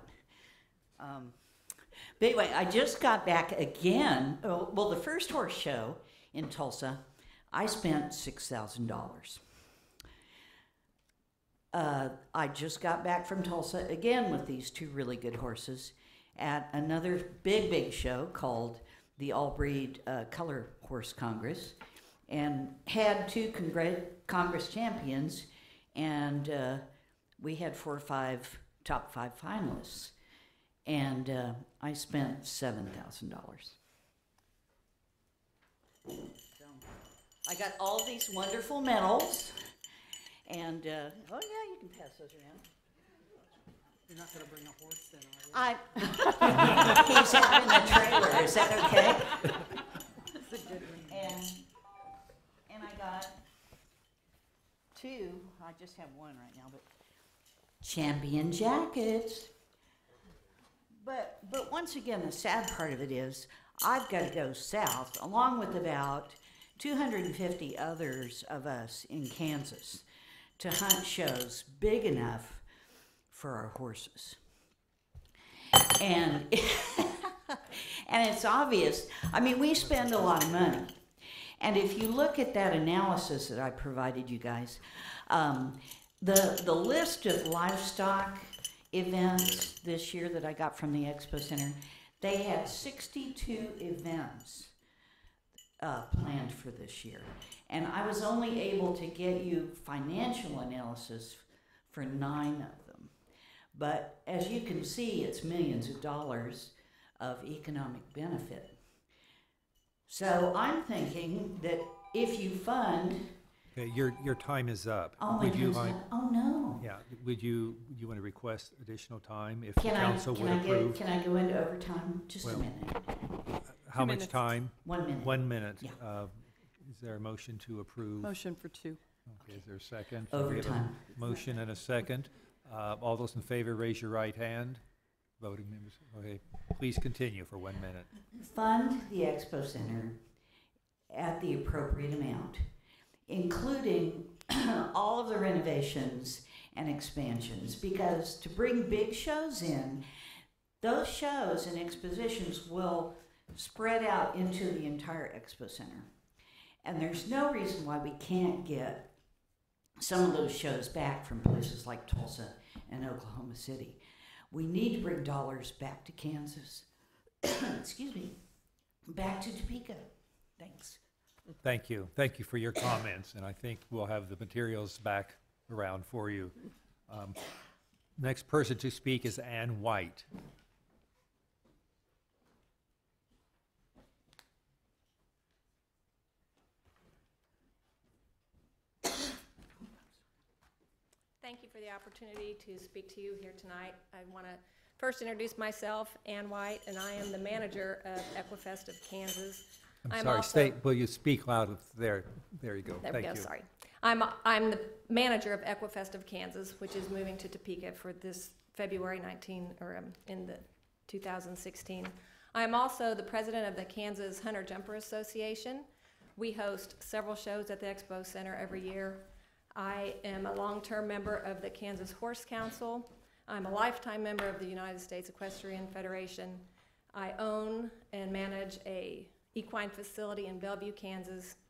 But anyway, I just got back again. Well, the first horse show in Tulsa, I spent $6,000. I just got back from Tulsa again with these two really good horses at another big show called the All Breed Color Horse Congress, and had two Congress champions, and we had 4 or 5 top 5 finalists. And I spent $7,000. I got all these wonderful medals, and oh yeah, you can pass those around. You're not going to bring a horse then, are you? He's out in the trailer. Is that okay? That's a good one. And I got 2. I just have 1 right now, but champion jackets. But once again, the sad part of it is I've got to go south, along with about 250 others of us in Kansas, to hunt shows big enough for our horses. And, and it's obvious. I mean, we spend a lot of money. And if you look at that analysis that I provided you guys, the list of livestock events this year that I got from the Expo Center, they had 62 events planned for this year. And I was only able to get you financial analysis for 9 of them. But as you can see, it's millions of dollars of economic benefit. So I'm thinking that if you fund... Okay, your time is up. Oh, my time's up. Oh, no. Yeah, would you want to request additional time if the council would approve? Can I go into overtime? Just a minute. How 2 much minutes. time? 1 minute. 1 minute. Yeah. Is there a motion to approve? Motion for 2. Okay, is there a second? Overtime. We have a motion and a second. All those in favor, raise your right hand. Voting members, okay, please continue for 1 minute. Fund the Expo Center at the appropriate amount, including all of the renovations and expansions, because to bring big shows in, those shows and expositions will spread out into the entire Expo Center. And there's no reason why we can't get some of those shows back from places like Tulsa and Oklahoma City. We need to bring dollars back to Kansas, excuse me, back to Topeka. Thanks. Thank you. Thank you for your comments, and I think we'll have the materials back around for you. Next person to speak is Ann White. Thank you for the opportunity to speak to you here tonight. I want to first introduce myself, Ann White, and I am the manager of Equifest of Kansas. I'm sorry, will you speak loud? There you go. There Thank we go, you. sorry. I'm the manager of Equifest of Kansas, which is moving to Topeka for this February 19, or in the 2016. I am also the president of the Kansas Hunter Jumper Association. We host several shows at the Expo Center every year. I am a long-term member of the Kansas Horse Council. I'm a lifetime member of the United States Equestrian Federation. I own and manage a equine facility in Bellevue, Kansas,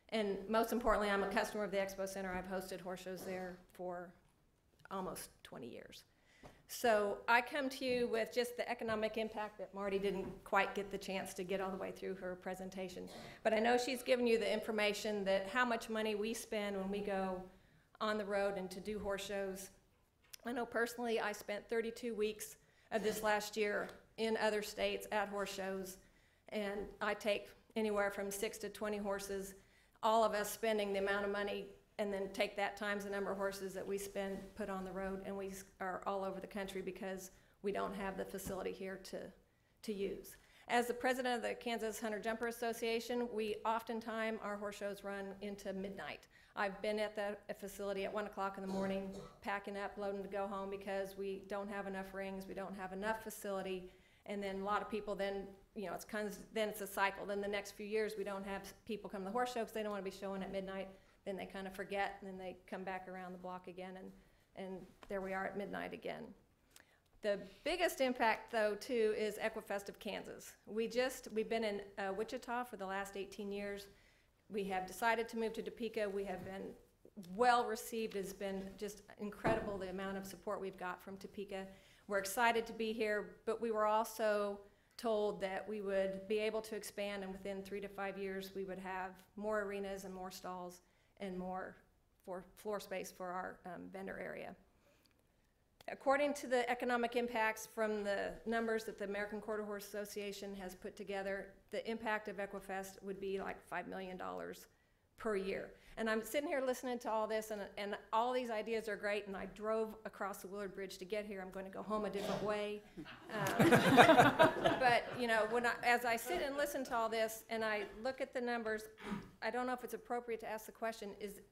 And most importantly, I'm a customer of the Expo Center. I've hosted horse shows there for almost 20 years. So I come to you with just the economic impact that Marty didn't quite get the chance to get all the way through her presentation. But I know she's given you the information that how much money we spend when we go on the road and to do horse shows. I know personally I spent 32 weeks of this last year in other states at horse shows, and I take anywhere from 6 to 20 horses, all of us spending the amount of money, and then take that times the number of horses that we spend, put on the road, and we are all over the country because we don't have the facility here to use. As the president of the Kansas Hunter Jumper Association, we oftentimes, our horse shows run into midnight. I've been at that facility at 1 o'clock in the morning, packing up, loading to go home because we don't have enough rings, we don't have enough facility, and then a lot of people then, you know, it's kind of, then it's a cycle. Then the next few years, we don't have people come to the horse show because they don't want to be showing at midnight. Then they kind of forget, and then they come back around the block again, and there we are at midnight again. The biggest impact, though, too, is Equifest of Kansas. We've been in Wichita for the last 18 years. We have decided to move to Topeka. We have been well received. It's been just incredible the amount of support we've got from Topeka. We're excited to be here, but we were also told that we would be able to expand, and within 3 to 5 years, we would have more arenas and more stalls and more floor space for our vendor area. According to the economic impacts from the numbers that the American Quarter Horse Association has put together, the impact of Equifest would be like $5 million per year. And I'm sitting here listening to all this, and all these ideas are great, and I drove across the Willard Bridge to get here. I'm going to go home a different way. But, you know, as I sit and listen to all this, and I look at the numbers, I don't know if it's appropriate to ask the question,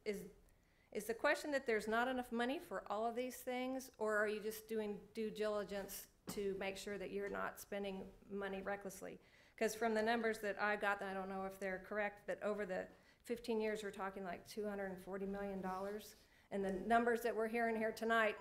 is the question that there's not enough money for all of these things, or are you just doing due diligence to make sure that you're not spending money recklessly? Because from the numbers that I got, I don't know if they're correct, but over the 15 years, we're talking like $240 million. And the numbers that we're hearing here tonight.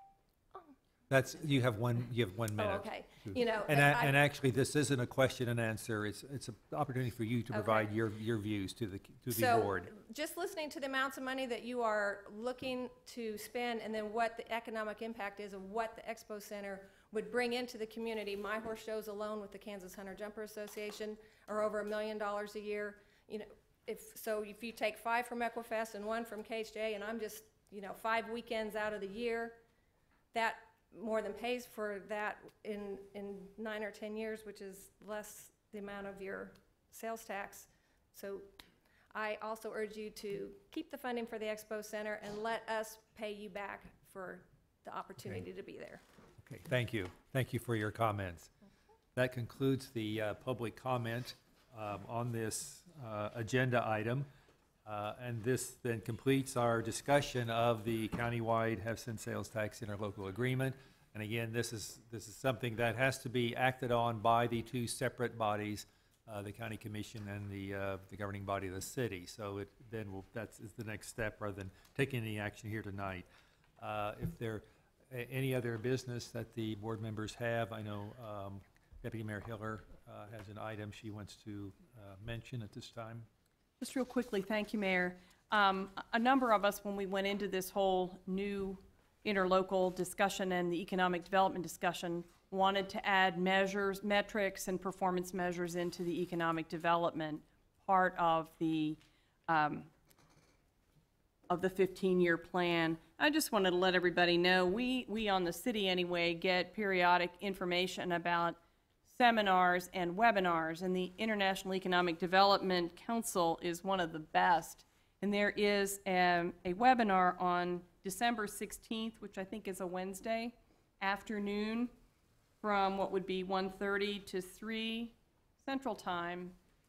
That's, you have 1 minute. Oh, okay. You know, and actually, this isn't a question and answer. It's an opportunity for you to provide your views to the board. Just listening to the amounts of money that you are looking to spend, and then what the economic impact is of what the Expo Center would bring into the community. My horse shows alone with the Kansas Hunter Jumper Association are over $1 million a year. You know, if you take 5 from Equifest and 1 from KHJ, and I'm just, you know, 5 weekends out of the year, that more than pays for that in 9 or 10 years, which is less the amount of your sales tax. So I also urge you to keep the funding for the Expo Center and let us pay you back for the opportunity to be there. Okay, thank you. Thank you for your comments. That concludes the public comment on this agenda item. And this then completes our discussion of the countywide Hefson sales tax interlocal agreement. And again, this is something that has to be acted on by the 2 separate bodies, the county commission and the governing body of the city. So that's the next step rather than taking any action here tonight. If there any other business that the board members have, I know Deputy Mayor Hiller has an item she wants to mention at this time. Just real quickly, thank you, Mayor. A number of us, when we went into this whole new interlocal discussion and the economic development discussion, wanted to add measures, metrics, and performance measures into the economic development part of the 15-year plan. I just wanted to let everybody know, we on the city anyway, get periodic information about seminars and webinars, and the International Economic Development Council is one of the best. And there is a webinar on December 16th, which I think is a Wednesday afternoon, from what would be 1:30 to 3 Central Time.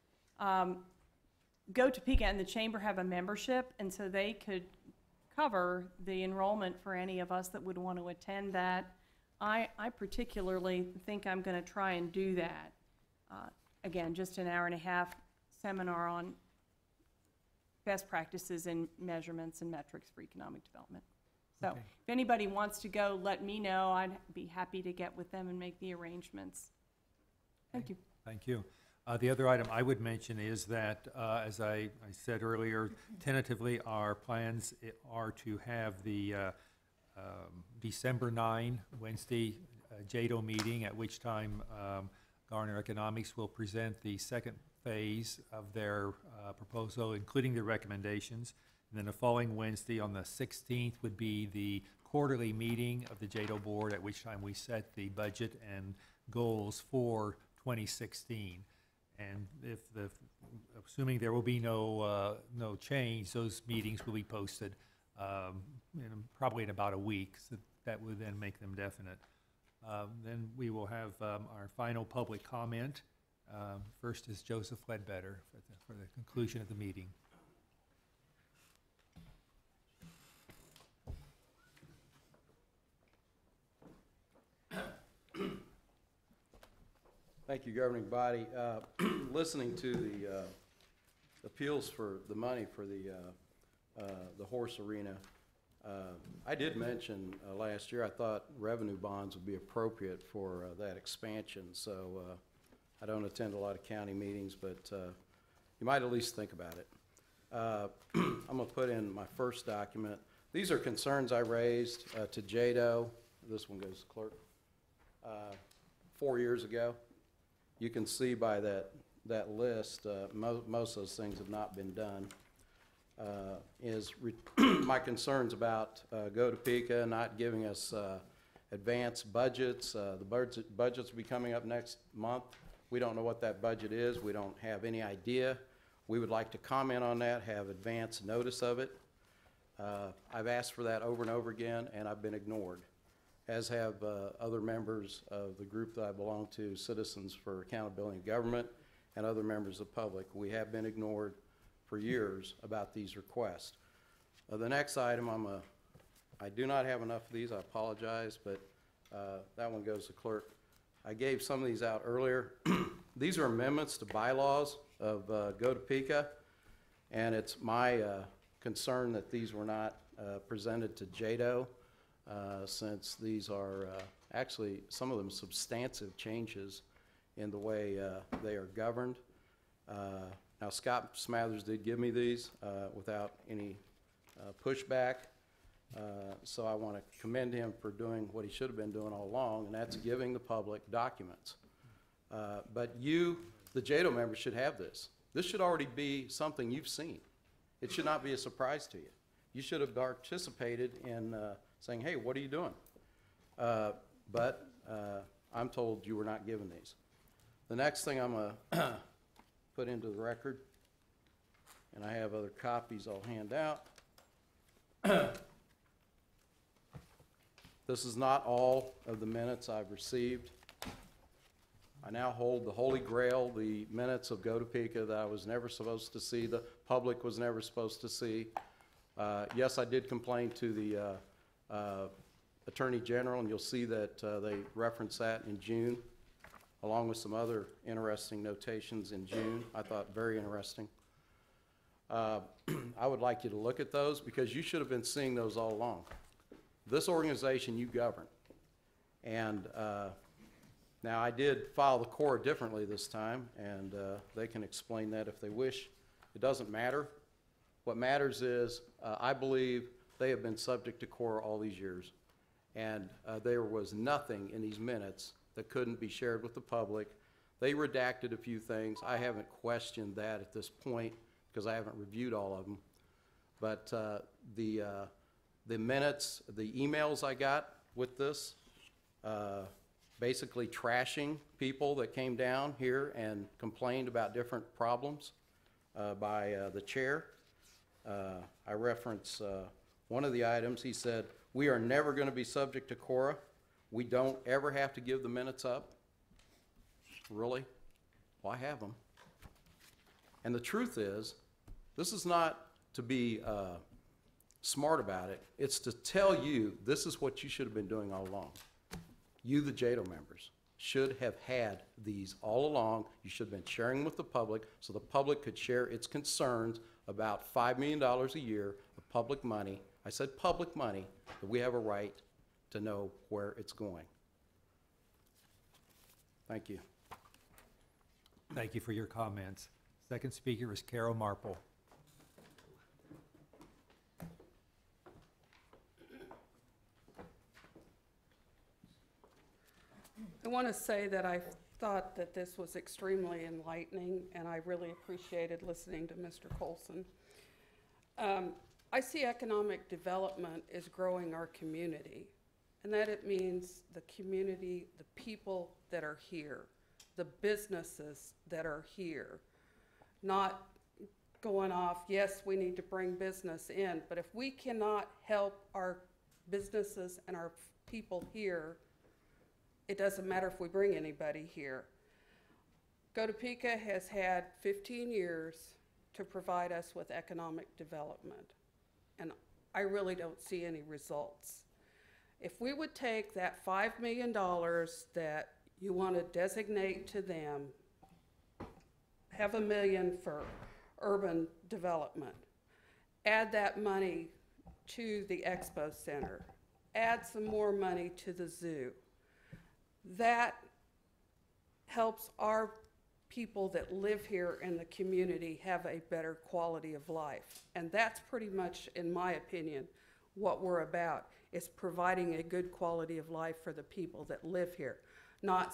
Go to Topeka, and the chamber have a membership, and so they could cover the enrollment for any of us that would want to attend that. I particularly think I'm going to try and do that. Again, just an hour and a half seminar on best practices in measurements and metrics for economic development. So Okay. if anybody wants to go, let me know. I'd be happy to get with them and make the arrangements. Thank you. Thank you. The other item I would mention is that, as I said earlier, tentatively, our plans are to have the December 9, Wednesday, JADO meeting, at which time Garner Economics will present the second phase of their proposal, including the recommendations. And then the following Wednesday, on the 16th, would be the quarterly meeting of the JADO board, at which time we set the budget and goals for 2016. And assuming there will be no change, those meetings will be posted probably in about a week. So that would then make them definite. Then we will have our final public comment. First is Joseph Ledbetter for the conclusion of the meeting. Thank you, governing body. Listening to the appeals for the money for the horse arena, I did mention last year I thought revenue bonds would be appropriate for that expansion. So I don't attend a lot of county meetings, but you might at least think about it. I'm going to put in my first document. These are concerns I raised to JADO. This one goes to clerk. 4 years ago. You can see by that list, most of those things have not been done. My concerns about Go Topeka not giving us advanced budgets. The budgets will be coming up next month. We don't know what that budget is. We don't have any idea. We would like to comment on that, have advance notice of it. I've asked for that over and over again, and I've been ignored, as have other members of the group that I belong to, Citizens for Accountability in Government, and other members of the public. We have been ignored for years about these requests. The next item, I do not have enough of these, I apologize, but that one goes to clerk. I gave some of these out earlier. These are amendments to bylaws of Go Topeka, and it's my concern that these were not presented to JADO. Since these are actually, some of them, substantive changes in the way they are governed. Now, Scott Smathers did give me these without any pushback, so I want to commend him for doing what he should have been doing all along, and that's giving the public documents. But you, the JADO members, should have this. This should already be something you've seen. It should not be a surprise to you. You should have participated in saying, hey, what are you doing? But I'm told you were not given these. The next thing I'm going to put into the record, and I have other copies I'll hand out. This is not all of the minutes I've received. I now hold the holy grail, the minutes of Go Topeka that I was never supposed to see, the public was never supposed to see. Yes, I did complain to the Attorney General, and you'll see that they reference that in June, along with some other interesting notations in June. I thought very interesting. I would like you to look at those because you should have been seeing those all along. This organization you govern. And now I did file the CORA differently this time, and they can explain that if they wish. It doesn't matter. What matters is I believe they have been subject to CORA all these years, and there was nothing in these minutes that couldn't be shared with the public. They redacted a few things. I haven't questioned that at this point because I haven't reviewed all of them. But the minutes, the emails I got with this, basically trashing people that came down here and complained about different problems by the chair. I reference one of the items. He said, we are never going to be subject to CORA. We don't ever have to give the minutes up. Really? Well, I have them. And the truth is, this is not to be smart about it. It's to tell you this is what you should have been doing all along. You, the JADO members, should have had these all along. You should have been sharing with the public so the public could share its concerns about $5 million a year of public money. I said public money, but we have a right to know where it's going. Thank you. Thank you for your comments. Second speaker is Carol Marple. I want to say that I thought that this was extremely enlightening, and I really appreciated listening to Mr. Colson. I see economic development as growing our community, and that it means the community, the people that are here, the businesses that are here, not going off, yes, we need to bring business in, but if we cannot help our businesses and our people here, it doesn't matter if we bring anybody here. Go to Topeka has had 15 years to provide us with economic development, and I really don't see any results. If we would take that $5 million that you want to designate to them, have $1 million for urban development, add that money to the Expo Center, add some more money to the zoo, that helps our people that live here in the community have a better quality of life. And that's pretty much, in my opinion, what we're about, is providing a good quality of life for the people that live here. Not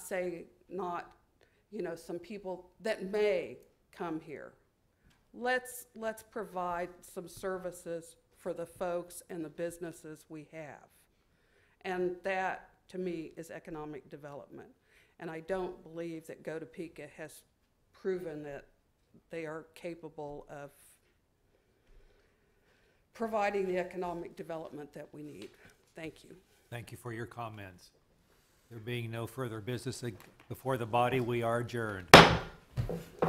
some people that may come here. Let's provide some services for the folks and the businesses we have. And that, to me, is economic development. And I don't believe that Go Topeka has proven that they are capable of providing the economic development that we need. Thank you. Thank you for your comments. There being no further business before the body, we are adjourned.